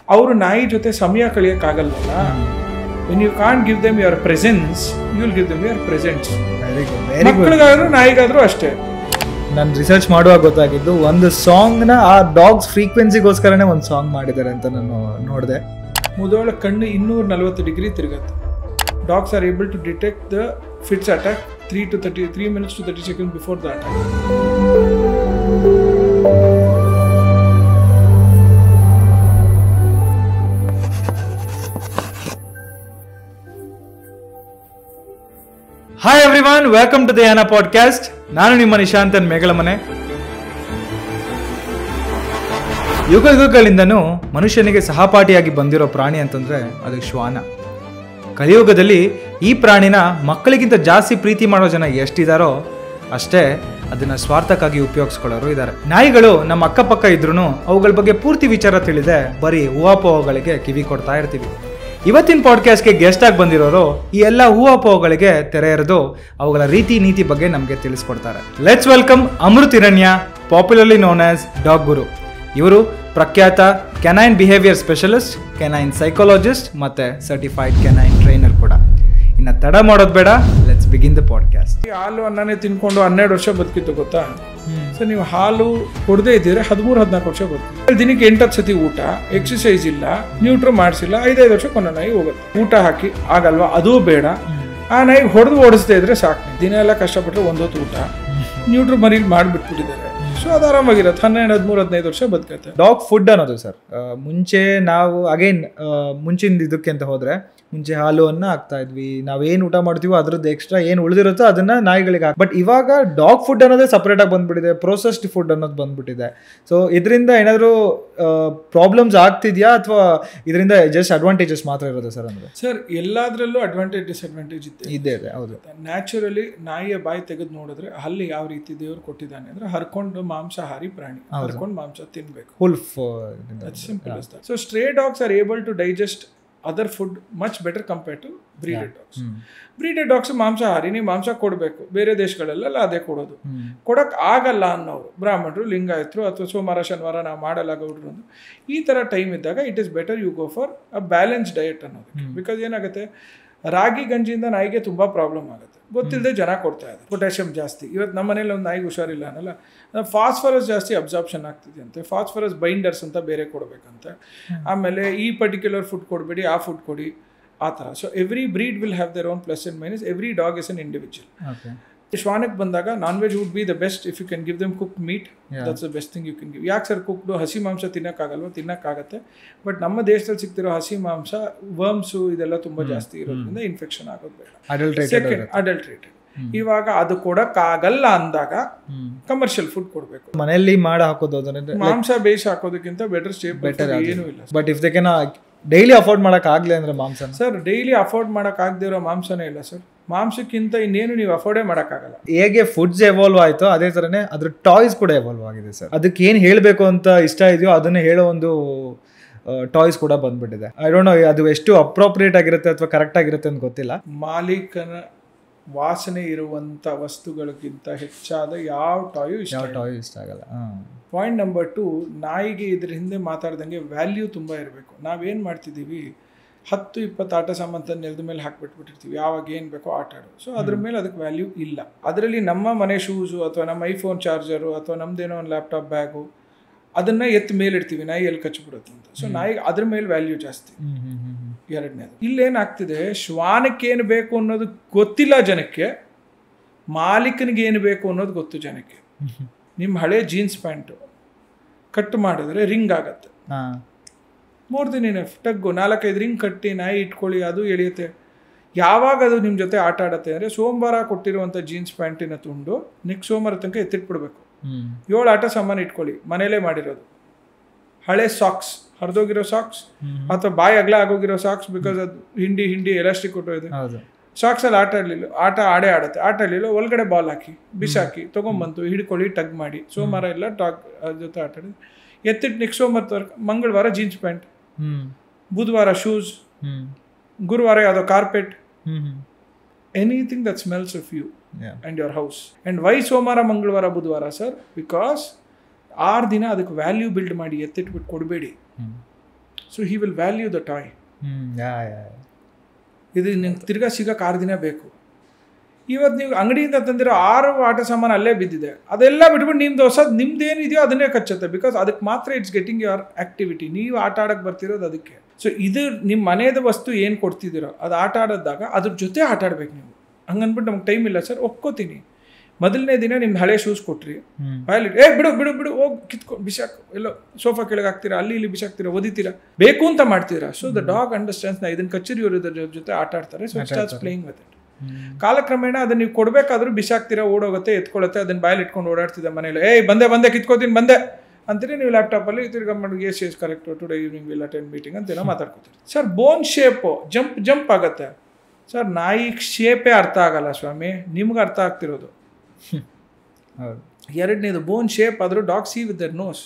ಅವರು ನಾಯಿ ಜೊತೆ ಸಮಯ ಕಳೆಯೋಕ್ಕಾಗಲ್ವಲ್ಲ. When you can't give them your presence, you will give them your presents. ಮಕ್ಕಳಿಗಾದ್ರೂ ನಾಯಿಗಾದ್ರೂ ಅಷ್ಟೇ. ನಾನು ರಿಸರ್ಚ್ ಮಾಡುವಾಗ ಗೊತ್ತಾಗಿದ್ದು ಒಂದು ಸಾಂಗ್ನ ಆ ಡಾಗ್ಸ್ ಫ್ರೀಕ್ವೆನ್ಸಿಗೋಸ್ಕರನೇ ಒಂದು ಸಾಂಗ್ ಮಾಡಿದ್ದಾರೆ ಅಂತ ನಾನು ನೋಡಿದೆ. ಮುದೋಳ ಕಣ್ಣು 240 ಡಿಗ್ರಿ ತಿರುಗತ್ತೆ. Dogs are able to detect the fits attack 3 minutes to 30 seconds before the attack. Hi everyone, welcome to the Yaana podcast. ನಾನು ನಿಮ್ಮ ನಿಶಾಂತನ್ ಮೇಗಳಮನೆ. ಯುಗಗಳಿಂದನೂ ಮನುಷ್ಯನಿಗೆ ಸಹಪಾಠಿಯಾಗಿ ಬಂದಿರೋ ಪ್ರಾಣಿ ಅಂತಂದ್ರೆ ಅದು ಶ್ವಾನ. ಕಲಿಯುಗದಲ್ಲಿ ಈ ಪ್ರಾಣಿನ ಮಕ್ಕಳಿಗಿಂತ ಜಾಸ್ತಿ ಪ್ರೀತಿ ಮಾಡೋ ಜನ ಎಷ್ಟಿದಾರೋ ಅಷ್ಟೇ ಅದನ್ನ ಸ್ವಾರ್ಥಕ್ಕಾಗಿ ಉಪಯೋಗಿಸ್ಕೊಳ್ಳೋರು ಇದ್ದಾರೆ. ನಾಯಿಗಳು ನಮ್ಮ ಅಕ್ಕಪಕ್ಕ ಇದ್ರೂ ಅವುಗಳ ಬಗ್ಗೆ ಪೂರ್ತಿ ವಿಚಾರ ತಿಳಿದೆ ಬರೀ ಹೂವಾಪೋಹಗಳಿಗೆ ಕಿವಿ ಕೊಡ್ತಾ ಇರ್ತೀವಿ. ಇವತ್ತಿನ ಪಾಡ್ಕಾಸ್ಟ್ಗೆ ಗೆಸ್ಟ್ ಆಗಿ ಬಂದಿರೋರು ಈ ಎಲ್ಲ ಹೂವಾಪೋಹಗಳಿಗೆ ತೆರೆ ಎರೆದು ಅವುಗಳ ರೀತಿ ನೀತಿ ಬಗ್ಗೆ ನಮಗೆ ತಿಳಿಸ್ಕೊಡ್ತಾರೆ. Let's welcome Amrit Hiranya, popularly known as dog guru. ಇವರು ಪ್ರಖ್ಯಾತ canine behaviour specialist, canine psychologist ಮತ್ತೆ ಸರ್ಟಿಫೈಡ್ ಕೆನೈನ್ ಟ್ರೈನರ್ ಕೂಡ. ಇನ್ನು ತಡ ಮಾಡೋದು ಬೇಡ, ಲೆಟ್ಸ್ ಬಿಗಿನ್ ದ ಪಾಡ್ಕಾಸ್ಟ್. ಹಾಲು ಅನ್ನನೇ ತಿನ್ಕೊಂಡು 12 ವರ್ಷ ಬದುಕಿತ್ತು ಗೊತ್ತಾ? ಸೊ ನೀವು ಹಾಲು ಕೊಡದೇ ಇದ್ದೀರಾ 13-14 ವರ್ಷ ಬದುಕಿ. ದಿನಕ್ಕೆ 8-10 ಸತಿ ಊಟ, ಎಕ್ಸಸೈಸ್ ಇಲ್ಲ, ನ್ಯೂಟ್ರೋ ಮಾಡಿಸಿಲ್ಲ, 5 ವರ್ಷ ಕೊನೆ ನಾಯಿ ಹೋಗುತ್ತೆ. ಊಟ ಹಾಕಿ ಆಗಲ್ವಾ? ಅದೂ ಬೇಡ. ಆ ನಾಯಿಗೆ ಹೊಡೆದು ಓಡಿಸ್ತಾ ಇದ್ರೆ ಸಾಕು. ದಿನ ಎಲ್ಲ ಕಷ್ಟಪಟ್ಟರೆ ಒಂದೊತ್ತು ಊಟ, ನ್ಯೂಟ್ರೋ ಮರೀಲಿ ಮಾಡಿಬಿಟ್ಬಿಟ್ಟಿದ್ದಾರೆ. ಸೊ ಅದು ಆರಾಮಾಗಿರುತ್ತೆ. 12-13-15 ವರ್ಷ ಬದುಕತ್ತೆ. ಡಾಗ್ ಫುಡ್ ಅನ್ನೋದು ಸರ್, ಮುಂಚೆ ನಾವು ಅಗೈನ್ ಮುಂಚಿನ ಇದಕ್ಕೆ ಅಂತ ಹೋದ್ರೆ ಮುಂಚೆ ಹಾಲು ಅನ್ನ ಹಾಕ್ತಾ ಇದ್ವಿ. ನಾವೇನು ಊಟ ಮಾಡ್ತೀವೋ ಅದ್ರದ್ದು ಎಕ್ಸ್ಟ್ರಾ ಏನು ಉಳಿದಿರುತ್ತೋ ಅದನ್ನ ನಾಯಿಗಳಿಗೆ ಬಟ್ ಇವಾಗ ಡಾಗ್ ಫುಡ್ ಅನ್ನೋದೇ ಸಪ್ರೇಟ್ ಆಗಿ ಬಂದ್ಬಿಟ್ಟಿದೆ. ಪ್ರೊಸೆಸ್ಡ್ ಫುಡ್ ಅನ್ನೋದು ಬಂದ್ಬಿಟ್ಟಿದೆ. ಸೊ ಇದರಿಂದ ಏನಾದರೂ ಪ್ರಾಬ್ಲಮ್ಸ್ ಆಗ್ತಿದ್ಯಾ ಅಥವಾ ಇದರಿಂದ ಜಸ್ಟ್ ಅಡ್ವಾಂಟೇಜಸ್ ಮಾತ್ರ ಇರೋದು ಸರ್? ಅಂದ್ರೆ ಸರ್ ಎಲ್ಲದರಲ್ಲೂ ಅಡ್ವಾಂಟೇಜ್ ಡಿಸ್ಅಡ್ವಾಂಟೇಜ್ ಇದ್ದೇ ಇದೆ. ಹೌದು, ನ್ಯಾಚುರಲಿ ನಾಯಿಯ ಬಾಯಿ ತೆಗೆದು ನೋಡಿದ್ರೆ ಹಲ್ಲಿ ಯಾವ ರೀತಿ ದೇವ್ರು ಕೊಟ್ಟಿದ್ದಾನೆ ಅಂದ್ರೆ ಹರ್ಕೊಂಡು ಮಾಂಸಾಹಾರಿ ಪ್ರಾಣಿ, ಹರ್ಕೊಂಡು ಮಾಂಸ ತಿನ್ಬೇಕು. Simple. So stray dogs are able to digest other food much better compared to breeded dogs. Breeded dogs ಮಾಂಸಾಹಾರಿ, ನೀವು ಮಾಂಸ ಕೊಡಬೇಕು. ಬೇರೆ ದೇಶಗಳಲ್ಲೆಲ್ಲ ಅದೇ ಕೊಡೋದು. ಕೊಡಕ್ ಆಗಲ್ಲ ಅನ್ನೋರು ಬ್ರಾಹ್ಮಣರು, ಲಿಂಗಾಯತರು ಅಥವಾ ಸೋಮವಾರ ಶನಿವಾರ ನಾವು ಮಾಡಲ್ಲ ಗೌಡ್ರು, ಈ ಥರ ಟೈಮ್ ಇದ್ದಾಗ it is better you go for a balance diet ಅನ್ನೋದು. ಬಿಕಾಸ್ ಏನಾಗುತ್ತೆ, ರಾಗಿ ಗಂಜಿಯಿಂದ ನಾಯಿಗೆ ತುಂಬ ಪ್ರಾಬ್ಲಮ್ ಆಗುತ್ತೆ. ಗೊತ್ತಿಲ್ಲದೆ ಜನ ಕೊಡ್ತಾ ಇದೆ. ಪೊಟ್ಯಾಷಿಯಮ್ ಜಾಸ್ತಿ. ಇವತ್ತು ನಮ್ಮ ಮನೇಲಿ ಒಂದು ನಾಯಿಗೆ ಹುಷಾರಿಲ್ಲ ಅನ್ನಲ್ಲ, ಫಾಸ್ಫರಸ್ ಜಾಸ್ತಿ ಅಬ್ಸಾರ್ಪ್ಷನ್ ಆಗ್ತಿದೆ ಅಂತೆ. ಫಾಸ್ಫರಸ್ ಬೈಂಡರ್ಸ್ ಅಂತ ಬೇರೆ ಕೊಡಬೇಕಂತೆ. ಆಮೇಲೆ ಈ ಪರ್ಟಿಕ್ಯುಲರ್ ಫುಡ್ ಕೊಡಬೇಡಿ, ಆ ಫುಡ್ ಕೊಡಿ, ಆ ಥರ. So every breed will have their own plus and minus. Every dog is an individual. ಶ್ವಾನಕ್ಕೆ ಬಂದಾಗ non veg would be the best if you can give them cooked meat. That's the best thing you can give. ಯಾಕೆ sir cooked ಹಸಿ ಮಾಂಸ ತಿನ್ನೋಕ್ಕಾಗಲ್ವ? ತಿನ್ನೋಕ್ಕಾಗತ್ತೆ. But ನಮ್ಮ ದೇಶದಲ್ಲಿ ಸಿಗ್ತಿರೋ ಹಸಿ ಮಾಂಸ ವರ್ಮ್ಸು ಇದೆಲ್ಲ ತುಂಬ ಜಾಸ್ತಿ ಇರೋದ್ರಿಂದ ಇನ್ಫೆಕ್ಷನ್ ಆಗೋದು ಬೇಡ. ಅಡಲ್ಟ್ರೇಟೆಡ್. ಇವಾಗ ಅದು ಕೊಡಕ್ಕಾಗಲ್ಲ ಅಂದಾಗ ಕಮರ್ಷಿಯಲ್ ಫುಡ್ ಕೊಡಬೇಕು. ಮನೆಯಲ್ಲಿ ಮಾಡಿ ಹಾಕೋದು ಮಾಂಸ ಬೇಯಿಸಿ ಹಾಕೋದಕ್ಕಿಂತ ಬೆಟರ್ ಏನೂ ಇಲ್ಲ. But if they can daily afford ಮಾಡಕ್ ಆಗ್ಲಿ ಅಂದ್ರೆ ಮಾಂಸ ಸರ್ ಡೈಲಿ ಅಫೋರ್ಡ್ ಮಾಡಕ್ ಆಗದೆ ಇರೋ ಮಾಂಸನೇ ಇಲ್ಲ ಸರ್. ಮಾಂಸಕ್ಕಿಂತ ಇನ್ನೇನು ನೀವು ಅಫೋರ್ಡೇ ಮಾಡೋಕ್ಕಾಗಲ್ಲ. ಹೇಗೆ ಫುಡ್ಸ್ ಎವಾಲ್ವ್ ಆಯ್ತೋ ಅದೇ ಥರನೇ ಅದ್ರ ಟಾಯ್ಸ್ ಕೂಡ ಎವಾಲ್ವ್ ಆಗಿದೆ ಸರ್. ಅದಕ್ಕೆ ಏನು ಹೇಳಬೇಕು ಅಂತ ಇಷ್ಟ ಇದೆಯೋ ಅದನ್ನೇ ಹೇಳೋ ಒಂದು ಟಾಯ್ಸ್ ಕೂಡ ಬಂದ್ಬಿಟ್ಟಿದೆ. ಐ ಡೋಂಟ್ ನೋ ಅದು ಎಷ್ಟು ಅಪ್ರೋಪ್ರಿಯೇಟ್ ಆಗಿರುತ್ತೆ ಅಥವಾ ಕರೆಕ್ಟ್ ಆಗಿರುತ್ತೆ ಅಂತ ಗೊತ್ತಿಲ್ಲ. ಮಾಲೀಕನ ವಾಸನೆ ಇರುವಂಥ ವಸ್ತುಗಳಿಗಿಂತ ಹೆಚ್ಚಾದ ಯಾವ ಟಾಯು ಇಷ್ಟ ಆಗಲ್ಲ. ಪಾಯಿಂಟ್ ನಂಬರ್ 2, ನಾಯಿಗೆ ಇದ್ರ ಹಿಂದೆ ಮಾತಾಡ್ದಂಗೆ ವ್ಯಾಲ್ಯೂ ತುಂಬ ಇರಬೇಕು. ನಾವೇನು ಮಾಡ್ತಿದ್ದೀವಿ, 10-20 ಆಟ ಸಾಮಾನು ನೆಲದ ಮೇಲೆ ಹಾಕ್ಬಿಟ್ಬಿಟ್ಟಿರ್ತೀವಿ. ಯಾವಾಗ ಏನು ಬೇಕೋ ಆಟ ಆಡೋದು. ಸೊ ಅದ್ರ ಮೇಲೆ ಅದಕ್ಕೆ ವ್ಯಾಲ್ಯೂ ಇಲ್ಲ. ಅದರಲ್ಲಿ ನಮ್ಮ ಮನೆ ಶೂಸು ಅಥವಾ ನಮ್ಮ ಐಫೋನ್ ಚಾರ್ಜರು ಅಥವಾ ನಮ್ದೇನೋ ಒಂದು ಲ್ಯಾಪ್ಟಾಪ್ ಬ್ಯಾಗು ಅದನ್ನು ಎತ್ತು ಮೇಲಿಡ್ತೀವಿ, ನಾಯಿ ಎಲ್ಲಿ ಕಚ್ಚಿಬಿಡುತ್ತೆ ಅಂತ. ಸೊ ನಾಯಿಗೆ ಅದ್ರ ಮೇಲೆ ವ್ಯಾಲ್ಯೂ ಜಾಸ್ತಿ. ಎರಡನೇದು, ಇಲ್ಲೇನಾಗ್ತಿದೆ, ಶ್ವಾನಕ್ಕೇನು ಬೇಕು ಅನ್ನೋದು ಗೊತ್ತಿಲ್ಲ ಜನಕ್ಕೆ, ಮಾಲೀಕನಿಗೆ ಏನು ಬೇಕು ಅನ್ನೋದು ಗೊತ್ತು ಜನಕ್ಕೆ. ನಿಮ್ಮ ಹಳೆ ಜೀನ್ಸ್ ಪ್ಯಾಂಟು ಕಟ್ ಮಾಡಿದ್ರೆ ರಿಂಗ್ ಆಗತ್ತೆ. More than enough. Tug 4-5 ring ಕಟ್ಟಿ ನಾಯಿ ಇಟ್ಕೊಳ್ಳಿ, ಅದು ಎಳೆಯುತ್ತೆ. ಯಾವಾಗ ಅದು ನಿಮ್ಮ ಜೊತೆ ಆಟ ಆಡುತ್ತೆ ಅಂದರೆ, ಸೋಮವಾರ ಕೊಟ್ಟಿರುವಂಥ ಜೀನ್ಸ್ ಪ್ಯಾಂಟಿನ ತುಂಡು ನೆಕ್ಸ್ಟ್ ಸೋಮವಾರ ತನಕ ಎತ್ತಿಟ್ಬಿಡ್ಬೇಕು. 7 ಆಟ ಸಾಮಾನು ಇಟ್ಕೊಳ್ಳಿ, ಮನೇಲೇ ಮಾಡಿರೋದು. ಹಳೆ ಸಾಕ್ಸ್, ಹರಿದೋಗಿರೋ ಸಾಕ್ಸ್ ಅಥವಾ ಬಾಯಿ ಅಗಲ ಆಗೋಗಿರೋ ಸಾಕ್ಸ್, ಬಿಕಾಸ್ ಅದು ಹಿಂಡಿ ಎಲಾಸ್ಟಿಕ್ ಕೊಟ್ಟೋಗಿದೆ. ಸಾಕ್ಸಲ್ಲಿ ಆಟ ಆಡೇ ಆಡುತ್ತೆ. ಆಟ ಆಡಲಿಲ್ಲ, ಒಳಗಡೆ ಬಾಲ್ ಹಾಕಿ ಬಿಸಾಕಿ ತೊಗೊಂಬಂತು, ಹಿಡ್ಕೊಳ್ಳಿ, ಟಗ್ ಮಾಡಿ. ಸೋಮವಾರ ಎಲ್ಲ ಜೊತೆ ಆಟ ಆಡಿದ್ರೆ ಎತ್ತಿಟ್ಟು ನೆಕ್ಸ್ಟ್ ಸೋಮವಾರ ಮಂಗಳವಾರ ಜೀನ್ಸ್ ಪ್ಯಾಂಟ್, ಬುಧವಾರ ಶೂಸ್, ಗುರುವಾರ ಯಾವುದೋ carpet, anything that smells of you and your house. And why ಸೋಮವಾರ ಮಂಗಳವಾರ ಬುಧವಾರ ಸರ್? ಬಿಕಾಸ್ 6 ದಿನ ಅದಕ್ಕೆ ವ್ಯಾಲ್ಯೂ ಬಿಲ್ಡ್ ಮಾಡಿ ಎತ್ತಿಟ್ಬಿಟ್ಟು ಕೊಡಬೇಡಿ. So he will value the toy. ಇದು ನಿಮ್ಗೆ ತಿರ್ಗಾ ಸಿಗೋಕೆ 6 ದಿನ ಬೇಕು. ಇವತ್ತು ನೀವು ಅಂಗಡಿಯಿಂದ ತಂದಿರೋ 6 ಆಟ ಸಾಮಾನು ಅಲ್ಲೇ ಬಿದ್ದಿದೆ, ಅದೆಲ್ಲ ಬಿಟ್ಬಿಟ್ಟು ನಿಮ್ದು ಹೊಸದು ನಿಮ್ದೇನಿದೆಯೋ ಅದನ್ನೇ ಕಚ್ಚುತ್ತೆ. ಬಿಕಾಸ್ ಅದಕ್ಕೆ ಮಾತ್ರ ಇಟ್ಸ್ ಗೆಟಿಂಗ್ ಯುವರ್ ಆ್ಯಕ್ಟಿವಿಟಿ. ನೀವು ಆಟ ಆಡೋಕ್ಕೆ ಬರ್ತಿರೋದು ಅದಕ್ಕೆ. ಸೊ ಇದು ನಿಮ್ಮ ಮನೆಯದ ವಸ್ತು ಏನು ಕೊಡ್ತಿದ್ದೀರೋ ಅದು ಆಟ ಆಡೋದಾಗ ಅದ್ರ ಜೊತೆ ಆಟ ಆಡ್ಬೇಕು ನೀವು. ಹಂಗನ್ಬಿಟ್ಟು ನಮ್ಗೆ ಟೈಮ್ ಇಲ್ಲ ಸರ್, ಒಪ್ಕೋತೀನಿ. ಮೊದಲನೇ ದಿನ ನಿಮ್ಮ ಹಳೆ ಶೂಸ್ ಕೊಟ್ರಿ, ಬಾಯಲ್ಲಿ ಬಿಡು ಬಿಡು ಬಿಡು ಹೋಗಿ ಕಿತ್ಕೊಂಡು ಬಿಸಾಕು, ಎಲ್ಲೋ ಸೋಫಾ ಕೆಳಗೆ ಹಾಕ್ತೀರಾ, ಅಲ್ಲಿ ಇಲ್ಲಿ ಬಿಸಾಕ್ತೀರಾ, ಓದಿತೀರಾ, ಬೇಕು ಅಂತ ಮಾಡ್ತೀರಾ. ಸೊ ದ ಡಾಗ್ ಅಂಡರ್ಸ್ಟ್ಯಾಂಡ್ಸ್ ನಾ ಇದನ್ನು ಕಚ್ಚರಿ ಇವರು ಇದ್ರ ಜೊತೆ ಆಟ ಆಡ್ತಾರೆ. So starts playing with it. ಕಾಲಕ್ರಮೇಣ ಅದನ್ನ ನೀವು ಕೊಡಬೇಕಾದ್ರೂ ಬಿಸಾಕ್ತೀರಾ, ಓಡೋಗುತ್ತೆ, ಎತ್ಕೊಳ್ಳುತ್ತೆ, ಅದನ್ನ ಬಾಯಲ್ಲಿ ಇಟ್ಕೊಂಡು ಓಡಾಡ್ತಿದ್ದೆ ಮನೇಲಿ. ಬಂದೆ ಕಿತ್ಕೋತೀನಿ ಬಂದೆ ಅಂತೀರಿ. ನೀವು ಲ್ಯಾಪ್ಟಾಪಲ್ಲಿ ತಿರ್ಗಾ ಮಾಡಿ yes correct today evening will attend meeting ಅಂತೇನೋ ಮಾತಾಡ್ಕೊತೀರಿ. ಸರ್ ಬೋನ್ ಶೇಪು ಜಂಪ್ ಆಗುತ್ತೆ ಸರ್. ನಾಯಿ ಶೇಪೇ ಅರ್ಥ ಆಗಲ್ಲ ಸ್ವಾಮಿ, ನಿಮ್ಗೆ ಅರ್ಥ ಆಗ್ತಿರೋದು. ಎರಡನೇದು ಬೋನ್ ಶೇಪ್ ಆದರೂ dog see with their nose.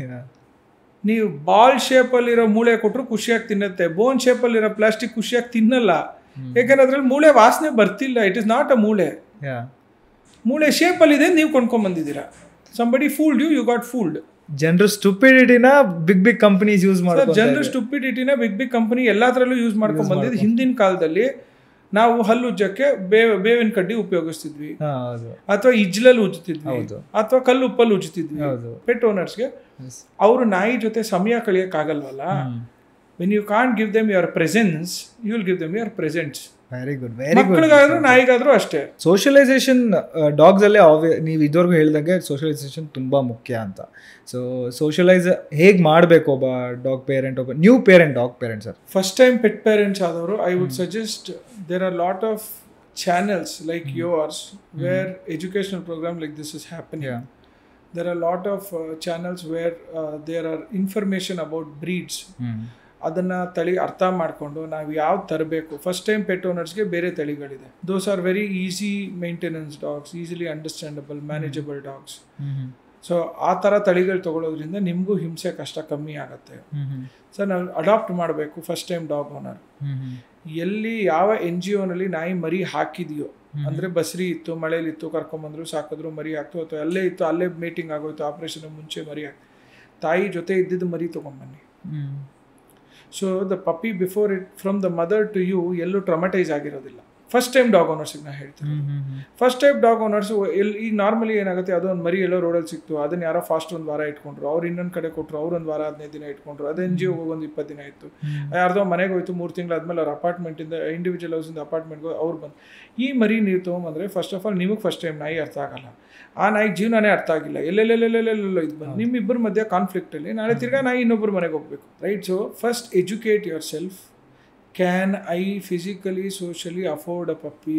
ನೀವು ಬಾಲ್ ಶೇಪಲ್ಲಿರೋ ಮೂಳೆ ಕೊಟ್ಟರು ಖುಷಿಯಾಗಿ ತಿನ್ನುತ್ತೆ, ಬೋನ್ ಶೇಪಲ್ಲಿರೋ ಪ್ಲಾಸ್ಟಿಕ್ ಖುಷಿಯಾಗಿ ತಿನ್ನಲ್ಲ. ಯಾಕಂದ್ರೆ ಅದ್ರಲ್ಲಿ ಮೂಳೆ ವಾಸನೆ ಬರ್ತಿಲ್ಲ. ಇಟ್ ಇಸ್ ನಾಟ್ ಅ ಮೂಳೆ. ಮೂಳೆ ಶೇಪಲ್ಲಿದೆ, ನೀವು ಕೊಂಡ್ಕೊಂಡ್ಬಂದಿದ್ದೀರಾ. Somebody fooled you got fooled. ಜನರು ಸ್ಟುಪಿಡಿಟಿನ ಬಿಗ್ ಕಂಪನೀಸ್ ಯೂಸ್ ಮಾಡ್ತಾರೆ. ಜನರು ಸ್ಟುಪಿಡಿಟಿನ ಬಿಗ್ ಕಂಪನಿ ಎಲ್ಲಾದ್ರಲ್ಲೂ ಯೂಸ್ ಮಾಡ್ಕೊಂಡ್ ಬಂದಿದ್ದು. ಹಿಂದಿನ ಕಾಲದಲ್ಲಿ ನಾವು ಹಲ್ಲುಜ್ಜಕ್ಕೆ ಬೇವಿನ ಕಡ್ಡಿ ಉಪಯೋಗಿಸ್ತಿದ್ವಿ, ಅಥವಾ ಇಜ್ಲಲ್ಲಿ ಉಜ್ತಿದ್ವಿ, ಅಥವಾ ಕಲ್ಲು ಉಪ್ಪಲ್ಲಿ ಉಜ್ತಿದ್ವಿ. ಪೆಟ್ ಓನರ್ಸ್ಗೆ ಅವರು ನಾಯಿ ಜೊತೆ ಸಮಯ ಕಳಿಯಕ್ಕಾಗಲ್ವಲ್ಲ. When you can't give them your presence, you will give them your presents. Very good. ಮಕ್ಕಳಿಗಾದ್ರೂ ನಾಯಿಗಾದ್ರೂ ಅಷ್ಟೇ. ಸೋಷಿಯಲೈಸೇಷನ್ ಡಾಗ್ಸ್ ಅಲ್ಲೇ ನೀವು ಇದುವರೆಗೂ ಹೇಳಿದಂಗೆ ಸೋಷಿಯಲೈಸೇಷನ್ ತುಂಬ ಮುಖ್ಯ ಅಂತ. ಸೊ ಸೋಷಿಯಲೈಸ್ ಹೇಗೆ ಮಾಡಬೇಕು ಒಬ್ಬ ಡಾಗ್ ಪೇರೆಂಟ್, ಒಬ್ಬ new parent, dog parent sir? First time pet parents ಆದವರು I would suggest there are lot of channels like yours where educational program like this is happening. There are a lot of channels where there are information about breeds. ಅದನ್ನು ತಳಿ ಅರ್ಥ ಮಾಡಿಕೊಂಡು ನಾವು ಯಾವ್ದು ತರಬೇಕು. First time pet ಓನರ್ಸ್ಗೆ ಬೇರೆ ತಳಿಗಳಿದೆ. Those are very easy maintenance dogs, easily understandable, manageable dogs. So ಆ ಥರ ತಳಿಗಳು ತೊಗೊಳೋದ್ರಿಂದ ನಿಮಗೂ ಹಿಂಸೆ ಕಷ್ಟ ಕಮ್ಮಿ ಆಗುತ್ತೆ. ಸೊ ನಾವು ಅಡಾಪ್ಟ್ ಮಾಡಬೇಕು ಫಸ್ಟ್ ಟೈಮ್ ಡಾಗ್ ಓನರ್. ಎಲ್ಲಿ ಯಾವ NGOನಲ್ಲಿ ನಾಯಿ ಮರಿ ಹಾಕಿದೆಯೋ, ಅಂದರೆ ಬಸ್ರಿ ಇತ್ತು, ಮಳೇಲಿತ್ತು, ಕರ್ಕೊಂಬಂದ್ರು, ಸಾಕಿದ್ರು, ಮರಿ ಹಾಕ್ತು, ಅಥವಾ ಅಲ್ಲೇ ಇತ್ತು, ಅಲ್ಲೇ ಮೀಟಿಂಗ್ ಆಗೋಯ್ತು, ಆಪ್ರೇಷನ್ ಮುಂಚೆ ಮರಿ ಹಾಕಿ, ತಾಯಿ ಜೊತೆ ಇದ್ದಿದ್ದು ಮರಿ ತೊಗೊಂಬನ್ನಿ. So the puppy before it from the mother to you ಎಲ್ಲೂ ಟ್ರಾಮಟೈಸ್ ಆಗಿರೋದಿಲ್ಲ. ಫಸ್ಟ್ ಟೈಮ್ ಡಾಗ್ ಓನರ್ಸಿಗೆ ನಾನು ಹೇಳ್ತೀನಿ. ಫಸ್ಟ್ ಟೈಮ್ ಡಾಗ್ ಓನರ್ಸು ಈಗ ನಾರ್ಮಲಿ ಏನಾಗುತ್ತೆ, ಅದೊಂದು ಮರಿ ಎಲ್ಲೋ ರೋಡಲ್ಲಿ ಸಿಕ್ತು, ಅದನ್ನು ಯಾರೋ ಫಾಸ್ಟ್ ಒಂದು ವಾರ ಇಟ್ಕೊಂಡ್ರು, ಅವ್ರು ಇನ್ನೊಂದು ಕಡೆ ಕೊಟ್ಟರು, ಅವ್ರು ಒಂದು ವಾರ 15 ದಿನ ಇಟ್ಕೊಂಡ್ರು, ಅದು NGO ಹೋಗಿ 20 ದಿನ ಇತ್ತು, ಯಾರ್ದೋ ಮನೆಗೆ ಹೋಯ್ತು, 3 ತಿಂಗಳಾದ್ಮೇಲೆ ಅವ್ರ ಅಪಾರ್ಟ್ಮೆಂಟಿಂದ ಇಂಡಿವಿಜುವಲ್ ಹೌಸಿಂದ ಅಪಾರ್ಟ್ಮೆಂಟ್ಗೆ ಅವ್ರು ಬಂದು ಈ ಮರಿ ನೀವು ತೊಗೊಂಬಂದರೆ ಫಸ್ಟ್ ಆಫ್ ಆಲ್ ನಿಮಗೆ ಫಸ್ಟ್ ಟೈಮ್ ನಾಯಿ ಅರ್ಥ ಆಗಲ್ಲ, ಆ ನಾಯಿಗೆ ಜೀವನನೇ ಅರ್ಥ ಆಗಿಲ್ಲ, ಎಲ್ಲೆಲ್ಲೆಲ್ಲೆಲ್ಲೆಲ್ಲೋ ಇದು ಬಂದು ನಿಮ್ಮಿಬ್ಬರ ಮಧ್ಯೆ ಕಾನ್ಫ್ಲಿಕ್ಟಲ್ಲಿ ನಾಳೆ ತಿರ್ಗಾ ನಾಯಿ ಇನ್ನೊಬ್ಬರ ಮನೆಗೆ ಹೋಗ್ಬೇಕು, right? So first educate yourself. Can I physically socially afford a puppy?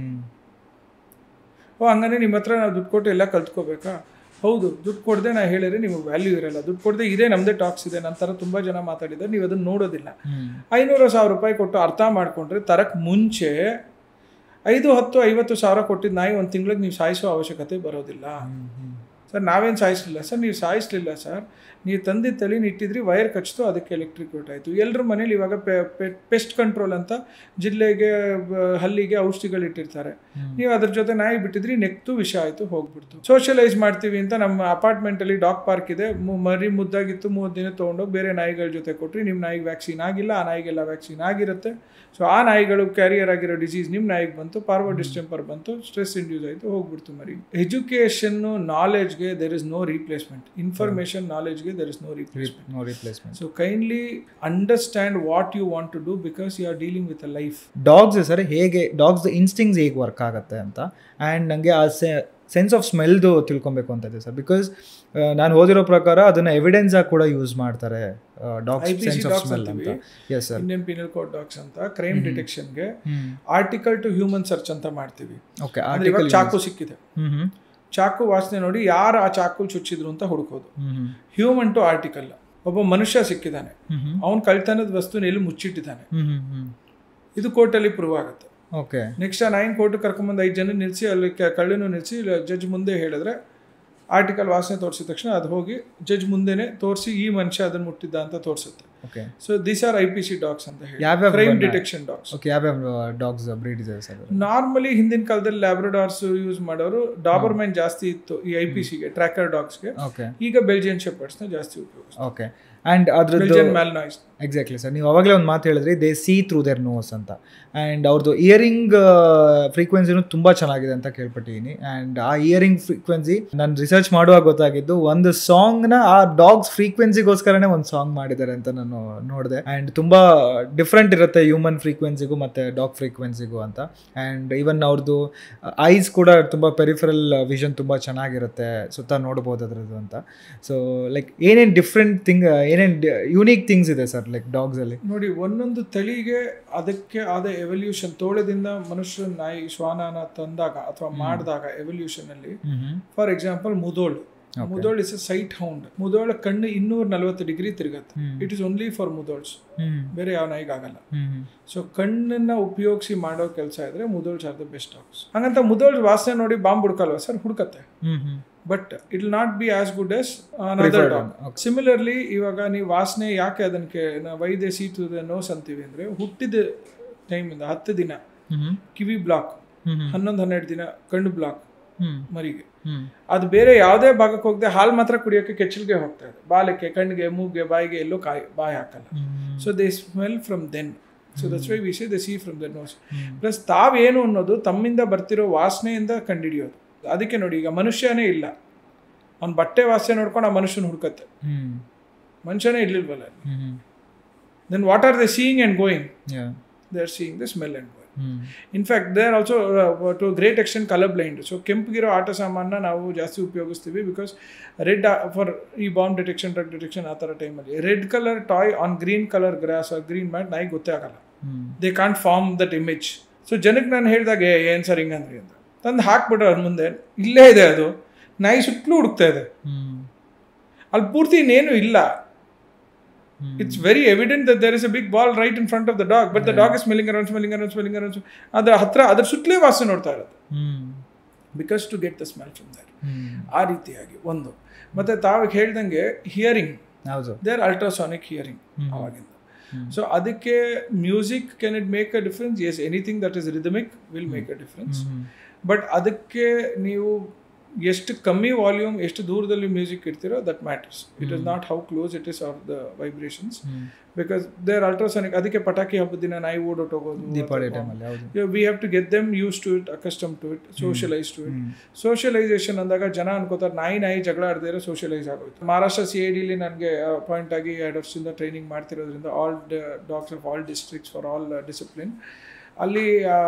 ಹಂಗನೇ ನಿಮ್ಮ ಹತ್ರ ನಾವು ದುಡ್ಡು ಕೊಟ್ಟು ಎಲ್ಲ ಕಲ್ತ್ಕೋಬೇಕಾ? ಹೌದು, ದುಡ್ಡು ಕೊಡದೆ ನಾ ಹೇಳಿದ್ರೆ ನಿಮಗೆ ವ್ಯಾಲ್ಯೂ ಇರಲ್ಲ. ದುಡ್ಡು ಕೊಡದೆ ಇದೇ ನಮ್ಮದೇ ಟಾಕ್ಸ್ ಇದೆ, ನಂತರ ತುಂಬ ಜನ ಮಾತಾಡಿದ್ದಾರೆ, ನೀವು ಅದನ್ನು ನೋಡೋದಿಲ್ಲ. 500,000 ರೂಪಾಯಿ ಕೊಟ್ಟು ಅರ್ಥ ಮಾಡಿಕೊಂಡ್ರೆ ತರಕ್ಕೆ ಮುಂಚೆ 5, 10, 50 ಸಾವಿರ ಕೊಟ್ಟಿದ್ದು ನಾಯಿ ಒಂದು ತಿಂಗಳಿಗೆ ನೀವು ಸಾಯಿಸೋ ಅವಶ್ಯಕತೆ ಬರೋದಿಲ್ಲ. ಸರ್ ನಾವೇನು ಸಾಯಿಸಲಿಲ್ಲ ಸರ್, ನೀವು ಸಾಯಿಸಲಿಲ್ಲ ಸರ್, ನೀವು ತಂದಿದ್ದ ತಳಿನ ಇಟ್ಟಿದ್ರಿ, ವೈರ್ ಕಚ್ಚಿತು, ಅದಕ್ಕೆ ಎಲೆಕ್ಟ್ರಿಕ್ಯೂಟ್ ಆಯಿತು. ಎಲ್ಲರ ಮನೇಲಿ ಇವಾಗ ಪೆಸ್ಟ್ ಕಂಟ್ರೋಲ್ ಅಂತ ಜಿಲ್ಲೆಗೆ ಹಲ್ಲಿಗೆ ಔಷಧಿಗಳು ಇಟ್ಟಿರ್ತಾರೆ, ನೀವು ಅದ್ರ ಜೊತೆ ನಾಯಿ ಬಿಟ್ಟಿದ್ರಿ, ನೆಕ್ತು ವಿಷ ಆಯಿತು, ಹೋಗ್ಬಿಡ್ತು. ಸೋಷಿಯಲೈಸ್ ಮಾಡ್ತೀವಿ ಅಂತ ನಮ್ಮ ಅಪಾರ್ಟ್ಮೆಂಟಲ್ಲಿ ಡಾಗ್ ಪಾರ್ಕ್ ಇದೆ, ಮರಿ ಮುದ್ದಾಗಿತ್ತು, 30 ದಿನ ತೊಗೊಂಡೋಗಿ ಬೇರೆ ನಾಯಿಗಳ ಜೊತೆ ಕೊಟ್ರಿ, ನಿಮ್ಮ ನಾಯಿಗೆ ವ್ಯಾಕ್ಸಿನ್ ಆಗಿಲ್ಲ, ಆ ನಾಯಿಗೆಲ್ಲ ವ್ಯಾಕ್ಸಿನ್ ಆಗಿರುತ್ತೆ. ಸೊ ಆ ನಾಯಿಗಳು ಕ್ಯಾರಿಯರ್ ಆಗಿರೋ ಡಿಸೀಸ್ ನಿಮ್ಮ ನಾಯಿಗೆ ಬಂತು, ಪಾರ್ವೋ ಡಿಸ್ಟೆಂಪರ್ ಬಂತು, ಸ್ಟ್ರೆಸ್ ಇಂಡ್ಯೂಸ್ ಆಯಿತು, ಹೋಗ್ಬಿಡ್ತು ಮರಿ. ಎಜುಕೇಷನ್ನು ನಾಲೆಜ್ಗೆ there is no replacement. Information ನಾಲೆಜ್ಗೆ there is no replacement. So kindly understand what you want to do because you are dealing with a life. Dogs sir ಹೇಗೆ, ಡಾಗ್ಸ್ ಇನ್ಸ್ಟಿಂಗ್ಸ್ ಹೇಗೆ work ಆಗುತ್ತೆ ಅಂತ, ಆ್ಯಂಡ್ ನನಗೆ ಆ ಸೆನ್ಸ್ ಆಫ್ ಸ್ಮೆಲ್ದು ತಿಳ್ಕೊಬೇಕು ಅಂತ ಇದೆ ಸರ್. ಬಿಕಾಸ್ ನಾನು ಓದಿರೋ ಪ್ರಕಾರ ಅದನ್ನು ಎವಿಡೆನ್ಸ್ ಆಗಿ ಕೂಡ ಯೂಸ್ ಮಾಡ್ತಾರೆ, ಡಾಗ್ಸ್ ಸೆನ್ಸ್ ಆಫ್ ಸ್ಮೆಲ್ ಅಂತ. Yes sir, Indian penal code dogs ಅಂತ ಕ್ರೈಮ್ ಡಿಟೆಕ್ಷನ್ಗೆ ಆರ್ಟಿಕಲ್ ಟು ಹ್ಯೂಮನ್ ಸರ್ಚ್ ಅಂತ ಮಾಡ್ತೀವಿ. ಓಕೆ, ಇವಾಗ ಚಾಕು ಸಿಕ್ಕಿದೆ, ಚಾಕು ವಾಸನೆ ನೋಡಿ ಯಾರು ಆ ಚಾಕು ಚುಚ್ಚಿದ್ರು ಅಂತ ಹುಡುಕೋದು. ಹ್ಯೂಮನ್ ಟು ಆರ್ಟಿಕಲ್, ಒಬ್ಬ ಮನುಷ್ಯ ಸಿಕ್ಕಿದ್ದಾನೆ, ಅವನು ಕಳ್ತನದ ವಸ್ತುನ ಎಲ್ಲಿ ಮುಚ್ಚಿಟ್ಟಿದ್ದಾನೆ, ಇದು ಕೋರ್ಟಲ್ಲಿ ಪ್ರೂವ್ ಆಗುತ್ತೆ. ಓಕೆ, ನೆಕ್ಸ್ಟ್ 9 ಕೋರ್ಟ್ ಕರ್ಕೊಂಬಂದು 5 ಜನ ನಿಲ್ಲಿಸಿ, ಅಲ್ಲಿ ಕಳ್ಳನು ನಿಲ್ಲಿಸಿ ಜಡ್ಜ್ ಮುಂದೆ ಹೇಳಿದ್ರೆ ಆರ್ಟಿಕಲ್ ವಾಸನೆ ತೋರಿಸಿದ ತಕ್ಷಣ ಅದು ಹೋಗಿ ಜಡ್ಜ್ ಮುಂದೆನೆ ತೋರಿಸಿ ಈ ಮನುಷ್ಯ ಅದನ್ನು ಮುಟ್ಟಿದ್ದ ಅಂತ ತೋರಿಸುತ್ತೆ. Okay, so these are IPC dogs ಅಂತ ಹೇಳಿ, ಕ್ರೈಮ್ ಡಿಟೆಕ್ಷನ್ ಡಾಗ್ಸ್. ಓಕೆ, ಯಾವ ಡಾಗ್ಸ್ ಬ್ರೀಡ್ ಇದೆ ಸರ್? ನಾರ್ಮಲಿ ಹಿಂದಿನ ಕಾಲದಲ್ಲಿ ಲ್ಯಾಬ್ರಡಾರ್ಸ್ ಯೂಸ್ ಮಾಡೋರು, ಡಾಬರ್ಮೈನ್ ಜಾಸ್ತಿ ಇತ್ತು ಈ IPCಗೆ, ಟ್ರ್ಯಾಕರ್ ಡಾಗ್ಸ್ಗೆ. ಓಕೆ, ಈಗ ಬೆಲ್ಜಿಯನ್ ಶೆಪರ್ಡ್ಸ್ನ ಜಾಸ್ತಿ ಉಪಯೋಗಿಸ್ತಾರೆ. ಓಕೆ, ಆ್ಯಂಡ್ ಅದ್ರದ್ದು Belgian Malinois. ಎಕ್ಸಾಕ್ಟ್ಲಿ ಸರ್, ನೀವು ಅವಾಗಲೇ ಒಂದು ಮಾತು ಹೇಳಿದ್ರಿ, they see through their nose ಅಂತ. ಆ್ಯಂಡ್ ಅವ್ರದ್ದು ಇಯರಿಂಗ್ ಫ್ರೀಕ್ವೆನ್ಸಿನೂ ತುಂಬ ಚೆನ್ನಾಗಿದೆ ಅಂತ ಕೇಳ್ಪಟ್ಟಿದ್ದೀನಿ. ಆ್ಯಂಡ್ ಆ ಇಯರಿಂಗ್ ಫ್ರೀಕ್ವೆನ್ಸಿ ನಾನು ರಿಸರ್ಚ್ ಮಾಡುವಾಗ ಗೊತ್ತಾಗಿದ್ದು, ಒಂದು ಸಾಂಗ್ನ ಆ ಡಾಗ್ಸ್ ಫ್ರೀಕ್ವೆನ್ಸಿಗೋಸ್ಕರನೇ ಒಂದು ಸಾಂಗ್ ಮಾಡಿದ್ದಾರೆ ಅಂತ ನಾನು ನೋಡಿದೆ. ಆ್ಯಂಡ್ ತುಂಬ ಡಿಫ್ರೆಂಟ್ ಇರುತ್ತೆ ಹ್ಯೂಮನ್ ಫ್ರೀಕ್ವೆನ್ಸಿಗೂ ಮತ್ತು ಡಾಗ್ ಫ್ರೀಕ್ವೆನ್ಸಿಗೂ ಅಂತ. ಆ್ಯಂಡ್ ಈವನ್ ಅವ್ರದ್ದು ಐಸ್ ಕೂಡ ತುಂಬ ಪೆರಿಫರಲ್ ವಿಷನ್ ತುಂಬ ಚೆನ್ನಾಗಿರುತ್ತೆ, ಸುತ್ತ ನೋಡ್ಬೋದು ಅದ್ರದ್ದು ಅಂತ. ಸೊ ಲೈಕ್ ಏನೇನು ಡಿಫ್ರೆಂಟ್ ಥಿಂಗ್, ಏನೇನು ಯೂನಿಕ್ ಥಿಂಗ್ಸ್ ಇದೆ ಸರ್ ಲೈಕ್ ಡಾಗ್ಸ್ ಅಲ್ಲಿ? ನೋಡಿ, ಒಂದೊಂದು ತಳಿಗೆ ಅದಕ್ಕೆ ಆದ ಎವಲ್ಯೂಷನ್, ತೋಳದಿಂದ ಮನುಷ್ಯ ನಾಯಿ ಶ್ವಾನನ ತಂದಾಗ ಅಥವಾ ಮಾಡಿದಾಗ ಎವಲ್ಯೂಷನ್ ಅಲ್ಲಿ, for example Mudhol is a sight hound. ಮುದೋಳ ಕಣ್ಣು 240 ಡಿಗ್ರಿ ತಿರುಗತ್ತೆ. It is only for Mudhols, ಬೇರೆ ಯಾವ ನಾಯಿಗೆ ಆಗಲ್ಲ. ಸೊ ಕಣ್ಣನ್ನ ಉಪಯೋಗಿಸಿ ಮಾಡೋ ಕೆಲಸ ಇದ್ರೆ Mudhols are the best dogs. ಹಂಗಂತ ಮುದೋಳ್ಸ್ ವಾಸನೆ ನೋಡಿ ಬಾಂಬ್ ಹುಡ್ಕಲ್ವಾ ಸರ್? ಹುಡ್ಕತ್ತೆ, but it will not be as good as another dog. Similarly ಇವಾಗ ನೀವು ವಾಸನೆ ಯಾಕೆ ಅದಕ್ಕೆ ವೈದ್ಯ ಸೀತುದ ನೋಸ್ ಅಂತೀವಿ ಅಂದ್ರೆ, ಹುಟ್ಟಿದ ಟೈಮಿಂದ 10 ದಿನ ಕಿವಿ ಬ್ಲಾಕ್, 11-12 ದಿನ ಕಣ್ಣು ಬ್ಲಾಕ್ ಮರಿಗೆ. ಅದು ಬೇರೆ ಯಾವುದೇ ಭಾಗಕ್ಕೆ ಹೋಗದೆ ಹಾಲು ಮಾತ್ರ ಕುಡಿಯೋಕೆ ಕೆಚ್ಚಲ್ಗೆ ಹೋಗ್ತಾ ಇದೆ, ಬಾಲಕ್ಕೆ, ಕಣ್ಣಿಗೆ, ಮೂಗ್ಗೆ, ಬಾಯಿಗೆ ಎಲ್ಲೂ ಬಾಯಿ ಹಾಕಲ್ಲ. So they smell from then. So that's why we say they see from the nose. Plus ತಾವೇನು ಅನ್ನೋದು ತಮ್ಮಿಂದ ಬರ್ತಿರೋ ವಾಸನೆಯಿಂದ ಕಂಡುಹಿಡಿಯೋದು. ಅದಕ್ಕೆ ನೋಡಿ, ಈಗ ಮನುಷ್ಯನೇ ಇಲ್ಲ, ಅವ್ನ ಬಟ್ಟೆ ವಾಸನೆ ನೋಡ್ಕೊಂಡು ಆ ಮನುಷ್ಯನ ಹುಡ್ಕತ್ತೆ, ಮನುಷ್ಯನೇ ಇರ್ಲಿಲ್ವಲ್ಲ. Then what are they seeing and going? They are seeing the smell and going. In fact they are also to great extent colour blind. So ಕೆಂಪಗಿರೋ ಆಟ ಸಾಮಾನ ನಾವು ಜಾಸ್ತಿ ಉಪಯೋಗಿಸ್ತೀವಿ, ಬಿಕಾಸ್ ರೆಡ್ ಫಾರ್ ಈ ಬಾಂಬ್ ಡಿಟೆಕ್ಷನ್, ಡ್ರಗ್ ಡಿಟೆಕ್ಷನ್, ಆ ಥರ ಟೈಮಲ್ಲಿ red colour toy on green colour grass or green mat ನಾಯಿಗೆ ಗೊತ್ತೇ ಆಗಲ್ಲ. They can't form that image. So ಜನಕ್ಕೆ ನಾನು ಹೇಳಿದಾಗ ಏನು ಸರ್ ಹಿಂಗಂದ್ರಿ ಅಂತ ತಂದು ಹಾಕ್ಬಿಟ್ರೆ ಅದ್ರ ಮುಂದೆ ಇಲ್ಲೇ ಇದೆ, ಅದು ನಾಯಿ ಸುತ್ತಲೂ ಹುಡುಕ್ತಾ ಇದೆ, ಅಲ್ಲಿ ಪೂರ್ತಿ ಇನ್ನೇನು ಇಲ್ಲ. It's very evident that there is a big ball right in front of the dog, but the dog is smelling around. ಅದರ ಹತ್ರ ಅದ್ರ ಸುತ್ತಲೇ ವಾಸನೆ ನೋಡ್ತಾ ಇರುತ್ತೆ, because to get the smell from that. ಆ ರೀತಿಯಾಗಿ ಒಂದು. ಮತ್ತೆ ತಾವು ಹೇಳ್ದಂಗೆ ಹಿಯರಿಂಗ್, ದೇರ್ ಅಲ್ಟ್ರಾಸಾನಿಕ್ ಹಿಯರಿಂಗ್ ಅವಾಗಿಂದ. ಸೊ ಅದಕ್ಕೆ music can it make a difference? Yes, anything that is rhythmic will make a difference. But ಅದಕ್ಕೆ ನೀವು ಎಷ್ಟು ಕಮ್ಮಿ ವಾಲ್ಯೂಮ್, ಎಷ್ಟು ದೂರದಲ್ಲಿ ಮ್ಯೂಸಿಕ್ ಇಡ್ತೀರೋ that matters. It is not how close it is of the vibrations, because they are ultrasonic. ಅದಕ್ಕೆ ಪಟಾಕಿ ಹಬ್ಬದ ದಿನ ನಾಯಿ ಓಡೋಟೋಗೋದು, we have to get them use to it, accustom to it, socialise to it. Socialisation ಅಂದಾಗ ಜನ ಅನ್ಕೋತಾರೆ ನಾಯಿ ಜಗಳ ಆಡದೇ ಇರೋ ಸೋಷಿಯಲೈಸ್ ಆಗೋಯ್ತು. ಮಹಾರಾಷ್ಟ್ರ CIDಲಿ ನನಗೆ ಅಪಾಯಿಂಟ್ ಆಗಿ 2 ವರ್ಷದಿಂದ ಟ್ರೈನಿಂಗ್ ಮಾಡ್ತಿರೋದ್ರಿಂದ, all dogs of all districts for all discipline. ಅಲ್ಲಿ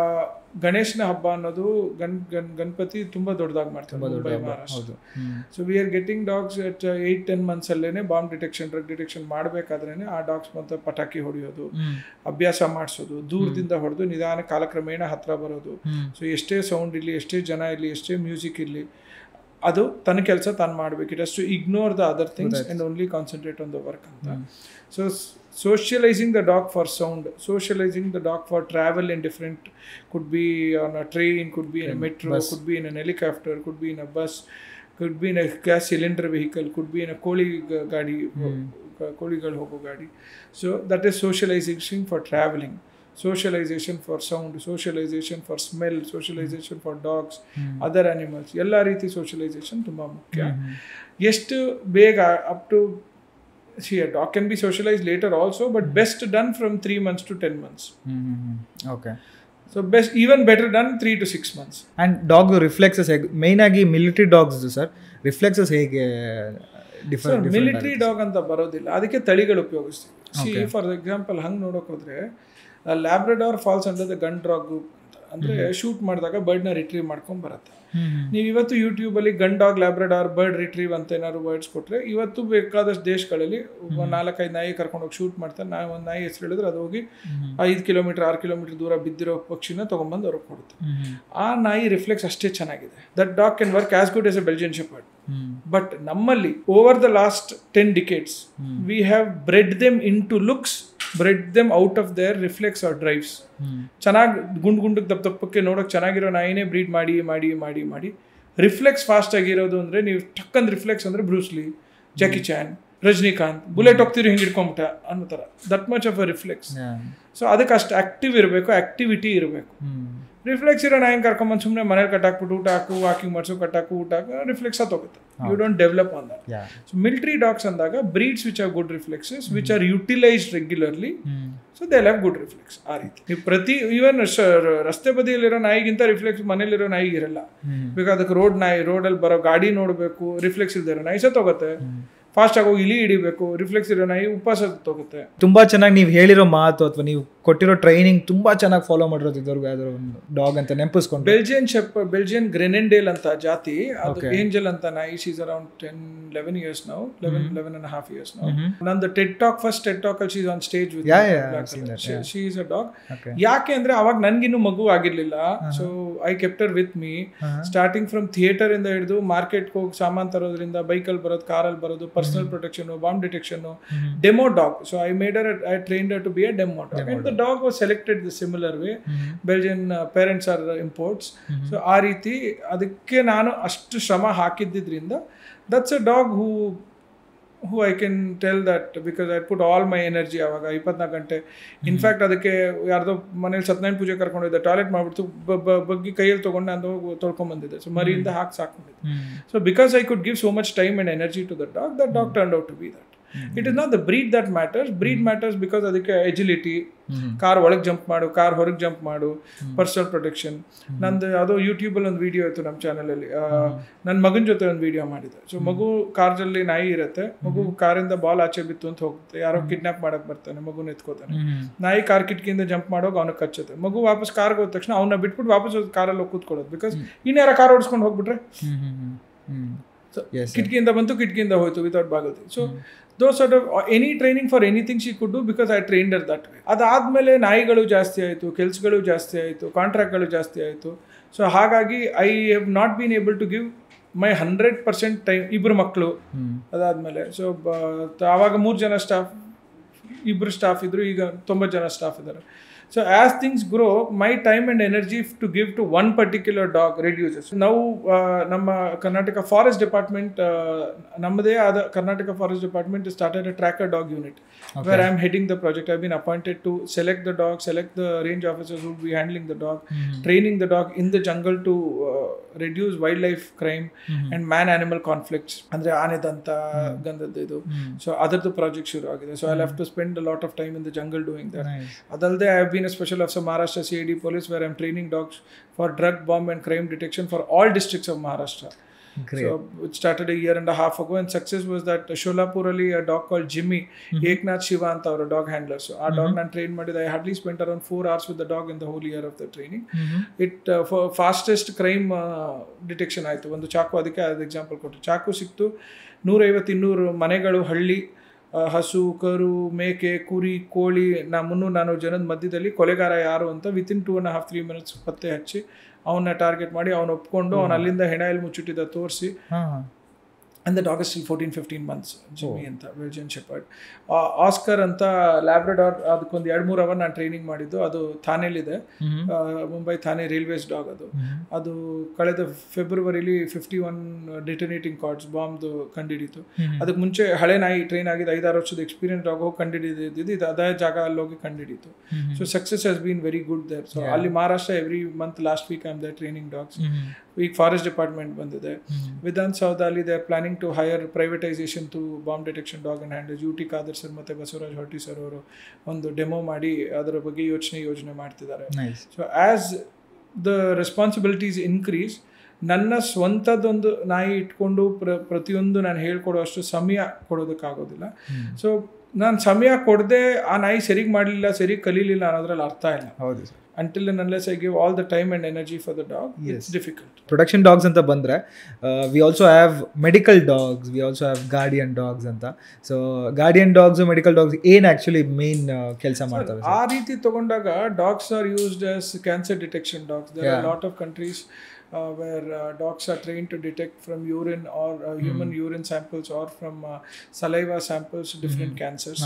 ಗಣೇಶನ ಹಬ್ಬ ಅನ್ನೋದು ಗಣಪತಿ ತುಂಬ ದೊಡ್ಡದಾಗಿ ಮಾಡ್ತಾರೆ Mumbai, Maharashtra. So we are getting dogs at 8-10 months ಅಲ್ಲೇನೆ ಬಾಂಬ್ ಡಿಟೆಕ್ಷನ್, ಡ್ರಗ್ ಡಿಟೆಕ್ಷನ್ ಮಾಡಬೇಕಾದ್ರೇನೆ ಆ ಡಾಗ್ಸ್ ಮತ್ತೆ ಪಟಾಕಿ ಹೊಡೆಯೋದು, ಅಭ್ಯಾಸ ಮಾಡಿಸೋದು, ದೂರದಿಂದ ಹೊಡೆದು ನಿಧಾನ ಕಾಲಕ್ರಮೇಣ ಹತ್ರ ಬರೋದು. ಸೊ ಎಷ್ಟೇ ಸೌಂಡ್ ಇರಲಿ, ಎಷ್ಟೇ ಜನ ಇರಲಿ, ಎಷ್ಟೇ ಮ್ಯೂಸಿಕ್ ಇರಲಿ, ಅದು ತನ್ನ ಕೆಲಸ ತಾನು ಮಾಡಬೇಕು. It has to ignore the other things and only concentrate on the work ಅಂತ. So socializing the dog for sound, socializing the dog for travel in different, could be on a train, could be in a metro, could be in an helicopter, could be in a bus, could be in a gas cylinder vehicle, could be in a koli gadi, koligal hogo gadi. So that is socialization for traveling, socialization for sound, socialization for smell, socialization for dogs, other animals. ಎಲ್ಲ ರೀತಿ socialization ತುಂಬ ಮುಖ್ಯ. ಎಷ್ಟು ಬೇಗ up to see, a dog can be socialized later also, but best done from 3 months to 10 months. Okay. So best, even better done 3 to 6 months. And dog reflexes, main ಆಗಿ military dogs sir, reflexes ಹೇಗೆ different? Military dog ಅಂತ ಬರೋದಿಲ್ಲ, ಅದಕ್ಕೆ ತಳಿಗಳು ಉಪಯೋಗಿಸ್ತೀವಿ. C for example ಹಂಗೆ ನೋಡೋಕೆ ಹೋದ್ರೆ Labrador falls under the gun dog group ಅಂತ. ಅಂದರೆ ಶೂಟ್ ಮಾಡಿದಾಗ ಬರ್ಡ್ನ ರಿಟ್ರೀವ್ ಮಾಡ್ಕೊಂಡು ಬರುತ್ತೆ. ನೀವು ಇವತ್ತು ಯೂಟ್ಯೂಬಲ್ಲಿ gun dog, Labrador, bird retrieve ಅಂತ ಏನಾದ್ರು ವರ್ಡ್ಸ್ ಕೊಟ್ಟರೆ, ಇವತ್ತು ಬೇಕಾದಷ್ಟು ದೇಶಗಳಲ್ಲಿ 4-5 ನಾಯಿ ಕರ್ಕೊಂಡೋಗಿ ಶೂಟ್ ಮಾಡ್ತಾರೆ. ನಾವು ಒಂದು ನಾಯಿ ಹೆಸರು ಹೇಳಿದ್ರೆ ಅದು ಹೋಗಿ 5 ಕಿಲೋಮೀಟರ್ 6 ಕಿಲೋಮೀಟರ್ ದೂರ ಬಿದ್ದಿರೋ ಪಕ್ಷಿನ ತೊಗೊಂಬಂದು ಅವ್ರಿಗೆ ಕೊಡುತ್ತೆ. ಆ ನಾಯಿ ರಿಫ್ಲೆಕ್ಸ್ ಅಷ್ಟೇ ಚೆನ್ನಾಗಿದೆ. That dog can work as good as a Belgian shepherd. But ನಮ್ಮಲ್ಲಿ over the last 10 decades we have bred them into looks, bred them out of their reflex or drives. ಚೆನ್ನಾಗಿ ಗುಂಡಕ್ಕೆ ದಪ್ಪಕ್ಕೆ ನೋಡೋಕೆ ಚೆನ್ನಾಗಿರೋ ನಾಯಿನೇ bread ಮಾಡಿ ಮಾಡಿ ಮಾಡಿ ಮಾಡಿ reflex fast ಆಗಿರೋದು. ಅಂದರೆ ನೀವು ಟಕ್ಕಂದು ರಿಫ್ಲೆಕ್ಸ್ ಅಂದರೆ Bruce Lee, Jackie Chan, Rajinikanth bullet ಹೋಗ್ತಿರು ಹಿಂಗೆ ಹಿಡ್ಕೊಂಬಿಟ್ಟ ಅನ್ನೋ ಥರ, that much of a reflex. So ಅದಕ್ಕೆ ಅಷ್ಟು ಆಕ್ಟಿವ್ ಇರಬೇಕು, ಆಕ್ಟಿವಿಟಿ ಇರಬೇಕು. ರಿಫ್ಲೆಕ್ಸ್ ಇರೋ ನಾಯಿ ಕರ್ಕೊಂಬಂದು ಸುಮ್ಮನೆ ಮನೇಲಿ ಕಟ್ಟಾಕ್ಬಿಟ್ಟು ಊಟ ಹಾಕು, ವಾಕಿಂಗ್ ಮಾಡಿಸು, ಕಟ್ಟಾಕು, ಊಟ ಹಾಕು, ರಿಫ್ಲೆಕ್ಸ್ ಹೋಗುತ್ತೆ. You don't develop on that. So military dogs ಅಂದಾಗ breeds which are good reflexes, which are utilised regularly, so they have good reflex. ಆ ರೀತಿ ಪ್ರತಿ ಈವನ್ ರಸ್ತೆ ಬದಿಯಲ್ಲಿರೋ ನಾಯಿಗಿಂತ ರಿಫ್ಲೆಕ್ಸ್ ಮನೇಲಿರೋ ನಾಯಿಗೆ ಇರಲ್ಲ. ಬೇಕಾದ್ರೆ ಅದಕ್ಕೆ ರೋಡಲ್ಲಿ ಬರೋ ಗಾಡಿ ನೋಡಬೇಕು, ರಿಫ್ಲೆಕ್ಸ್ ಇಲ್ದಿರೋ ನಾಯಿ ಸತ್ತೋಗುತ್ತೆ. ಫಾಸ್ಟ್ ಆಗಿ ಹೋಗಿ ಇಲಿ ಹಿಡಿಬೇಕು, ರಿಫ್ಲೆಕ್ಸ್ ಇರೋ ನಾಯಿ ಉಪವಾಸ ಹೋಗುತ್ತೆ. ತುಂಬಾ ಚೆನ್ನಾಗಿ ನೀವು ಹೇಳಿರೋ ಮಾತು ಅಥವಾ ನೀವು ಕೊಟ್ಟಿರೋ ಟ್ರೈನಿಂಗ್ ತುಂಬಾ ಚೆನ್ನಾಗಿ ಫಾಲೋ ಮಾಡಿರೋದು ಇದ್ರವ್ರಿಗೆ ಯಾವ್ದಾದ್ರು ಒಂದು ಡಾಗ್ ಅಂತ ನೆನಪಿಸ್ಕೊಂಡು. ಬೆಲ್ಜಿಯನ್ ಗ್ರೆನೆಂಡೇಲ್ ಅಂತ ಜಾತಿ, ಅದು ಏಂಜಲ್ ಅಂತ ನಾಯಿ. She's around 10-11 years now, 11.5 years now. ನಂದು ಫಸ್ಟ್ ಟೆಡ್ ಟಾಕ್ ಅಲ್ಲಿ she's on stage with she is a dog. ಯಾಕೆ ಅಂದ್ರೆ ಅವಾಗ ನನ್ಗಿನ್ನೂ ಮಗು ಆಗಿರ್ಲಿಲ್ಲ. So I kept her with me starting from theatre ಇಂದ ಹಿಡಿದು ಮಾರ್ಕೆಟ್ಗೆ ಹೋಗಿ ಸಾಮಾನ್ ತರೋದ್ರಿಂದ, ಬೈಕಲ್ಲಿ ಬರೋದು, ಕಾರಲ್ಲಿ ಬರೋದು, personal protection, bomb detection, demo dog. So I trained her to be a demo dog. And the dog was selected the similar way. Belgian parents are imports. So ಆ ರೀತಿ ಅದಕ್ಕೆ ನಾನು ಅಷ್ಟು ಶ್ರಮ ಹಾಕಿದ್ದಿದ್ರಿಂದ, that's a dog who I can tell that because I put all my energy ಅವಾಗ 24 ಗಂಟೆ. In fact ಅದಕ್ಕೆ ಯಾರ್ದೋ ಮನೇಲಿ ಸತ್ಯನಾರಾಯಣ ಪೂಜೆ ಕರ್ಕೊಂಡಿದ್ದೆ, ಟಾಯ್ಲೆಟ್ ಮಾಡ್ಬಿಟ್ಟು ಬಗ್ಗಿ ಕೈಯಲ್ಲಿ ತೊಗೊಂಡು ನಾನು ತೊಳ್ಕೊಂಡ್ಬಂದಿದ್ದೆ. ಸೊ ಮರಿಯಿಂದ ಹಾಕಿ ಸಾಕೊಂಡಿದ್ದೆ. So because I could give so much time and energy to that dog turned out to be that. It is not the breed that matters. Breed matters because ಅದಕ್ಕೆ ಎಜಿಲಿಟಿ, ಕಾರ್ ಒಳಗೆ jump ಮಾಡು, car ಹೊರಗೆ jump ಮಾಡು, personal protection. ನಂದು ಯಾವುದೋ ಯೂಟ್ಯೂಬಲ್ಲಿ ಒಂದು video ಇತ್ತು ನಮ್ಮ ಚಾನಲಲ್ಲಿ, ನನ್ನ ಮಗನ ಜೊತೆ ಒಂದು ವಿಡಿಯೋ ಮಾಡಿದೆ. ಸೊ ಮಗು ಕಾರಲ್ಲಿ ನಾಯಿ ಇರುತ್ತೆ, ಮಗು ಕಾರಿಂದ ಬಾಲ್ ಆಚೆ ಬಿತ್ತು ಅಂತ ಹೋಗುತ್ತೆ, ಯಾರೋ ಕಿಡ್ನಾಪ್ ಮಾಡಕ್ ಬರ್ತಾನೆ, ಮಗುನ ಎತ್ಕೋತಾನೆ, ನಾಯಿ ಕಾರ್ ಕಿಟಕಿಯಿಂದ ಜಂಪ್ ಮಾಡೋಕೆ ಅವನಿಗೆ ಕಚ್ಚುತ್ತೆ. ಮಗು ವಾಪಸ್ ಕಾರ್ಗೆ ಹೋದ ತಕ್ಷಣ ಅವನ್ನ ಬಿಟ್ಬಿಟ್ಟು ವಾಪಸ್ ಕಾರಲ್ಲಿ ಹೋಗಿ ಕೂತ್ಕೊಳ್ಳೋದು. ಬಿಕಾಸ್ ಇನ್ಯಾರ ಕಾರ್ ಓಡಿಸ್ಕೊಂಡು ಹೋಗ್ಬಿಟ್ರೆ ಕಿಟಕಿಯಿಂದ ಬಂತು, ಕಿಟಕಿಯಿಂದ ಹೋಯ್ತು ವಿತೌಟ್ ಬಾಗಲ್. So those sort of any training for anything she could do because I trained her that way. ಅದಾದ್ಮೇಲೆ ನಾಯಿಗಳು ಜಾಸ್ತಿ ಆಯಿತು, ಕೆಲಸಗಳು ಜಾಸ್ತಿ ಆಯಿತು, ಕಾಂಟ್ರಾಕ್ಟ್ಗಳು ಜಾಸ್ತಿ ಆಯಿತು. ಸೊ ಹಾಗಾಗಿ I have not been able to give my 100% time. ಇಬ್ಬರು ಮಕ್ಕಳು ಅದಾದಮೇಲೆ. ಸೊ ಆವಾಗ 3 ಜನ ಸ್ಟಾಫ್, 2 ಸ್ಟಾಫ್ ಇದ್ರು, ಈಗ 90 ಜನ ಸ್ಟಾಫ್ ಇದ್ದಾರೆ. So as things grow, my time and energy to give to one particular dog reduces. Now ನಮ್ಮ ಕರ್ನಾಟಕ ಫಾರೆಸ್ಟ್ ಡಿಪಾರ್ಟ್ಮೆಂಟ್, ನಮ್ಮದೇ ಆದ Karnataka forest department started a tracker dog unit where I am heading the project. I have been appointed to select the dog, select the range officers who will be handling the dog, training the dog in the jungle to reduce wildlife crime and man-animal conflicts. ಅಂದ್ರೆ ಆನೆದಂತ ಗಂಧದ್ದು ಇದು. So ಅದರದ್ದು project ಶುರು ಆಗಿದೆ. So I'll have to spend a lot of time in the jungle doing that. ಅದಲ್ಲದೆ I have been a special officer Maharashtra CID police where I am training dogs for drug, bomb and crime detection for all districts of Maharashtra. Great. So it started a year and a half ago, and success was that Sholapurali a dog called Jimmy, Eknath Shiva anta our dog handler. So our dog nan train madida. I hardly spent around 4 hours with the dog in the whole year of the training. It for fastest crime detection ಆಯಿತು. ಒಂದು ಚಾಕು, ಅದಕ್ಕೆ ಅದು example ಕೊಟ್ಟು, ಚಾಕು ಸಿಕ್ತು 150-200 ಮನೆಗಳು, ಹಳ್ಳಿ, ಹಸು, ಕರು, ಮೇಕೆ, ಕುರಿ, ಕೋಳಿ, 300-400 ಜನದ ಮಧ್ಯದಲ್ಲಿ ಕೊಲೆಗಾರ ಯಾರು ಅಂತ ವಿತಿನ್ 2.5-3 minutes ಪತ್ತೆ ಹಚ್ಚಿ ಅವನ್ನ ಟಾರ್ಗೆಟ್ ಮಾಡಿ ಅವನು ಒಪ್ಕೊಂಡು ಅವನು ಅಲ್ಲಿಂದ ಹೆಣೆಯಲ್ಲಿ ಮುಚ್ಚಿಟ್ಟಿದ್ದ ತೋರಿಸಿ. And the dog is still 14-15 months. Jimmy ಅಂತ ಬೆಲ್ಜಿಯನ್ ಶೆಪರ್ಡ್. ಆಸ್ಕರ್ ಅಂತ ಲ್ಯಾಬ್ರಡಾರ್, ಅದಕ್ಕೊಂದು 2-3 ಅವರ್ ನಾನು ಟ್ರೈನಿಂಗ್ ಮಾಡಿದ್ದು. ಅದು ಥಾನೆಲಿದೆ, ಮುಂಬೈ ಥಾನೆ ರೈಲ್ವೇಸ್ ಡಾಗ್. ಅದು ಕಳೆದ ಫೆಬ್ರವರಿಲಿ 51 ಡಿಟನೇಟಿಂಗ್ ಕಾರ್ಡ್ಸ್ ಬಾಂಬ್ದು ಕಂಡಿಡಿತು. ಅದಕ್ಕೆ ಮುಂಚೆ ಹಳೆ ನಾಯಿ ಟ್ರೈನ್ ಆಗಿದೆ, 5-6 ವರ್ಷದ ಎಕ್ಸ್ಪೀರಿಯನ್ಸ್ ಡಾಗ್ ಹೋಗಿ ಕಂಡಿಡಿದ್ದು, ಇದು ಅದೇ ಜಾಗ ಅಲ್ಲಿ ಹೋಗಿ ಕಂಡಿಡಿತು. So success has been very good there. So ಅಲ್ಲಿ Maharashtra every month last week I am there training dogs. ಈಗ ಫಾರೆಸ್ಟ್ ಡಿಪಾರ್ಟ್ಮೆಂಟ್ ಬಂದಿದೆ. ವಿಧಾನ್ ಸೌಧಲ್ಲಿ they are planning to hire privatisation to bomb detection dog and handles. UT Khader sir ಮತ್ತು ಬಸವರಾಜ್ ಹೊಟ್ಟಿ sir ಅವರು ಒಂದು demo ಮಾಡಿ ಅದರ ಬಗ್ಗೆ ಯೋಜನೆ ಮಾಡ್ತಿದ್ದಾರೆ. So as the responsibilities increase, ನನ್ನ ಸ್ವಂತದೊಂದು ನಾಯಿ ಇಟ್ಕೊಂಡು ಪ್ರತಿಯೊಂದು ನಾನು ಹೇಳ್ಕೊಡೋಷ್ಟು ಸಮಯ ಕೊಡೋದಕ್ಕಾಗೋದಿಲ್ಲ. ಸೊ ನಾನು ಸಮಯ ಕೊಡದೆ ಆ ನಾಯಿ ಸರಿಗೆ ಮಾಡಲಿಲ್ಲ, ಸರಿಗೆ ಕಲೀಲಿಲ್ಲ ಅನ್ನೋದ್ರಲ್ಲಿ ಅರ್ಥ ಇಲ್ಲ. ಹೌದು sir. Until and unless I give all the time and energy for the dog, it's difficult. Production dogs anta bandre, we also have medical dogs, we also have guardian dogs anta. So guardian dogs and medical dogs ಏನ್ actually main ಕೆಲಸ ಮಾಡ್ತವೆ? ಆ ರೀತಿ ತಗೊಂಡಾಗ dogs are used as cancer detection dogs. There are a lot of countries where dogs are trained to detect from urine or human urine samples or from saliva samples different cancers.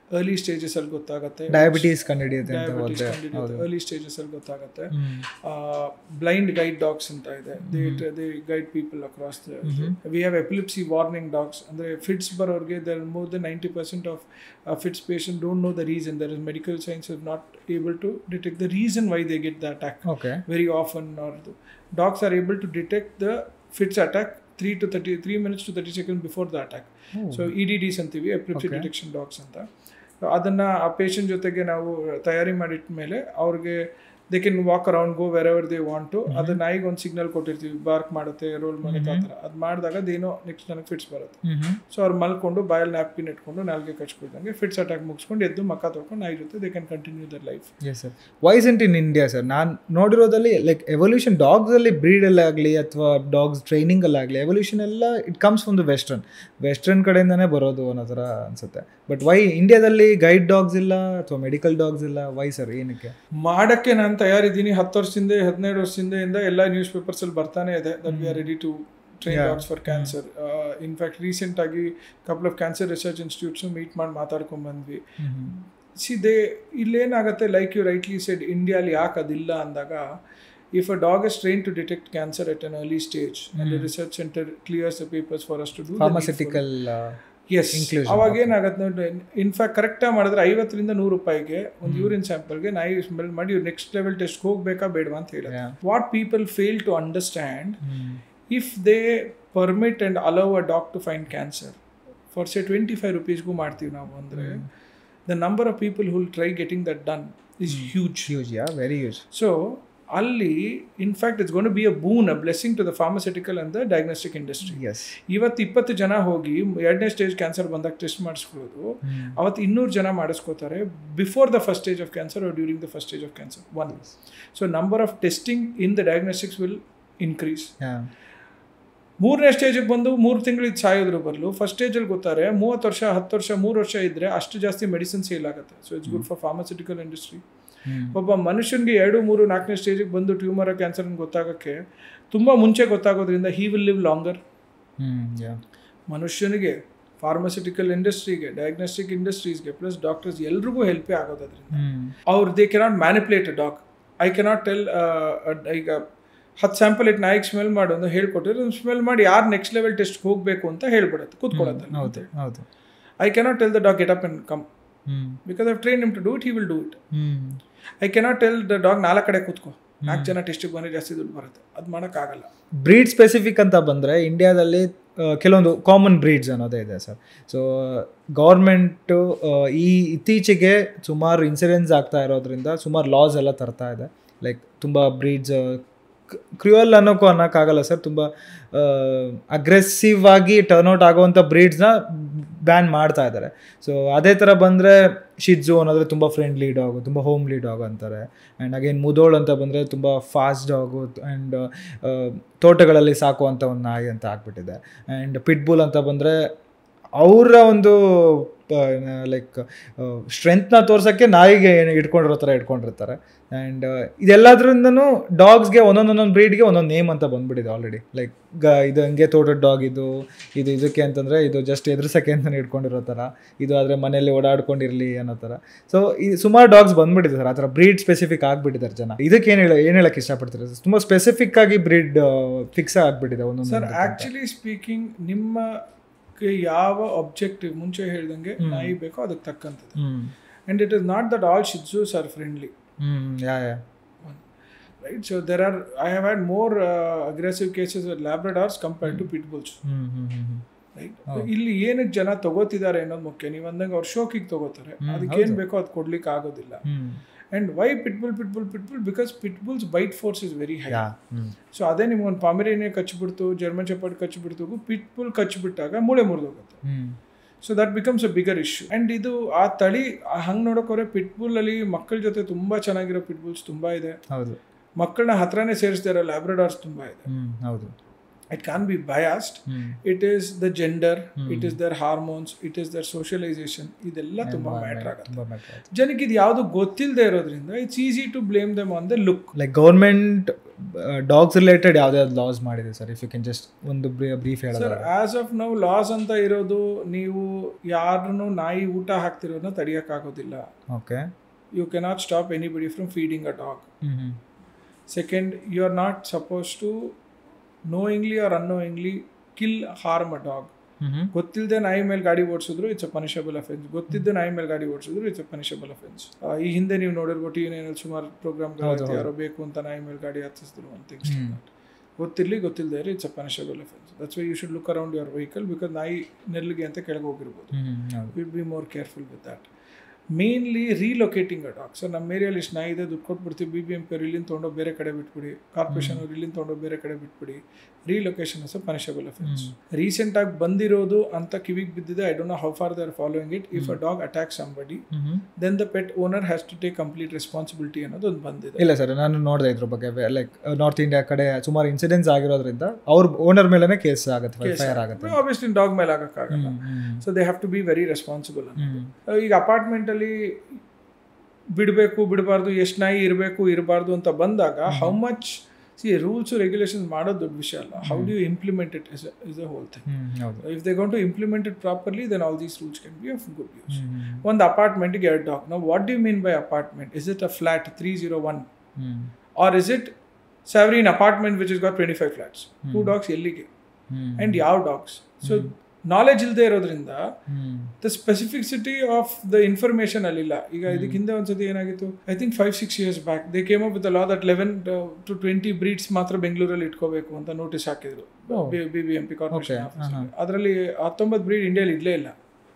Early stages ಅಲ್ಲಿ ಗೊತ್ತಾಗುತ್ತೆ. Diabetes ಕಂಡುಹಿಡಿಯುತ್ತೆ early stages ಅಲ್ಲಿ ಗೊತ್ತಾಗುತ್ತೆ. Blind guide dogs ಅಂತ ಇದೆ, they guide people across. We have epilepsy warning dogs. ಅಂದರೆ fits ಬರೋರಿಗೆ there more than 90% of fits patient don't know the reason. There is medical science is not able to detect the reason why they get the attack very often. Are dogs are able to detect the fits attack 3 minutes to 30 seconds before the attack. So EDDs ಅಂತೀವಿ, ಎಪಿಲಿಪ್ಸಿ detection dogs ಅಂತ. ಅದನ್ನು ಆ patient ಜೊತೆಗೆ ನಾವು ತಯಾರಿ ಮಾಡಿಟ್ಮೇಲೆ ಅವ್ರಿಗೆ they can walk around, go wherever they want to. ಅದು ನಾಯಿಗೆ ಒಂದು ಸಿಗ್ನಲ್ ಕೊಟ್ಟಿರ್ತೀವಿ, ಬಾರ್ಕ್ ಮಾಡುತ್ತೆ, ರೋಲ್ ಮಾಡುತ್ತೆ, ಆ ಥರ. ಅದು ಮಾಡಿದಾಗ ಅದೇನೋ ನೆಕ್ಸ್ಟ್ ನನಗೆ ಫಿಟ್ಸ್ ಬರುತ್ತೆ. ಸೊ ಅವ್ರು ಮಲ್ಕೊಂಡು ಬಾಯಲ್ಲಿ ನ್ಯಾಪ್ಕಿನ್ ಇಟ್ಕೊಂಡು ನಾಲ್ಗೆ ಕಚ್ಕೊಳ್ದಂಗೆ ಫಿಟ್ಸ್ ಅಟ್ಯಾಕ್ ಮುಗಿಸ್ಕೊಂಡು ಎದ್ದು ಮಕ್ಕ ತೊಗೊಂಡು ನಾಯಿ ಜೊತೆ they can continue their life. Yes sir. Why isn't in India sir? ನಾನು ನೋಡಿರೋದಲ್ಲಿ ಲೈಕ್ ಎವಲ್ಯೂಷನ್ ಡಾಗ್ಸಲ್ಲಿ ಬ್ರೀಡಲ್ಲಾಗಲಿ ಅಥವಾ ಡಾಗ್ಸ್ ಟ್ರೈನಿಂಗಲ್ಲಾಗಲಿ ಎವಲ್ಯೂಷನ್ ಎಲ್ಲ it comes from the western ಕಡೆಯಿಂದನೇ ಬರೋದು ಅನ್ನೋ ಥರ ಅನ್ಸುತ್ತೆ. ಬಟ್ ವೈ ಇಂಡಿಯಾದಲ್ಲಿ ಗೈಡ್ ಡಾಗ್ಸ್ ಇಲ್ಲ ಅಥವಾ ಮೆಡಿಕಲ್ ಡಾಗ್ಸ್ ಇಲ್ಲ? Why sir? ಏನಕ್ಕೆ? ಮಾಡೋಕ್ಕೆ ನಾನು ತಯಾರಿದ್ದೀನಿ. 10 ವರ್ಷದಿಂದ 12 ವರ್ಷದಿಂದ ಎಲ್ಲ ನ್ಯೂಸ್ ಪೇಪರ್ಸಲ್ಲಿ ಬರ್ತಾನೆ ಇದೆ that we are ready to train dogs for cancer. In fact ರೀಸೆಂಟಾಗಿ couple of cancer research institutes meet ಮಾಡಿ ಮಾತಾಡ್ಕೊಂಡ್ಬಂದ್ವಿ. ಇಲ್ಲೇನಾಗುತ್ತೆ, ಲೈಕ್ ಯು ರೈಟ್ಲಿ ಸೆಡ್, ಇಂಡಿಯಾಲಿ ಯಾಕೆ ಅದಿಲ್ಲ ಅಂದಾಗ, if a dog is trained to detect cancer at an early stage and the research center clears the papers for us to do pharmaceutical yes, ಅವಾಗ ಏನಾಗುತ್ತೆ ನೋಡಿ, ಇನ್ಫ್ಯಾಕ್ಟ್ ಕರೆಕ್ಟಾಗಿ ಮಾಡಿದ್ರೆ 50ರಿಂದ 100 ರೂಪಾಯಿಗೆ ಒಂದು ಯೂರಿನ್ ಸ್ಯಾಂಪಲ್ಗೆ ನಾಯಿ ಸ್ಮೆಲ್ ಮಾಡಿ ಇವ್ರು ನೆಕ್ಸ್ಟ್ ಲೆವೆಲ್ ಟೆಸ್ಟ್ ಹೋಗ್ಬೇಕಾ ಬೇಡವಾ ಅಂತ ಹೇಳಿ. What people fail to understand, if they permit and allow a dog to find cancer for say 25 ರೂಪೀಸ್ಗೂ ಮಾಡ್ತೀವಿ ನಾವು ಅಂದರೆ, the number of people who will try getting that done is huge. Very huge. So ಅಲ್ಲಿ in fact it's going to be a boon, a blessing to the pharmaceutical and the diagnostic industry. ಇವತ್ತು 20 ಜನ ಹೋಗಿ 2ನೇ stage cancer ಬಂದಾಗ test ಮಾಡಿಸ್ಕೊಳ್ಳೋದು, ಅವತ್ತು 200 ಜನ ಮಾಡಿಸ್ಕೋತಾರೆ before the first stage of cancer or during the first stage of cancer. One, so number of testing in the diagnostics will increase. 3ನೇ ಸ್ಟೇಜಿಗೆ ಬಂದು 3 ತಿಂಗಳು ಇದು ಸಾಯೋದ್ರ ಬದಲು ಫಸ್ಟ್ ಸ್ಟೇಜಲ್ಲಿ ಗೊತ್ತಾರೆ 30 ವರ್ಷ 10 ವರ್ಷ 3 ವರ್ಷ ಇದ್ದರೆ ಅಷ್ಟು ಜಾಸ್ತಿ ಮೆಡಿಸಿನ್ ಸೇಲ್ ಆಗುತ್ತೆ. So it's good for pharmaceutical industry. ಒಬ್ಬ ಮನುಷ್ಯನಿಗೆ 2, 3, 4ನೇ ಸ್ಟೇಜಿಗೆ ಬಂದು ಟ್ಯೂಮರ್ ಕ್ಯಾನ್ಸರ್ ಗೊತ್ತಾಗೋಕ್ಕೆ ತುಂಬ ಮುಂಚೆ ಗೊತ್ತಾಗೋದ್ರಿಂದ ಹಿ ವಿಲ್ ಲಿವ್ ಲಾಂಗರ್. ಮನುಷ್ಯನಿಗೆ, ಫಾರ್ಮಸ್ಯೂಟಿಕಲ್ ಇಂಡಸ್ಟ್ರಿಗೆ, ಡಯಾಗ್ನೋಸ್ಟಿಕ್ ಇಂಡಸ್ಟ್ರೀಸ್ಗೆ ಪ್ಲಸ್ ಡಾಕ್ಟರ್ಸ್ ಎಲ್ರಿಗೂ ಹೆಲ್ಪೇ ಆಗೋದ್ರಿಂದ ಅವ್ರು they cannot manipulate a dog. I cannot tell, ಈಗ 10 ಸ್ಯಾಂಪಲ್ ಇಟ್ಟು ನಾಯಿಗೆ ಸ್ಮೆಲ್ ಮಾಡು ಅಂತ ಹೇಳ್ಕೊಟ್ಟಿದ್ರೆ ಸ್ಮೆಲ್ ಮಾಡಿ ಯಾರು ನೆಕ್ಸ್ಟ್ ಲೆವೆಲ್ ಟೆಸ್ಟ್ಗೆ ಹೋಗಬೇಕು ಅಂತ ಹೇಳ್ಬಿಡುತ್ತೆ, ಕೂತ್ಕೊಳ್ಳುತ್ತೆ. I cannot tell the dog get up and come because I've trained him to do it, he will do it. I cannot tell the dog 4 ಕಡೆ ಕೂತ್ಕೋ, 4 ಜನ ಟೆಸ್ಟಿಗೆ ಬಂದರೆ ಜಾಸ್ತಿ ದುಡ್ಡು ಬರುತ್ತೆ, ಅದು ಮಾಡೋಕ್ಕಾಗಲ್ಲ. ಬ್ರೀಡ್ ಸ್ಪೆಸಿಫಿಕ್ ಅಂತ ಬಂದರೆ ಇಂಡಿಯಾದಲ್ಲಿ ಕೆಲವೊಂದು ಕಾಮನ್ ಬ್ರೀಡ್ಸ್ ಅನ್ನೋದೇ ಇದೆ ಸರ್. ಸೊ ಗೌರ್ಮೆಂಟು ಇತ್ತೀಚೆಗೆ ಸುಮಾರು ಇನ್ಸಿಡೆನ್ಸ್ ಆಗ್ತಾ ಇರೋದ್ರಿಂದ ಸುಮಾರು ಲಾಸ್ ಎಲ್ಲ ತರ್ತಾ ಇದೆ. ಲೈಕ್ ತುಂಬ ಬ್ರೀಡ್ಸ್ ಕ್ರೂಯಲ್ ಅನ್ನೋಕ್ಕಾಗಲ್ಲ ಸರ್, ತುಂಬ ಅಗ್ರೆಸಿವ್ ಆಗಿ ಟರ್ನ್ಔಟ್ ಆಗುವಂಥ ಬ್ರೀಡ್ಸ್ನ ಬ್ಯಾನ್ ಮಾಡ್ತಾ ಇದ್ದಾರೆ. ಸೊ ಅದೇ ಥರ ಬಂದರೆ ಶಿಟ್ಜು ಅನ್ನೋದ್ರೆ ತುಂಬ ಫ್ರೆಂಡ್ಲಿ ಡಾಗು, ತುಂಬ ಹೋಮ್ಲಿ ಡಾಗ್ ಅಂತಾರೆ. ಆ್ಯಂಡ್ ಅಗೇನ್ ಮುದೋಳ್ ಅಂತ ಬಂದರೆ ತುಂಬ ಫಾಸ್ಟ್ ಡಾಗು ಆ್ಯಂಡ್ ತೋಟಗಳಲ್ಲಿ ಸಾಕುವಂಥ ಒಂದು ನಾಯಿ ಅಂತ ಆಗ್ಬಿಟ್ಟಿದೆ. ಆ್ಯಂಡ್ ಪಿಟ್ಬುಲ್ ಅಂತ ಬಂದರೆ ಅವರ ಒಂದು ಲೈಕ್ ಸ್ಟ್ರೆಂತ್ನ ತೋರ್ಸೋಕ್ಕೆ ನಾಯಿಗೆ ಇಟ್ಕೊಂಡಿರೋ ಥರ ಇಟ್ಕೊಂಡಿರ್ತಾರೆ. ಆ್ಯಂಡ್ ಇದೆಲ್ಲದ್ರಿಂದನೂ ಡಾಗ್ಸ್ಗೆ ಒಂದೊಂದು ಬ್ರೀಡ್ಗೆ ಒಂದೊಂದು ನೇಮ್ ಅಂತ ಬಂದ್ಬಿಟ್ಟಿದೆ ಆಲ್ರೆಡಿ. ಲೈಕ್ ಇದು ಹಂಗೆ ತೋಟದ ಡಾಗ್, ಇದು ಇದಕ್ಕೆ ಅಂತಂದರೆ ಇದು ಜಸ್ಟ್ ಎದುರಿಸೋಕ್ಕೆ ಅಂತಲೇ ಇಟ್ಕೊಂಡಿರೋ ಥರ, ಇದು ಆದರೆ ಮನೆಯಲ್ಲಿ ಓಡಾಡ್ಕೊಂಡಿರಲಿ ಅನ್ನೋ ಥರ. ಸೊ ಈ ಸುಮಾರು ಡಾಗ್ಸ್ ಬಂದ್ಬಿಟ್ಟಿದೆ ಸರ್, ಆ ಥರ ಬ್ರೀಡ್ ಸ್ಪೆಸಿಫಿಕ್ ಆಗಿಬಿಟ್ಟಿದ್ದಾರೆ ಜನ. ಇದಕ್ಕೆ ಏನು ಹೇಳೋಕ್ಕೆ ಇಷ್ಟಪಡ್ತೀರಾ? ತುಂಬ ಸ್ಪೆಸಿಫಿಕ್ ಆಗಿ ಬ್ರೀಡ್ ಫಿಕ್ಸ್ ಆಗಿಬಿಟ್ಟಿದೆ ಒಂದೊಂದು. ಸರ್ ಆ್ಯಕ್ಚುಲಿ ಸ್ಪೀಕಿಂಗ್, ನಿಮ್ಮ ಯಾವ ಆಬ್ಜೆಕ್ಟಿವ್ ಮುಂಚೆ ಹೇಳ್ದಂಗೆ ನಾಯಿ ಬೇಕೋ ಅದಕ್ಕೆ ತಕ್ಕಂಥದ್ದು. And it is not that all shih tzus are friendly. Right, so I have had more aggressive cases with Labradors compared to pit bulls. Right, ಇಲ್ಲಿ ಏನಕ್ಕೆ ಜನ ತಗೋತಿದ್ದಾರೆ ಅನ್ನೋದು ಮುಖ್ಯ. ನೀವು ಅಂದಂಗೆ ಅವ್ರು ಶೋಕಿಗೆ ತಗೋತಾರೆ, ಅದಕ್ಕೆ ಏನು ಬೇಕೋ ಅದು ಕೊಡ್ಲಿಕ್ಕೆ ಆಗೋದಿಲ್ಲ. And why pitbull? Because pitbull's bite force is very high. So ಅದೇ ನಿಮ್ಗೊಂದು ಪಾಮೆರೇನಿಯನ್ ಕಚ್ಚಿಬಿಡ್ತು, ಜರ್ಮನ್ ಶೆಪರ್ಡ್ ಕಚ್ಚಿಬಿಡ್ತು, ಪಿಟ್ಬುಲ್ ಕಚ್ಚಿಬಿಟ್ಟಾಗ ಮೂಳೆ ಮುರಿದೋಗುತ್ತೆ. So that becomes a bigger issue. And ಇದು ಆ ತಳಿ ಹಂಗೆ ನೋಡೋಕೋರೆ ಪಿಟ್ಬುಲ್ಲಲ್ಲಿ ಮಕ್ಕಳ ಜೊತೆ ತುಂಬ ಚೆನ್ನಾಗಿರೋ ಪಿಟ್ಬುಲ್ಸ್ ತುಂಬ ಇದೆ. ಹೌದು, ಮಕ್ಕಳನ್ನ ಹತ್ರನೇ ಸೇರಿಸ್ತಾರೆ. ಲ್ಯಾಬ್ರಡಾರ್ಸ್ ತುಂಬ ಇದೆ. ಹೌದು, it can't be biased. It is the gender, it is their hormones, it is their socialization. ಇದೆಲ್ಲ ತುಂಬ ಮ್ಯಾಟರ್ ಆಗುತ್ತೆ. ಜನಕ್ಕೆ ಇದು ಯಾವುದು ಗೊತ್ತಿಲ್ಲದೆ ಇರೋದ್ರಿಂದ it's easy to blame them on the look. Like government dogs related ಯಾವ್ದಾದ್ರು ಲಾಸ್ ಮಾಡಿದೆ sir? If you can just ಒಂದು ಬ್ರೀಫ್ ಸರ್, ಹೇಳೋದು. ಆಸ್ ಆಫ್ ನಾವು ಲಾಸ್ ಅಂತ ಇರೋದು, ನೀವು ಯಾರನ್ನು ನಾಯಿ ಊಟ ಹಾಕ್ತಿರೋದನ್ನ ತಡೆಯೋಕ್ಕಾಗೋದಿಲ್ಲ. Okay. You cannot stop anybody from feeding a dog. Second, you are not suppose to knowingly or unknowingly kill, harm a dog. ಗೊತ್ತಿಲ್ಲದೆ ನಾಯಿ ಮೇಲೆ ಗಾಡಿ ಓಡಿಸಿದ್ರು ಇಟ್ಸ್ ಅ ಪನಿಷಬಲ್ ಅಫೆನ್ಸ್. ಗೊತ್ತಿದ್ದೆ ನಾಯಿ ಮೇಲೆ ಗಾಡಿ ಓಡಿಸಿದ್ರು ಇಟ್ಸ್ ಅ ಪನಿಷಬಲ್ ಅಫೆನ್ಸ್. ಈ ಹಿಂದೆ ನೀವು ನೋಡಿರ್ಬೋದು ಟಿವಿನಲ್ಲಿ ಸುಮಾರು ಪ್ರೋಗ್ರಾಮ್ಗಳು, ಯಾರೋ ಬೇಕು ಅಂತ ನಾಯಿ ಮೇಲೆ ಗಾಡಿ ಹತ್ತಿಸಿದ್ರು ಅಂತ. ಗೊತ್ತಿಲ್ಲದೆ ಇರಿ it's a punishable offence. That's why you should look around your vehicle, because ನಾಯಿ ನೆರಳಿಗೆ ಅಂತ ಕೆಳಗೆ ಹೋಗಿರ್ಬೋದು. Will be more careful with that. Mainly relocating a dog. Sir, ನಮ್ಮ ಏರಿಯಲ್ಲಿ ಇಷ್ಟು ನಾಯಿ ಇದೆ, ದುಡ್ಡು ಕೊಟ್ಬಿಡ್ತೀವಿ, BBMP ಅವ್ರು ಇಲ್ಲಿಂದ ತೊಗೊಂಡೋಗಿ ಬೇರೆ ಕಡೆ ಬಿಟ್ಬಿಡಿ, ಕಾರ್ಪೊರೇಷನ್ ಅವ್ರು ಇಲ್ಲಿಂದ ತೊಗೊಂಡೋಗಿ ಬೇರೆ ಕಡೆ ಬಿಟ್ಬಿಡಿ. Relocation is a punishable offence. ರೀಸೆಂಟಾಗಿ ಬಂದಿರೋದು ಅಂತ ಕಿವಿಗೆ ಬಿದ್ದಿದೆ, I don't know how far they are following it. If a dog attack somebody, then the pet owner has to take complete responsibility ಅನ್ನೋದು ಒಂದು ಬಂದಿದೆ. ಇಲ್ಲ ಸರ್, ನಾನು ನೋಡಿದೆ ಇದ್ರ ಬಗ್ಗೆ. ಲೈಕ್ ನಾರ್ತ್ ಇಂಡಿಯಾ ಕಡೆ ಸುಮಾರು ಇನ್ಸಿಡೆಂಟ್ಸ್ ಆಗಿರೋದ್ರಿಂದ ಅವ್ರ ಓನರ್ ಮೇಲೆನೇ ಕೇಸ್ ಆಗುತ್ತೆ, ಫೈರ್ ಆಗುತ್ತೆ. ಆಬ್ವಿಯಸ್ಲಿ ಡಾಗ್ ಮೇಲೆ ಆಗಕ್ಕಾಗಲ್ಲ. So they have to be very responsible. ಈಗ ಅಪಾರ್ಟ್ಮೆಂಟ್ ಅಲ್ಲಿ ಬಿಡಬೇಕು ಬಿಡಬಾರ್ದು, ಎಷ್ಟು ನಾಯಿ ಇರಬೇಕು ಇರಬಾರ್ದು ಅಂತ ಬಂದಾಗ, ಹೌ ಮಚ್ ರೂಲ್ಸ್ ರೆಗ್ಯುಲೇಷನ್ಸ್ ಮಾಡೋದು ದೊಡ್ಡ ವಿಷಯ ಅಲ್ಲ. How do you implement it is a whole thing. If they going to implement it properly, then all these rules can be of good use. ಒಂದು ಅಪಾರ್ಟ್ಮೆಂಟ್ಗೆ 2 ಡಾಗ್. ನಾವು what do you mean by apartment? Is it a flat 301 or is it sovereign apartment which is got 25 flats? 2 dogs ಎಲ್ಲಿಗೆ and ಯಾವ dogs? So knowledge ಇಲ್ಲದೆ ಇರೋದ್ರಿಂದ the specificity of the information ಅಲ್ಲಿಲ್ಲ. ಈಗ ಇದಕ್ಕೆ ಹಿಂದೆ ಒಂದ್ಸತಿ ಏನಾಗಿತ್ತು, I think 5-6 years back, they came up with a law that 11 to 20 breeds ಮಾತ್ರ ಬೆಂಗಳೂರಲ್ಲಿ ಇಟ್ಕೋಬೇಕು ಅಂತ ನೋಟಿಸ್ ಹಾಕಿದ್ರು BBMP ಕಾರ್ಪೊರೇಷನ್ ಆಫೀಸ್. ಅದರಲ್ಲಿ 19 ಬ್ರೀಡ್ ಇಂಡಿಯಾಲಿ ಇಡ್ಲೇ ಇಲ್ಲ.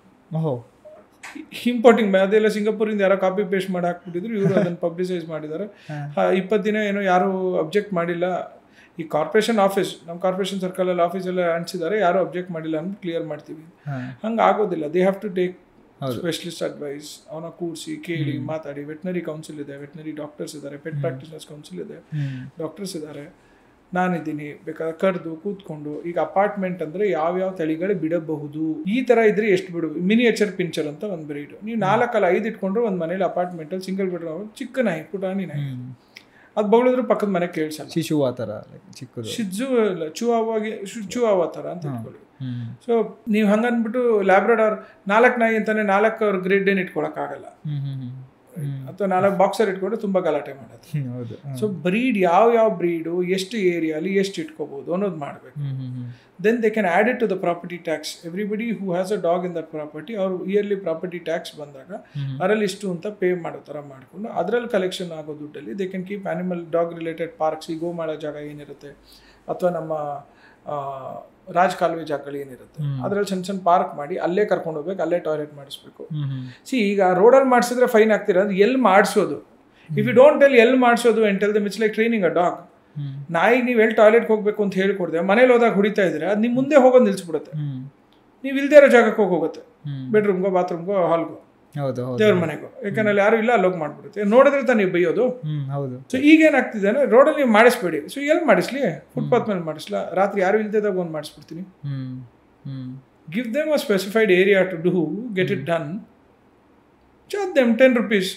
ಇಂಪೋರ್ಟಿಂಗ್ ಅದೆಲ್ಲ ಸಿಂಗಾಪುರಿಂದ ಯಾರೋ ಕಾಪಿ ಪೇಸ್ಟ್ ಮಾಡಿ ಹಾಕ್ಬಿಟ್ಟಿದ್ರು, ಇವರು ಅದನ್ನು ಪಬ್ಲಿಸೈಸ್ ಮಾಡಿದ್ದಾರೆ. 20 ದಿನ ಏನೋ ಯಾರು ಅಬ್ಜೆಕ್ಟ್ ಮಾಡಿಲ್ಲ. ಈ ಕಾರ್ಪೊರೇಷನ್ ಆಫೀಸ್, ನಮ್ಮ ಕಾರ್ಪೊರೇಷನ್ ಸರ್ಕಲಲ್ಲಿ ಆಫೀಸೆಲ್ಲ ಅನ್ಸಿದ್ದಾರೆ, ಯಾರು ಅಬ್ಜೆಕ್ಟ್ ಮಾಡಿಲ್ಲ ಅಂತ ಕ್ಲಿಯರ್ ಮಾಡ್ತೀವಿ. ಹಂಗೆ ಆಗೋದಿಲ್ಲ. They have to take specialist advice. ಅವನ ಕೂರಿಸಿ ಕೇಳಿ ಮಾತಾಡಿ. ವೆಟನರಿ ಕೌನ್ಸಿಲ್ ಇದೆ, ವೆಟನರಿ ಡಾಕ್ಟರ್ಸ್ ಇದ್ದಾರೆ, ಪೆಟ್ ಪ್ರಾಕ್ಟೀಷನರ್ಸ್ ಕೌನ್ಸಿಲ್ ಇದೆ, ಡಾಕ್ಟರ್ಸ್ ಇದ್ದಾರೆ, ನಾನಿದ್ದೀನಿ. ಬೇಕಾದ್ರೆ ಕರೆದು ಕೂತ್ಕೊಂಡು, ಈಗ ಅಪಾರ್ಟ್ಮೆಂಟ್ ಅಂದರೆ ಯಾವ್ಯಾವ ತಳಿಗಳು ಬಿಡಬಹುದು, ಈ ಥರ ಇದ್ರೆ ಎಷ್ಟು ಬಿಡು. ಮಿನಿಯೇಚರ್ ಪಿಂಚರ್ ಅಂತ ಒಂದು ಬ್ರೀಡ್. ನೀವು 4-5 ಇಟ್ಕೊಂಡ್ರೆ ಒಂದು ಮನೇಲಿ ಅಪಾರ್ಟ್ಮೆಂಟಲ್ಲಿ ಸಿಂಗಲ್ ಬೆಡ್ರೂಮ್ ಚಿಕ್ಕ ನಾಯಿ, ಪುಟಾಣಿ ನಾಯಿ, ಅದು ಬಗಳಿದ್ರು ಪಕ್ಕದ ಮನೆ ಕೇಳಿಸಲ್ಲ. ಶಿಶು ಆ ಥರ ಚಿಕ್ಕದು, ಶಿಜು ಇಲ್ಲ, ಚುವಾವ ಥರ ಅಂತ ಇಟ್ಕೊಳ್ಳಿ. ಸೊ ನೀವು ಹಂಗನ್ಬಿಟ್ಟು ಲ್ಯಾಬ್ರಡಾರ್ 4 ನಾಯಿ ಅಂತಾನೆ 4 ಅವ್ರ ಗ್ರೇಡ್ ಏನು ಇಟ್ಕೊಳಕ್ಕಾಗಲ್ಲ. ಅಥವಾ 4 ಬಾಕ್ಸರ್ ಇಟ್ಕೊಂಡ್ರೆ ತುಂಬ ಗಲಾಟೆ ಮಾಡೋದು. ಸೊ ಬ್ರೀಡ್ ಯಾವ ಬ್ರೀಡು ಎಷ್ಟು ಏರಿಯಾಲಿ ಎಷ್ಟು ಇಟ್ಕೋಬಹುದು ಅನ್ನೋದು ಮಾಡಬೇಕು. Then they can add it to the property tax. Everybody who has a dog in that property, ಅವ್ರು ಇಯರ್ಲಿ ಪ್ರಾಪರ್ಟಿ ಟ್ಯಾಕ್ಸ್ ಬಂದಾಗ ಅದರಲ್ಲಿ ಇಷ್ಟು ಅಂತ ಪೇ ಮಾಡೋ ಥರ ಮಾಡಿಕೊಂಡು ಅದರಲ್ಲಿ ಕಲೆಕ್ಷನ್ ಆಗೋ ದುಡ್ಡಲ್ಲಿ they can keep animal dog related parks. ಈ ಗೋ ಮಾಡೋ ಜಾಗ ಏನಿರುತ್ತೆ, ಅಥವಾ ನಮ್ಮ ರಾಜ್ ಕಾಲುವೆ ಜಾಗಗಳು ಏನಿರುತ್ತೆ ಅದರಲ್ಲಿ ಸಣ್ಣ ಪಾರ್ಕ್ ಮಾಡಿ ಅಲ್ಲೇ ಕರ್ಕೊಂಡು ಹೋಗ್ಬೇಕು, ಅಲ್ಲೇ ಟಾಯ್ಲೆಟ್ ಮಾಡಿಸ್ಬೇಕು. ಈಗ ರೋಡಲ್ಲಿ ಮಾಡಿಸಿದ್ರೆ ಫೈನ್ ಆಗ್ತಿರ, ಅದು ಎಲ್ಲಿ ಮಾಡಿಸೋದು? ಇಫ್ ಯು ಡೋಂಟ್ ಟೆಲ್ ಎಲ್ಲಿ ಮಾಡಿಸೋದು and tell them, it's like training a dog. ನಾಯಿಗೆ ನೀವು ಎಲ್ಲಿ ಟಾಯ್ಲೆಟ್ಗೆ ಹೋಗ್ಬೇಕು ಅಂತ ಹೇಳ್ಕೊಡ್ದೆ, ಮನೇಲಿ ಹೋದಾಗ ಹೊಡಿತಾ ಇದ್ರೆ ಅದು ನಿಮ್ಮ ಮುಂದೆ ಹೋಗೋದು ನಿಲ್ಸ್ಬಿಡುತ್ತೆ. ನೀವು ಇಲ್ದೇ ಇರೋ ಜಾಗಕ್ಕೆ ಹೋಗುತ್ತೆ, ಬೆಡ್ರೂಮ್ಗೋ ಬಾತ್ರೂಮ್ಗೋ ಹಾಲ್ಗೋ ದೇವ್ರ ಮನೆಗೋ, ಯಾಕಂದ್ರೆ ಯಾರು ಇಲ್ಲ ಅಲ್ಲೋಗಿ ಮಾಡ್ಬಿಡುತ್ತೆ. ನೋಡಿದ್ರೆ ತಾನು ನೀವು ಬೈಯೋದು. ಸೊ ಈಗೇನಾಗ್ತಿದೆ ಅಂದ್ರೆ ರೋಡಲ್ಲಿ ನೀವು ಮಾಡಿಸ್ಬೇಡಿ. ಸೊ ಎಲ್ಲಿ ಮಾಡಿಸ್ಲಿ? ಫುಟ್ಪಾತ್ ಮೇಲೆ ಮಾಡಿಸ್ಲಾ? ರಾತ್ರಿ ಯಾರು ಇಲ್ದೇದಾಗ ಒಂದು ಮಾಡಿಸ್ಬಿಡ್ತೀನಿ. Give them a specified area to do, get it done, charge them 10 rupees.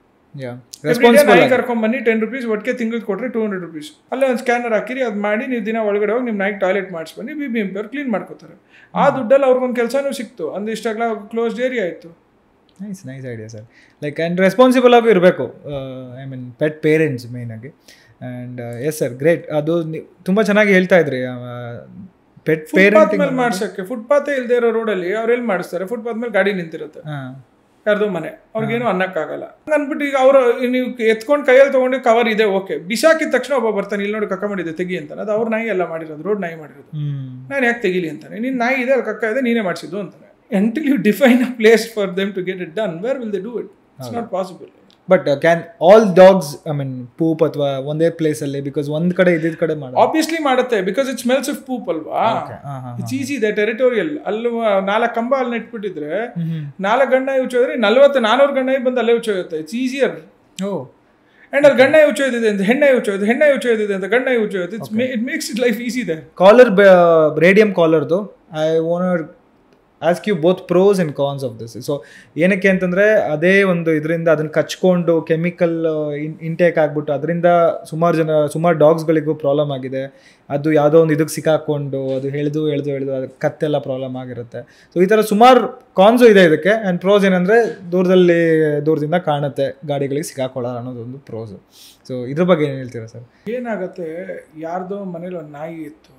ನಾಯಿ ಕರ್ಕೊಂಡ್ಬನ್ನಿ 10 rupees, ಒಟ್ಟಿಗೆ ತಿಂಗಳಿಗೆ ಕೊಟ್ಟರೆ 200 rupees. ಅಲ್ಲೇ ಒಂದು ಸ್ಕ್ಯಾನರ್ ಹಾಕಿರಿ, ಅದು ಮಾಡಿ ನೀವು ದಿನ ಒಳಗಡೆ ಹೋಗಿ ನಿಮ್ಮ ನಾಯಿಗೆ ಟಾಯ್ಲೆಟ್ ಮಾಡಿಸ್ಬನ್ನಿ, BBMP ಅವ್ರು ಕ್ಲೀನ್ ಮಾಡ್ಕೋತಾರೆ. ಆ ದುಡ್ಡಲ್ಲಿ ಅವ್ರಿಗೊಂದು ಕೆಲಸನೂ ಸಿಕ್ತು, ಒಂದು ಇಷ್ಟಾಗಲ ಕ್ಲೋಸ್ಡ್ ಏರಿಯಾ ಆಯಿತು. Nice idea sir. Like and responsible ಆಗಿ ಇರಬೇಕು, ಐ ಮೀನ್ ಪೆಟ್ ಪೇರೆಂಟ್ಸ್ ಮೇಯ್ನಾಗಿ. And yes sir, great. ಅದು ತುಂಬ ಚೆನ್ನಾಗಿ ಹೇಳ್ತಾ ಇದ್ರಿ. ಪೆಟ್ ಪೇರೆಂಟ್ ಮೇಲೆ ಮಾಡ್ಸೋಕ್ಕೆ ಫುಟ್ಪಾತೇ ಇಲ್ಲದೆ ಇರೋ ರೋಡಲ್ಲಿ ಅವ್ರು ಎಲ್ಲಿ ಮಾಡಿಸ್ತಾರೆ? ಫುಟ್ಪಾತ್ ಮೇಲೆ ಗಾಡಿ ನಿಂತಿರುತ್ತೆ, ಯಾರ್ದೋ ಮನೆ, ಅವ್ರಿಗೇನು ಅನ್ನಕ್ಕಾಗಲ್ಲ ಅಂದ್ಬಿಟ್ಟು. ಈಗ ಅವರು ನೀವು ಎತ್ಕೊಂಡು ಕೈಯಲ್ಲಿ ತೊಗೊಂಡು ಕವರ್ ಇದೆ ಓಕೆ, ಬಿಸಾಕಿದ ತಕ್ಷಣ ಒಬ್ಬ ಬರ್ತಾನೆ, ಇಲ್ಲಿ ನೋಡಿ ಕಕ್ಕ ಮಾಡಿದೆ ತೆಗಿ ಅಂತಾನೆ. ಅದು ಅವ್ರ ನಾಯಿ ಎಲ್ಲ ಮಾಡಿರೋದು, ರೋಡ್ ನಾಯಿ ಮಾಡಿರೋದು. ನಾನು ಯಾಕೆ ತೆಗಿಲಿ ಅಂತಾನೆ. ನಿನ್ನ ನಾಯಿ ಇದೆ, ಅಲ್ಲಿ ಕಕ್ಕ ಇದೆ, ನೀನೇ ಮಾಡಿಸಿದ್ದು ಅಂತಾನೆ. Until you define a place for them to get it done, where will they do it? It's not possible. But can all dogs, I mean, poop ಅಥವಾ ಒಂದೇ ಪ್ಲೇಸ್ ಅಲ್ಲಿ? ಬಿಕಾಸ್ ಒಂದ್ ಕಡೆ ಇದ್ದಿದ್ ಕಡೆ ಮಾಡಿ ಆಬ್ವಿಯಸ್ಲಿ ಮಾಡುತ್ತೆ, because it smells of poop ಅಲ್ವಾ. It's easy, the territorial. ಅಲ್ಲಿ 4 ಕಂಬ ಅಲ್ಲಿ ನೆಟ್ಬಿಟ್ಟಿದ್ರೆ 4 ಗಂಡ ಉಚ್ಚೋದ್ರೆ 40-400 ಗಂಡ ಬಂದು ಅಲ್ಲೇ ಉಚ್ಚೋಗುತ್ತೆ. It's easier. ಅಂಡ್ ಅಲ್ಲಿ ಗಂಡ ಉಚ್ಚೋದಿದೆ ಅಂತ ಹೆಣ್ಣೆ ಉಚ್ಚೋದಿದೆ ಅಂತ ಗಂಡ ಉಚ್ಚೋಯುತ್ತೆ. It makes it life easy. They collar radium ಕಾಲರ್ದು I want ask you both pros and cons of this. So ಏನಕ್ಕೆ ಅಂತಂದರೆ ಅದೇ ಒಂದು ಇದರಿಂದ ಅದನ್ನು ಕಚ್ಕೊಂಡು ಕೆಮಿಕಲ್ ಇಂಟೇಕ್ ಆಗಿಬಿಟ್ಟು ಅದರಿಂದ ಸುಮಾರು ಡಾಗ್ಸ್ಗಳಿಗೂ ಪ್ರಾಬ್ಲಮ್ ಆಗಿದೆ. ಅದು ಯಾವುದೋ ಒಂದು ಇದಕ್ಕೆ ಸಿಕ್ಕಾಕೊಂಡು ಅದು ಎಳೆದು ಅದು ಕತ್ತೆಲ್ಲ ಪ್ರಾಬ್ಲಮ್ ಆಗಿರುತ್ತೆ. ಸೊ ಈ ಥರ ಸುಮಾರು ಕಾನ್ಸು ಇದೆ ಇದಕ್ಕೆ. ಆ್ಯಂಡ್ ಪ್ರೋಸ್ ಏನಂದರೆ ದೂರದಿಂದ ಕಾಣುತ್ತೆ, ಗಾಡಿಗಳಿಗೆ ಸಿಕ್ಕಾಕೊಳ್ಳಲ್ಲ ಅನ್ನೋದೊಂದು ಪ್ರೋಸು. ಸೊ ಇದ್ರ ಬಗ್ಗೆ ಏನು ಹೇಳ್ತೀರಾ ಸರ್? ಏನಾಗುತ್ತೆ, ಯಾರ್ದೋ ಮನೇಲಿ ಒಂದು ನಾಯಿ ಇತ್ತು,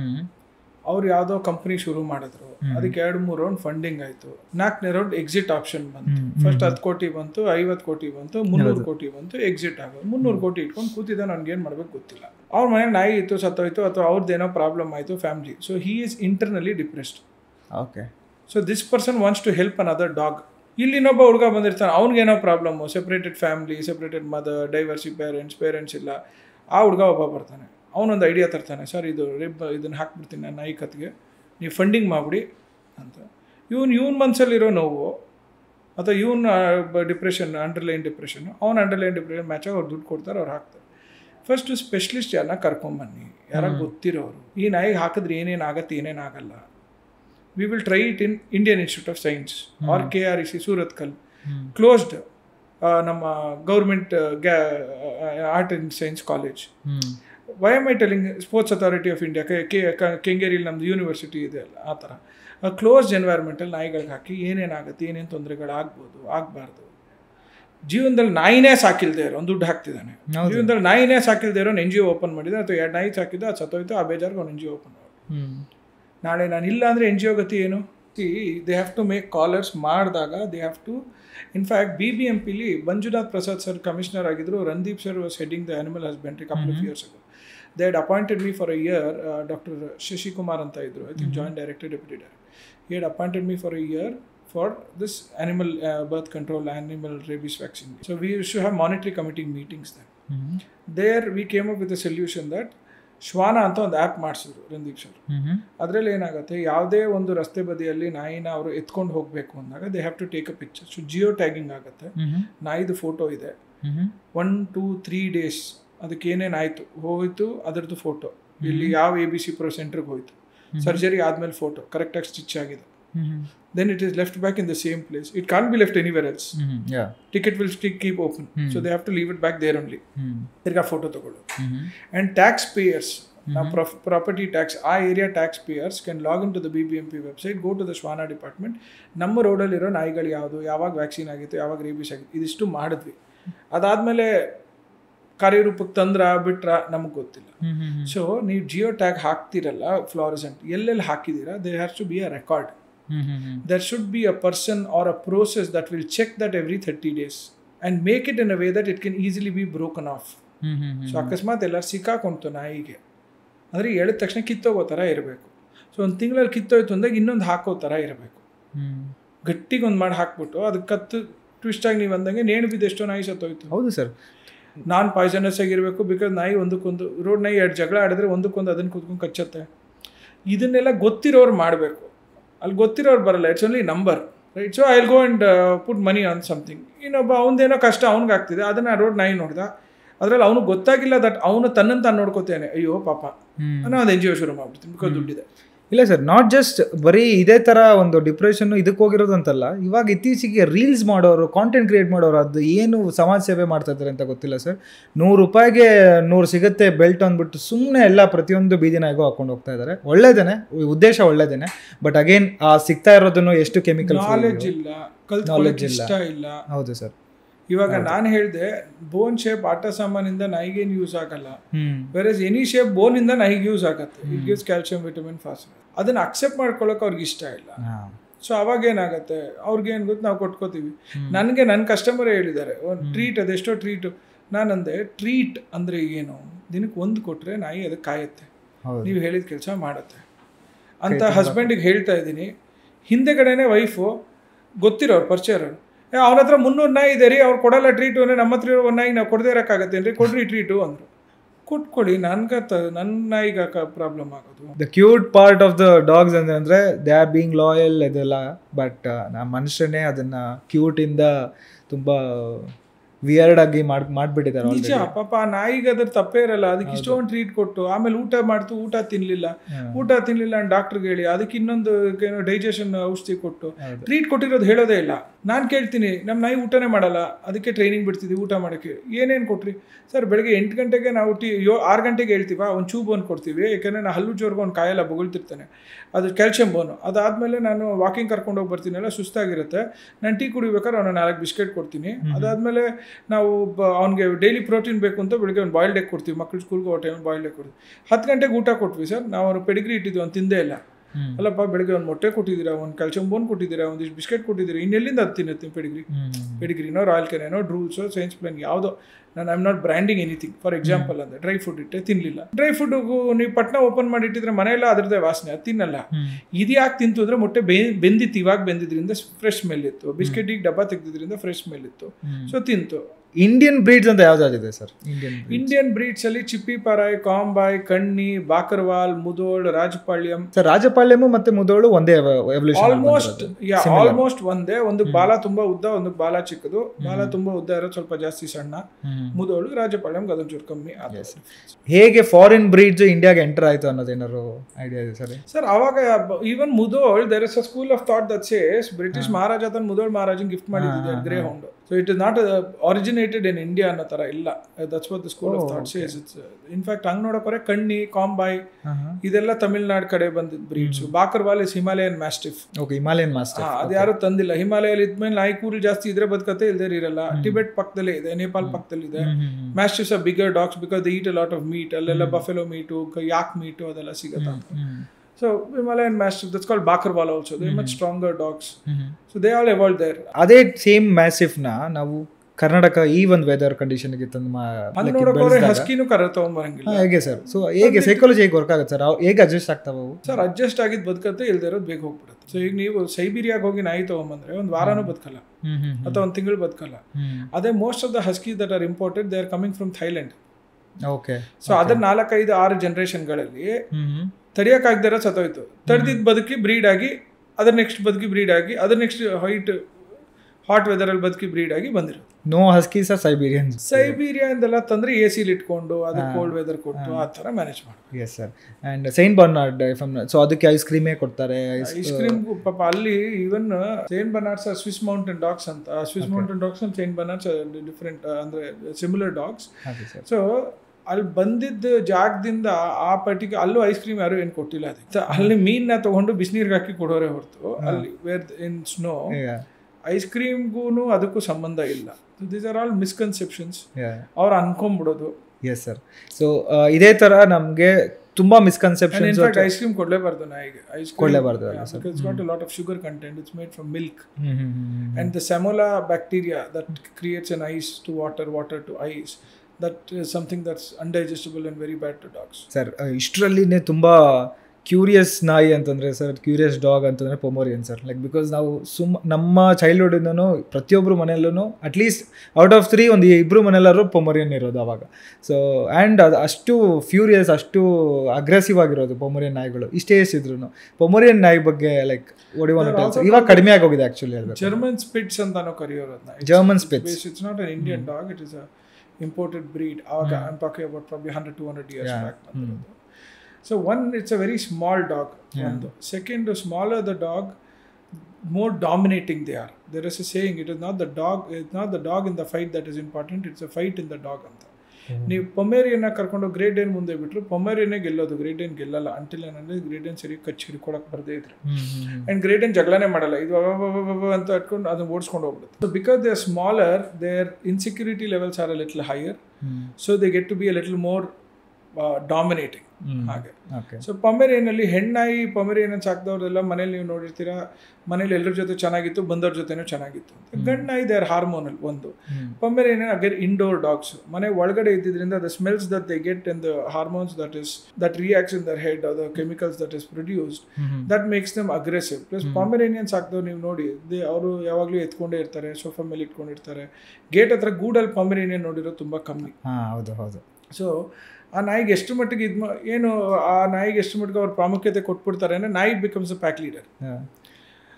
ಅವ್ರು ಯಾವುದೋ ಕಂಪ್ನಿ ಶುರು ಮಾಡಿದ್ರು, ಅದಕ್ಕೆ 2-3 ರೌಂಡ್ ಫಂಡಿಂಗ್ ಆಯಿತು, 4ನೇ ರೌಂಡ್ ಎಕ್ಸಿಟ್ ಆಪ್ಷನ್ ಬಂತು. ಫಸ್ಟ್ 10 ಕೋಟಿ ಬಂತು, 50 ಕೋಟಿ ಬಂತು, 300 ಕೋಟಿ ಬಂತು, ಎಕ್ಸಿಟ್ ಆಗೋದು. 300 ಕೋಟಿ ಇಟ್ಕೊಂಡು ಕೂತಿದ್ದ, ನನಗೇನು ಮಾಡ್ಬೇಕು ಗೊತ್ತಿಲ್ಲ. ಅವ್ರ ಮನೆಗೆ ನಾಯಿ ಇತ್ತು, ಸತ್ತೋಯ್ತು, ಅಥವಾ ಅವ್ರದ್ದೇನೋ ಪ್ರಾಬ್ಲಮ್ ಆಯಿತು family. So he is internally depressed. Okay. So this person wants to help another dog. ಇಲ್ಲಿ ಇನ್ನೊಬ್ಬ ಹುಡುಗ ಬಂದಿರ್ತಾನೆ, ಅವ್ನಿಗೇನೋ problem, separated family, separated mother, divorcee parents ಇಲ್ಲ. ಆ ಹುಡುಗ ಒಬ್ಬ ಬರ್ತಾನೆ, ಅವನೊಂದು ಐಡಿಯಾ ತರ್ತಾನೆ, ಸರ್ ಇದು ಇದನ್ನು ಹಾಕ್ಬಿಡ್ತೀನಿ ನಾನು ನಾಯಿ ಕತ್ತಿಗೆ, ನೀವು ಫಂಡಿಂಗ್ ಮಾಡಿಬಿಡಿ ಅಂತ. ಇವನ್ ಮನಸ್ಸಲ್ಲಿರೋ ನೋವು ಅಥವಾ depression, underline depression, underline depression ಮ್ಯಾಚಾಗಿ ಅವ್ರು ದುಡ್ಡು ಕೊಡ್ತಾರೆ, ಅವ್ರು ಹಾಕ್ತಾರೆ. ಫಸ್ಟು ಸ್ಪೆಷಲಿಸ್ಟ್ ಯಾರನ್ನ ಕರ್ಕೊಂಬನ್ನಿ, ಯಾರಾಗ ಗೊತ್ತಿರೋರು. ಈ ನಾಯಿಗೆ ಹಾಕಿದ್ರೆ ಏನೇನಾಗತ್ತೆ, ಏನೇನಾಗಲ್ಲ. We will try it in Indian Institute of Science or KREC Surathkal, closed, ನಮ್ಮ government art and science college. Why am I telling? Sports authority of India, ಕೆಂಗೇರಿಯಲ್ಲಿ ನಮ್ಮದು ಯೂನಿವರ್ಸಿಟಿ ಇದೆ ಅಲ್ಲ, ಆ ಥರ ಕ್ಲೋಸ್ಡ್ ಎನ್ವೈರ್ಮೆಂಟಲ್ಲಿ ನಾಯಿಗಳಿಗೆ ಹಾಕಿ ಏನೇನಾಗುತ್ತೆ, ಏನೇನು ತೊಂದರೆಗಳಾಗ್ಬೋದು, ಆಗಬಾರ್ದು. ಜೀವನದಲ್ಲಿ ನಾಯಿನೇ ಸಾಕಿಲ್ದೇ ಇರೋ ಒಂದು ದುಡ್ಡು ಹಾಕ್ತಿದ್ದಾನೆ, ಜೀವನದಲ್ಲಿ ನಾಯಿನೇ ಸಾಕಿಲ್ದೇ ಇರೋ NGO ಓಪನ್ ಮಾಡಿದೆ, ಅಥವಾ 2 ನಾಯಿ ಸಾಕಿದ್ದು, ಅದು ಸತ್ತೋಯ್ತು, ಆ ಬೇಜಾರ್ಗೆ ಅವ್ನು NGO ಓಪನ್ ಮಾಡಿ. ನಾಳೆ ನಾನು ಇಲ್ಲ ಅಂದರೆ NGO ಗತಿ ಏನು? They have to make collars ಮಾಡಿದಾಗ ದೇ ಹ್ಯಾವ್ ಟು. ಇನ್ಫ್ಯಾಕ್ಟ್ BBMPಲಿ ಮಂಜುನಾಥ್ ಪ್ರಸಾದ್ ಸರ್ ಕಮಿಷನರ್ ಆಗಿದ್ರು, Randeep sir was heading the animal husbandry couple of years ago. They had appointed me for a year. Dr. Shashi Kumar anta idru, I think joint director, deputy director. He had appointed me for a year for this animal birth control, animal rabies vaccine. So we used to have monetary committee meetings then. There we came up with a solution that ಶ್ವಾನ ಅಂತ ಒಂದು app ಮಾಡಿಸಿದ್ರು Randeep sir. ಅದರಲ್ಲಿ ಏನಾಗುತ್ತೆ, ಯಾವುದೇ ಒಂದು ರಸ್ತೆ ಬದಿಯಲ್ಲಿ ನಾಯಿನ ಅವರು ಎತ್ಕೊಂಡು ಹೋಗಬೇಕು ಅಂದಾಗ they have to take a picture. So geo tagging ಆಗುತ್ತೆ, ನಾಯಿದು ಫೋಟೋ ಇದೆ, 1, 2, 3 days ಅದಕ್ಕೆ ಏನೇನಾಯಿತು ಹೋಯಿತು ಅದರದ್ದು ಫೋಟೋ, ಇಲ್ಲಿ ಯಾವ ABC Pro ಸೆಂಟ್ರಿಗೆ ಹೋಯಿತು, ಸರ್ಜರಿ ಆದಮೇಲೆ ಫೋಟೋ, ಕರೆಕ್ಟಾಗಿ ಸ್ಟಿಚ್ ಆಗಿದೆ. Then it is left back in the same place. It can't be left anywhere else. Ticket will still keep open. So they have to leave it back there only. Tirga photo tagolu. And taxpayers, now property tax, our area taxpayers can log into the BBMP website, go to the Shwana department, ನಮ್ಮ ರೋಡಲ್ಲಿರೋ ನಾಯಿಗಳು ಯಾವುದು, ಯಾವಾಗ vaccine ಆಗಿತ್ತು, ಯಾವಾಗ rabies ಆಗಿತ್ತು, ಇದಿಷ್ಟು ಮಾಡಿದ್ವಿ. ಅದಾದಮೇಲೆ ಕಾರ್ಯರೂಪಕ್ಕೆ ತಂದ್ರ ಬಿಟ್ರ ನಮಗೆ ಗೊತ್ತಿಲ್ಲ. ಸೊ ನೀವು ಜಿಯೋ ಟ್ಯಾಗ್ ಹಾಕ್ತಿರಲ್ಲ, ಫ್ಲೋರೆಸೆಂಟ್ ಎಲ್ಲೆಲ್ಲಿ ಹಾಕಿದ್ದೀರಾ, there has to be a record. There should be a person or a process that will check that every 30 days and make it in a way that it can easily be broken off. So ಅಕಸ್ಮಾತ್ ಎಲ್ಲರೂ ಸಿಕ್ಕಾಕೊಂತು ನಾಯಿಗೆ ಅಂದರೆ ಹೇಳಿದ ತಕ್ಷಣ ಕಿತ್ತೋಗೋ ಥರ ಇರಬೇಕು. So ಒಂದು ತಿಂಗಳಲ್ಲಿ ಕಿತ್ತೋಯ್ತು ಅಂದಾಗ ಇನ್ನೊಂದು ಹಾಕೋ ಥರ ಇರಬೇಕು. ಗಟ್ಟಿಗೆ ಒಂದು ಮಾಡಿ ಹಾಕ್ಬಿಟ್ಟು ಅದಕ್ಕೆ ಕತ್ತು ಟ್ವಿಸ್ಟ್ ಆಗಿ ನೀವು ಅಂದಂಗೆ ನೇಣು ಬಿದ್ದು ಎಷ್ಟೋ ನಾಯಿ ಸತ್ತೋಯ್ತು. ಹೌದು ಸರ್. ನಾನ್ ಪಾಯ್ಸನಸ್ ಆಗಿರಬೇಕು, ಬಿಕಾಸ್ ನಾಯಿ ಒಂದಕ್ಕೊಂದು ರೋಡ್ ನಾಯಿ 2 ಜಗಳ ಆಡಿದ್ರೆ ಒಂದಕ್ಕೊಂದು ಅದನ್ನು ಕೂತ್ಕೊಂಡು ಕಚ್ಚತ್ತೆ. ಇದನ್ನೆಲ್ಲ ಗೊತ್ತಿರೋರು ಮಾಡಬೇಕು. ಅಲ್ಲಿ ಗೊತ್ತಿರೋರು ಬರಲ್ಲ, it's only number, right? So I will go and put money on something. ಇನ್ನೊಬ್ಬ ಅವನದೇನೋ ಕಷ್ಟ ಅವ್ನಿಗೆ ಆಗ್ತಿದೆ, ಅದನ್ನು ರೋಡ್ ನಾಯಿ ನೋಡ್ದ, ಅದರಲ್ಲಿ ಅವನಿಗೆ ಗೊತ್ತಾಗಿಲ್ಲ ದಟ್ ಅವನು ತನ್ನನ್ನು ತಾನು ನೋಡ್ಕೋತೇನೆ, ಅಯ್ಯೋ ಪಾಪ ಅನ್ನೋ ಒಂದು NGO ಶುರು ಮಾಡ್ಬಿಡ್ತೀನಿ, ಬಿಕಾಸ್ ದುಡ್ಡಿದೆ. ಇಲ್ಲ ಸರ್, ನಾಟ್ ಜಸ್ಟ್ ಬರೀ ಇದೇ ಥರ ಒಂದು ಡಿಪ್ರೆಷನ್ನು ಇದಕ್ಕೆ ಹೋಗಿರೋದಂತಲ್ಲ, ಇವಾಗ ಇತ್ತೀಚೆಗೆ ರೀಲ್ಸ್ ಮಾಡೋರು, ಕಾಂಟೆಂಟ್ ಕ್ರಿಯೇಟ್ ಮಾಡೋರು, ಅದು ಏನು ಸಮಾಜ ಸೇವೆ ಮಾಡ್ತಾ ಇದ್ದಾರೆ ಅಂತ ಗೊತ್ತಿಲ್ಲ ಸರ್. 100 ರೂಪಾಯಿಗೆ 100 ಸಿಗುತ್ತೆ ಬೆಲ್ಟ್ ಅಂದ್ಬಿಟ್ಟು ಸುಮ್ಮನೆ ಎಲ್ಲ ಪ್ರತಿಯೊಂದು ಬೀದಿನಾಗೂ ಹಾಕೊಂಡು ಹೋಗ್ತಾ ಇದ್ದಾರೆ. ಒಳ್ಳೇದೇನೆ, ಉದ್ದೇಶ ಒಳ್ಳೇದೇನೆ, ಬಟ್ ಅಗೇನ್ ಆ ಸಿಗ್ತಾ ಇರೋದನ್ನು ಎಷ್ಟು ಕೆಮಿಕಲ್, ನಾಲೆಡ್ಜ್ ಇಲ್ಲ, ನಾಲೆಡ್ಜ್ ಇಲ್ಲ. ಹೌದು ಸರ್. ಇವಾಗ ನಾನು ಹೇಳಿದೆ ಬೋನ್ ಶೇಪ್ ಆಟ ಸಾಮಾನಿಂದ ನಾಯಿಗೇನು ಯೂಸ್ ಆಗಲ್ಲ, ವೆರಸ್ ಎನಿ ಶೇಪ್ ಬೋನಿಂದ ನಾಯಿಗೆ ಯೂಸ್ ಆಗುತ್ತೆ. It gives calcium, vitamin, phosphorus. ಅದನ್ನ ಅಕ್ಸೆಪ್ಟ್ ಮಾಡ್ಕೊಳ್ಳೋಕೆ ಅವ್ರಿಗೆ ಇಷ್ಟ ಇಲ್ಲ. ಸೊ ಅವಾಗ ಏನಾಗುತ್ತೆ, ಅವ್ರಿಗೇನು ಗೊತ್ತು, ನಾವು ಕೊಟ್ಕೋತೀವಿ. ನನಗೆ ನನ್ನ ಕಸ್ಟಮರೇ ಹೇಳಿದ್ದಾರೆ, ಒಂದು ಟ್ರೀಟ್, ಅದೆಷ್ಟೋ ಟ್ರೀಟು. ನಾನಂದೆ ಟ್ರೀಟ್ ಅಂದರೆ ಏನು, ದಿನಕ್ಕೆ 1 ಕೊಟ್ಟರೆ ನಾಯಿ ಅದಕ್ಕೆ ಕಾಯುತ್ತೆ, ನೀವು ಹೇಳಿದ ಕೆಲಸ ಮಾಡುತ್ತೆ ಅಂತ ಹಸ್ಬೆಂಡಿಗೆ ಹೇಳ್ತಾ ಇದ್ದೀನಿ. ಹಿಂದೆಗಡೆನೆ ವೈಫು ಗೊತ್ತಿರೋರು, ಪರಿಚಯರೋರು, ಅವ್ರ ಹತ್ರ 300 ನಾಯಿ ಇದೆ ರೀ, ಅವ್ರು ಕೊಡಲ್ಲ ಟ್ರೀಟು ಅಂದರೆ ನಮ್ಮ ಹತ್ರ ಒಂದು ನಾಯಿ ನಾವು ಕೊಡದೇ ಇರೋಕ್ಕಾಗತ್ತೇನು ರೀ, ಕೊಡ್ರಿ ಟ್ರೀಟು ಅಂದರು. ಕೊಟ್ಕೊಳ್ಳಿ, ನನ್ನ ನಾಯಿಗೆ ಪ್ರಾಬ್ಲಮ್ ಆಗೋದು. The cute part of the dogs ಅಂದರೆ ದೇ ಆರ್ ಬೀಯಿಂಗ್ ಲಾಯಲ್ ಇದೆಲ್ಲ, ಬಟ್ ನಮ್ಮ ಮನುಷ್ಯನೇ ಅದನ್ನು ಕ್ಯೂಟಿಂದ ತುಂಬ ವಿಯರ್ಡ್ ಆಗಿ ಮಾಡ್ಬಿಟ್ಟಿದ್ದಾರೆ ನಿಜ ಪಾಪ ಆ ನಾಯಿಗೆ ಅದ್ರ ತಪ್ಪೇ ಇರಲ್ಲ, ಅದಕ್ಕೆ ಇಷ್ಟೊಂದು ಟ್ರೀಟ್ ಕೊಟ್ಟು ಆಮೇಲೆ ಊಟ ಮಾಡ್ತು, ಊಟ ತಿನ್ಲಿಲ್ಲ ಅಂತ ಡಾಕ್ಟರ್ಗೆ ಹೇಳಿ ಅದಕ್ಕೆ ಇನ್ನೊಂದು ಡೈಜೆಷನ್ ಔಷಧಿ ಕೊಟ್ಟು ಟ್ರೀಟ್ ಕೊಟ್ಟಿರೋದು ಹೇಳೋದೇ ಇಲ್ಲ. ನಾನು ಕೇಳ್ತೀನಿ, ನಮ್ಮ ನಾಯಿ ಊಟನೇ ಮಾಡಲ್ಲ, ಅದಕ್ಕೆ ಟ್ರೈನಿಂಗ್ ಬಿಡ್ತಿದ್ವಿ ಊಟ ಮಾಡೋಕ್ಕೆ. ಏನೇನು ಕೊಟ್ರಿ ಸರ್? ಬೆಳಗ್ಗೆ 8 ಗಂಟೆಗೆ ನಾವು 6 ಗಂಟೆಗೆ ಹೇಳ್ತೀವ, ಒಂದು ಚೂ ಬೋನ್ ಕೊಡ್ತೀವಿ, ಯಾಕೆಂದರೆ ನಾನು ಹಲ್ಲು ಜೋರ್ಗೆ ಒಂದು ಕಾಯೆಲ್ಲ ಬೊಗಳ್ತಿರ್ತಾನೆ, ಅದು ಕ್ಯಾಲ್ಸಿಯಂ ಬೋನು. ಅದಾದಮೇಲೆ ನಾನು ವಾಕಿಂಗ್ ಕರ್ಕೊಂಡು ಹೋಗಿ ಬರ್ತೀನಲ್ಲ, ಸುಸ್ತಾಗಿರುತ್ತೆ, ನಾನು ಟೀ ಕುಡಿಬೇಕಾದ್ರೆ ಅವನು 4 ಬಿಸ್ಕೆಟ್ ಕೊಡ್ತೀನಿ. ಅದಾದಮೇಲೆ ನಾವು ಅವ್ನಿಗೆ ಡೈಲಿ ಪ್ರೋಟೀನ್ ಬೇಕು ಅಂತ ಬೆಳಗ್ಗೆ ಒಂದು ಬಾಯ್ಲ್ಡ್ ಎಗ್ ಕೊಡ್ತೀವಿ, ಮಕ್ಕಳು ಸ್ಕೂಲ್ಗೆ ಹೋಗೋ ಟೈಮ್ ಬಾಯ್ಲ್ಡ್ ಎಗ್ ಕೊಡ್ತೀವಿ. 10 ಗಂಟೆಗೆ ಊಟ ಕೊಟ್ವಿ ಸರ್, ನಾವು ಅವ್ನು ಪೆಡಿಗ್ರಿ ಇಟ್ಟಿದ್ವಿ, ಅವ್ನು ತಿಂದೇ ಇಲ್ಲ. ಅಲ್ಲಪ್ಪ, ಬೆಳಗ್ಗೆ ಒಂದು ಮೊಟ್ಟೆ ಕೊಟ್ಟಿದ್ದೀರಾ, ಒಂದು ಕ್ಯಾಲ್ಸಿಯಂ ಬೋನ್ ಕೊಟ್ಟಿದ್ದೀರಾ, ಒಂದಿಷ್ಟು ಬಿಸ್ಕೆಟ್ ಕೊಟ್ಟಿದ್ದೀರಾ, ಇನ್ನೆಲ್ಲಿಂದ ಅದು ತಿನ್ನುತ್ತೆ ಪೆಡಿಗ್ರಿನೋ ರಾಯಲ್ ಕೆನೆನೋ ರೂಲ್ಸೋ ಸೈನ್ಸ್ ಪ್ಲಾನ್ ಯಾವುದೋ. ನಾನು I am not branding anything. For example ಅಂದರೆ ಡ್ರೈ ಫುಡ್ ಇಟ್ಟೆ ತಿನ್ನಲಿಲ್ಲ. ಡ್ರೈ ಫುಡ್ಗೂ ನೀವು ಪಟ್ನ ಓಪನ್ ಮಾಡಿ ಇಟ್ಟಿದ್ರೆ ಮನೆಯೆಲ್ಲ ಅದ್ರದ್ದೇ ವಾಸನೆ, ಅದು ತಿನ್ನಲ್ಲ. ಇದು ಯಾಕೆ ತಿಂತು ಅಂದರೆ ಮೊಟ್ಟೆ ಬೆಂದಿತ್ತು, ಇವಾಗ ಬೆಂದಿದ್ರಿಂದ ಫ್ರೆಶ್ ಸ್ಮೆಲ್ ಇತ್ತು, ಬಿಸ್ಕೆಟಿಗೆ ಡಬ್ಬ ತೆಗೆದಿದ್ರಿಂದ ಫ್ರೆಶ್ ಸ್ಮೆಲ್ ಇತ್ತು, ಸೊ ತಿಂತು. ಇಂಡಿಯನ್ ಬ್ರೀಡ್ಸ್ ಅಂತ ಯಾವ್ದಾದಿದೆ ಸರ್? ಇಂಡಿಯನ್ ಬ್ರೀಡ್ಸ್ ಅಲ್ಲಿ ಚಿಪ್ಪಿಪರಾಯ್, ಕಾಂಬಾಯ್, ಕಣ್ಣಿ, ಬಾಕರ್ವಾಲ್, ಮುದೋಳ್, ರಾಜಪಾಳ್ಯಂ. ಸರ್ ರಾಜಪಾಳ್ಯಂ ಮತ್ತೆ ಮುದೋಳು ಒಂದೇ ಆಲ್ಮೋಸ್ಟ್ ಒಂದೇ. ಒಂದು ಬಾಲ ತುಂಬಾ ಉದ್ದ, ಒಂದು ಬಾಲ ಚಿಕ್ಕದು. ಬಾಲ ತುಂಬಾ ಉದ್ದ ಇರೋದು ಸ್ವಲ್ಪ ಜಾಸ್ತಿ ಸಣ್ಣ. ಮುದೋಳು, ರಾಜಪಾಳ್ಯಂ ಅದೊಂಚೂರು ಕಮ್ಮಿ. ಹೇಗೆ ಫಾರಿನ್ ಬ್ರೀಡ್ಸ್ ಇಂಡಿಯಾಗೆ ಎಂಟರ್ ಆಯ್ತು ಅನ್ನೋದೇನಾದ್ರು ಐಡಿಯಾ ಇದೆ ಸರ್? ಸರ್ ಅವಾಗ even Mudhol, there is a school of thought that says British maharaja ತನ್ನ ಮುದೋಳ್ ಮಹಾರಾಜನ್ ಗಿಫ್ಟ್ ಮಾಡಿದ್ದೆ greyhound. So it is not originated in India ಅನ್ನೋ ಥರ ಇಲ್ಲ. That's what the school of thought says. It's in fact ಹಂಗೆ ನೋಡೋಕೆ ಕಣ್ಣಿ, ಕಾಂಬಾಯ್ ಇದೆಲ್ಲ ತಮಿಳ್ನಾಡು ಕಡೆ ಬಂದಿದ್ದ breeds. Bakarwal is Himalayan mastiff. Okay, Himalayan mastiff ಅದು ಯಾರು ತಂದಿಲ್ಲ. ಹಿಮಾಲಯಲ್ಲಿ ಇದ್ಮೇಲೆ ನಾಯಿ ಕೂದಲು ಜಾಸ್ತಿ ಇದ್ರೆ ಬದುಕತ್ತೆ, ಇಲ್ದೇ ಇರಲ್ಲ. ಟಿಬೆಟ್ ಪಕ್ಕದಲ್ಲೇ ಇದೆ, ನೇಪಾಲ್ ಪಕ್ಕದಲ್ಲಿ ಇದೆ. Mastiffs are bigger dogs because they eat a lot of meat. ಅಲ್ಲೆಲ್ಲ ಬಫೆಲೋ ಮೀಟು, ಯಾಕ್ ಮೀಟು ಅದೆಲ್ಲ ಸಿಗುತ್ತೆ. So Himalayan Mastiff, that's called Bakarwal also. They're much stronger dogs. So they all evolved there. ಅದೇ same mastiff ನ ನಾವು ಕರ್ನಾಟಕ ಈ ಒಂದು weather condition ಗೆ ತಂದು ಹಸ್ಕಿನೂ ಕರ ತಗೊಂಬರಂಗಿಲ್ಲ. ಹೇಗೆ ಸರ್? ಸೊ ಹೇಗೆ ಸೈಕಾಲಜಿ ಹೇಗೆ ವರ್ಕ್ ಆಗುತ್ತೆ ಸರ್? ಹೇಗೆ ಅಡ್ಜಸ್ಟ್ ಆಗ್ತಾವ ಅವು? ಸರ್ ಅಡ್ಜಸ್ಟ್ ಆಗಿದ್ದು ಬದುಕತ್ತೆ, ಇಲ್ದೇ ಇರೋದು ಬೇಗ ಹೋಗ್ಬಿಡುತ್ತೆ. ಸೊ ಈಗ ನೀವು ಸೈಬೀರಿಯಾಗ ಹೋಗಿ ನಾಯಿ ತಗೊಂಬಂದ್ರೆ ಒಂದು ವಾರನೂ ಬದುಕಲ್ಲ ಅಥವಾ ಒಂದು ತಿಂಗಳು ಬದುಕಲ್ಲ. ಅದೇ most of the husky that are imported, they are coming from Thailand. Okay. So ಅದನ್ನ 4, 5, 6 ಜನರೇಷನ್ಗಳಲ್ಲಿ ತಡಿಯೋಕ್ಕಾಗದಿರೋ ಸತ್ತೋಯ್ತು. ತಡೆದಿದ್ದು ಬದುಕಿ ಬ್ರೀಡ್ ಆಗಿ, ಅದ್ರ ನೆಕ್ಸ್ಟ್ ಬದುಕಿ ಬ್ರೀಡ್ ಆಗಿ, ಅದ್ರ ನೆಕ್ಸ್ಟ್ ಹಾಟ್ ವೆದರಲ್ಲಿ ಬದುಕಿ ಬ್ರೀಡ್ ಆಗಿ ಬಂದಿರೋದು. ನೋ ಹಸ್ಕೀಸ್ ಸೈಬೀರಿಯಾದೆಲ್ಲ ತಂದ್ರೆ ಎಸಿಲಿ ಇಟ್ಕೊಂಡು ಅದಕ್ಕೆ ಕೋಲ್ಡ್ ವೆದರ್ ಕೊಟ್ಟು ಆ ಥರ ಮ್ಯಾನೇಜ್ ಮಾಡಿ. Yes sir. And Saint Bernard, so ಅದಕ್ಕೆ ಐಸ್ ಕ್ರೀಮೇ ಕೊಡ್ತಾರೆ. ಐಸ್ ಕ್ರೀಮ್ ಪಾಪ ಅಲ್ಲಿ even Saint Bernards Swiss mountain dogs ಅಂತ. Swiss mountain dogs and Saint Bernards different, ಅಂದರೆ ಸಿಮಿಲರ್ ಡಾಗ್ಸ್. ಸೊ ಅಲ್ಲಿ ಬಂದಿದ್ದ ಜಾಗದಿಂದ ಆ ಪಟ್ಟಿಗೆ ಅಲ್ಲೂ ಐಸ್ ಕ್ರೀಮ್ ಯಾರು ಏನು ಕೊಟ್ಟಿಲ್ಲ. ಅದಕ್ಕೆ ಅಲ್ಲಿ ಮೀನ್ನ ತಗೊಂಡು ಬಿಸಿನೀರ್ಗೆ ಹಾಕಿ ಕೊಡೋರೆ ಹೊರತು ಅಲ್ಲಿ ವೇರ್ ಇನ್ ಸ್ನೋ ಐಸ್ ಕ್ರೀಮ್ಗೂ ಅದಕ್ಕೂ ಸಂಬಂಧ ಇಲ್ಲ. ದೀಸ್ ಆರ್ ಆಲ್ ಮಿಸ್ಕನ್ಸೆಪ್ಷನ್ಸ್, ಅವ್ರು ಅನ್ಕೊಂಡ್ಬಿಡೋದು. Yes sir. ಸೊ ಇದೇ ಥರ ನಮಗೆ ತುಂಬಾ ಮಿಸ್ಕನ್ಸೆಪ್ಷನ್ಸ್. ಇನ್ಫ್ಯಾಕ್ಟ್ ಐಸ್ ಕ್ರೀಮ್ ಕೊಡಲೇಬಾರ್ದು ನಾಯಿಗೆ. ಐಸ್ ಕೊಡಲೇಬಾರ್ದು. It's got a lot of sugar content. It's made from milk. And the Salmonella bacteria that creates an ice to water to ice, that is something that's undigestible and very bad to dogs. Sir ಇಷ್ಟರಲ್ಲಿನೇ ತುಂಬ curious ನಾಯಿ ಅಂತಂದರೆ sir, curious dog ಅಂತಂದರೆ ಪೊಮೋರಿಯನ್ sir. Like because ನಾವು ನಮ್ಮ ಚೈಲ್ಡ್ಹುಡ್ಡಿಂದನೂ ಪ್ರತಿಯೊಬ್ಬರು ಮನೆಯಲ್ಲೂ at least out of 3 ಒಂದು 2 ಮನೆಯಲ್ಲರೂ ಪೊಮೋರಿಯನ್ ಇರೋದು ಅವಾಗ. ಸೊ ಆ್ಯಂಡ್ ಅದು ಅಷ್ಟು ಫ್ಯೂರಿಯಸ್, ಅಷ್ಟು ಅಗ್ರೆಸಿವ್ ಆಗಿರೋದು ಪೊಮೋರಿಯನ್ ನಾಯಿಗಳು. ಇಷ್ಟೇ ಇದ್ರು ಪೊಮೋರಿಯನ್ ನಾಯಿ ಬಗ್ಗೆ ಲೈಕ್ ಇವಾಗ ಕಡಿಮೆ ಆಗೋಗಿದೆ ಆ್ಯಕ್ಚುಲಿ. ಜರ್ಮನ್ ಸ್ಪಿಟ್ಸ್ ಅಂತಾನೂ ಕರೆಯೋರು ಅದನ್ನ. German spitz. It's not an Indian dog, it is a imported breed. I'm talking about probably 100-200 years back. So one, it's a very small dog. Second, the smaller the dog, more dominating they are. There is a saying, it's not the dog in the fight that is important, it's a fight in the dog anta. ನೀವು ಪೊಮೇರಿಯನ್ನ ಕರ್ಕೊಂಡು great ಏನ್ ಮುಂದೆ ಬಿಟ್ಟರು ಪೊಮೇರಿಯನ್ನೇ ಗೆಲ್ಲೋದು, great ಏನ್ ಗೆಲ್ಲಲ್ಲ until ಏನಂದ್ರೆ great ಏನ್ ಸರಿ ಕಚ್ಚಿ ಹಿಡ್ಕೊಳಕ್ ಬರದೇ ಇದ್ರೆ. ಅಂಡ್ ಗ್ರೇಟ್ ಏನ್ ಜಗಳನೇ ಮಾಡಲ್ಲ, ಇದು ಅಂತ ಇಟ್ಕೊಂಡು ಅದನ್ನ ಓಡಿಸ್ಕೊಂಡು ಹೋಗ್ಬಿಡುತ್ತೆ. So because they are smaller, their insecurity levels are a little higher, so they get to be a little more dominating. ಹಾಗೆ ಸೊ ಪೊಮೇರಿಯನ್ನಲ್ಲಿ ಹೆಣ್ಣಾಯಿ ಪೊಮೇರಿಯನ್ ಸಾಕಿದವ್ರೆಲ್ಲ ಮನೇಲಿ ನೀವು ನೋಡಿರ್ತೀರಾ, ಮನೇಲಿ ಎಲ್ಲರ ಜೊತೆ ಚೆನ್ನಾಗಿತ್ತು, ಬಂದವ್ರ ಜೊತೆನೂ ಚೆನ್ನಾಗಿತ್ತು ಅಂತ. ಗಂಡಾಯಿ ದೇ ಆರ್ ಹಾರ್ಮೋನಲ್ ಒಂದು. ಪೊಮೇರಿಯನ್ ಅಗೇನ್ ಇಂಡೋರ್ ಡಾಗ್ಸ್, ಮನೆ ಒಳಗಡೆ ಇದ್ದಿದ್ರಿಂದ the smells that they get and the hormones that reacts in their head, the chemicals that is produced, that makes them aggressive. Plus Pomeranian ಸಾಕಿದವ್ರು ನೀವು ನೋಡಿ, ಅವರು ಯಾವಾಗಲೂ ಎತ್ಕೊಂಡೇ ಇರ್ತಾರೆ, ಸೋಫಾ ಮೇಲೆ ಇಟ್ಕೊಂಡಿರ್ತಾರೆ. ಗೇಟ್ ಹತ್ರ ಗೂಡಲ್ಲಿ ಪೊಮೇರಿಯನ್ ನೋಡಿರೋದು ತುಂಬ ಕಮ್ಮಿ. ಹೌದು. ಸೊ ಆ ನಾಯಿಗೆ ಎಷ್ಟು ಮಟ್ಟಿಗೆ ಆ ನಾಯಿಗೆ ಎಷ್ಟು ಮಟ್ಟಿಗೆ ಅವ್ರ ಪ್ರಾಮುಖ್ಯತೆ ಕೊಟ್ಬಿಡ್ತಾರೆ ಅಂದರೆ ನಾಯಿ becomes a pack leader.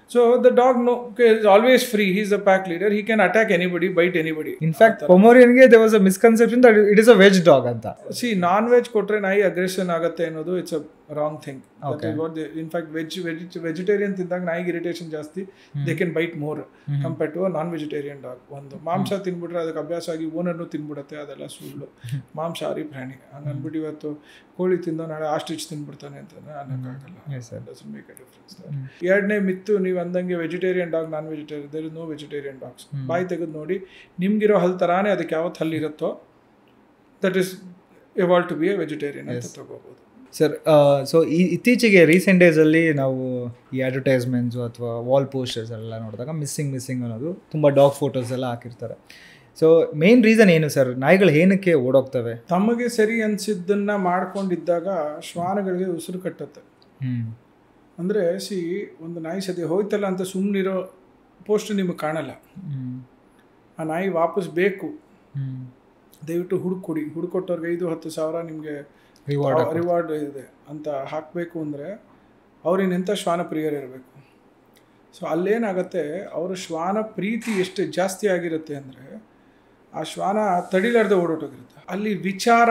So the dog is always free. He's the pack leader. He can attack anybody, bite anybody. In fact, Pomerianಗೆ there was a misconception that it is a veg dog ಅಂತ. See, non-veg ಕೊಟ್ರೆ ನಾಯಿ aggression ಆಗುತ್ತೆ ಅನ್ನೋದು it's a wrong thing. In fact vegetarian ತಿಂದಾಗ ನಾಯಿಗೆ irritation ಜಾಸ್ತಿ. They can bite more compared to non vegetarian dog. ಒಂದು ಮಾಂಸ ತಿನ್ಬಿಟ್ರೆ ಅದಕ್ಕೆ ಅಭ್ಯಾಸ ಆಗಿ ಓನರ್ನು ತಿನ್ಬಿಡುತ್ತೆ, ಅದೆಲ್ಲ ಸುಳ್ಳು. ಮಾಂಸಾಹಾರಿ ಪ್ರಾಣಿ ಹಂಗೆ ಅಂದ್ಬಿಟ್ಟು ಇವತ್ತು ಕೋಳಿ ತಿಂದೋ ನಾಳೆ ಆಸ್ಟ್ರಿಚ್ ತಿನ್ಬಿಡ್ತಾನೆ ಅಂತ ಅನ್ನೋಕ್ಕಾಗಲ್ಲ. Make a difference. ಎರಡನೇ ಮಿತ್ತು, ನೀವು ಅಂದಂಗೆ vegetarian dog, non vegetarian, there is no vegetarian dogs. ಬಾಯಿ ತೆಗೆದು ನೋಡಿ, ನಿಮ್ಗಿರೋ ಹಲ್ ಥರಾನೇ ಅದಕ್ಕೆ ಯಾವತ್ತು ಹಲ್ಲಿರುತ್ತೋ that is evolve to be a vegetarian ಅಂತ ತಗೋಬೋದು. ಸರ್, ಸೊ ಇತ್ತೀಚೆಗೆ ರೀಸೆಂಟ್ ಡೇಸಲ್ಲಿ ನಾವು ಈ ಅಡ್ವರ್ಟೈಸ್ಮೆಂಟ್ಸು ಅಥವಾ ವಾಲ್ ಪೋಸ್ಟರ್ಸ್ ಎಲ್ಲ ನೋಡಿದಾಗ ಮಿಸ್ಸಿಂಗ್ ಅನ್ನೋದು ತುಂಬ ಡಾಗ್ ಫೋಟೋಸ್ ಎಲ್ಲ ಹಾಕಿರ್ತಾರೆ. ಸೊ ಮೇನ್ ರೀಸನ್ ಏನು ಸರ್? ನಾಯಿಗಳು ಏನಕ್ಕೆ ಓಡೋಗ್ತವೆ? ತಮಗೆ ಸರಿ ಅನಿಸಿದ್ದನ್ನು ಮಾಡ್ಕೊಂಡಿದ್ದಾಗ ಶ್ವಾನಗಳಿಗೆ ಉಸಿರು ಕಟ್ಟುತ್ತೆ. ಅಂದರೆ ಒಂದು ನಾಯಿ ಸದ್ಯ ಹೋಯ್ತಲ್ಲ ಅಂತ ಸುಮ್ಮನಿರೋ ಪೋಸ್ಟ್ ನಿಮಗೆ ಕಾಣಲ್ಲ. ಆ ನಾಯಿ ವಾಪಸ್ ಬೇಕು, ದಯವಿಟ್ಟು ಹುಡುಕೊಡಿ. ಹುಡುಕೊಟ್ಟವ್ರಿಗೆ 5-10 ಸಾವಿರ ನಿಮಗೆ ರಿವಾರ್ಡ್ ಇದೆ ಅಂತ ಹಾಕಬೇಕು ಅಂದರೆ ಅವ್ರಿನೆಂಥ ಶ್ವಾನ ಪ್ರಿಯರಿರಬೇಕು. ಸೊ ಅಲ್ಲೇನಾಗತ್ತೆ, ಅವರ ಶ್ವಾನ ಪ್ರೀತಿ ಎಷ್ಟು ಜಾಸ್ತಿ ಆಗಿರುತ್ತೆ ಅಂದರೆ ಆ ಶ್ವಾನ ತಡಿಲಾರ್ದೆ ಓಡೋಟೋಗಿರುತ್ತೆ. ಅಲ್ಲಿ ವಿಚಾರ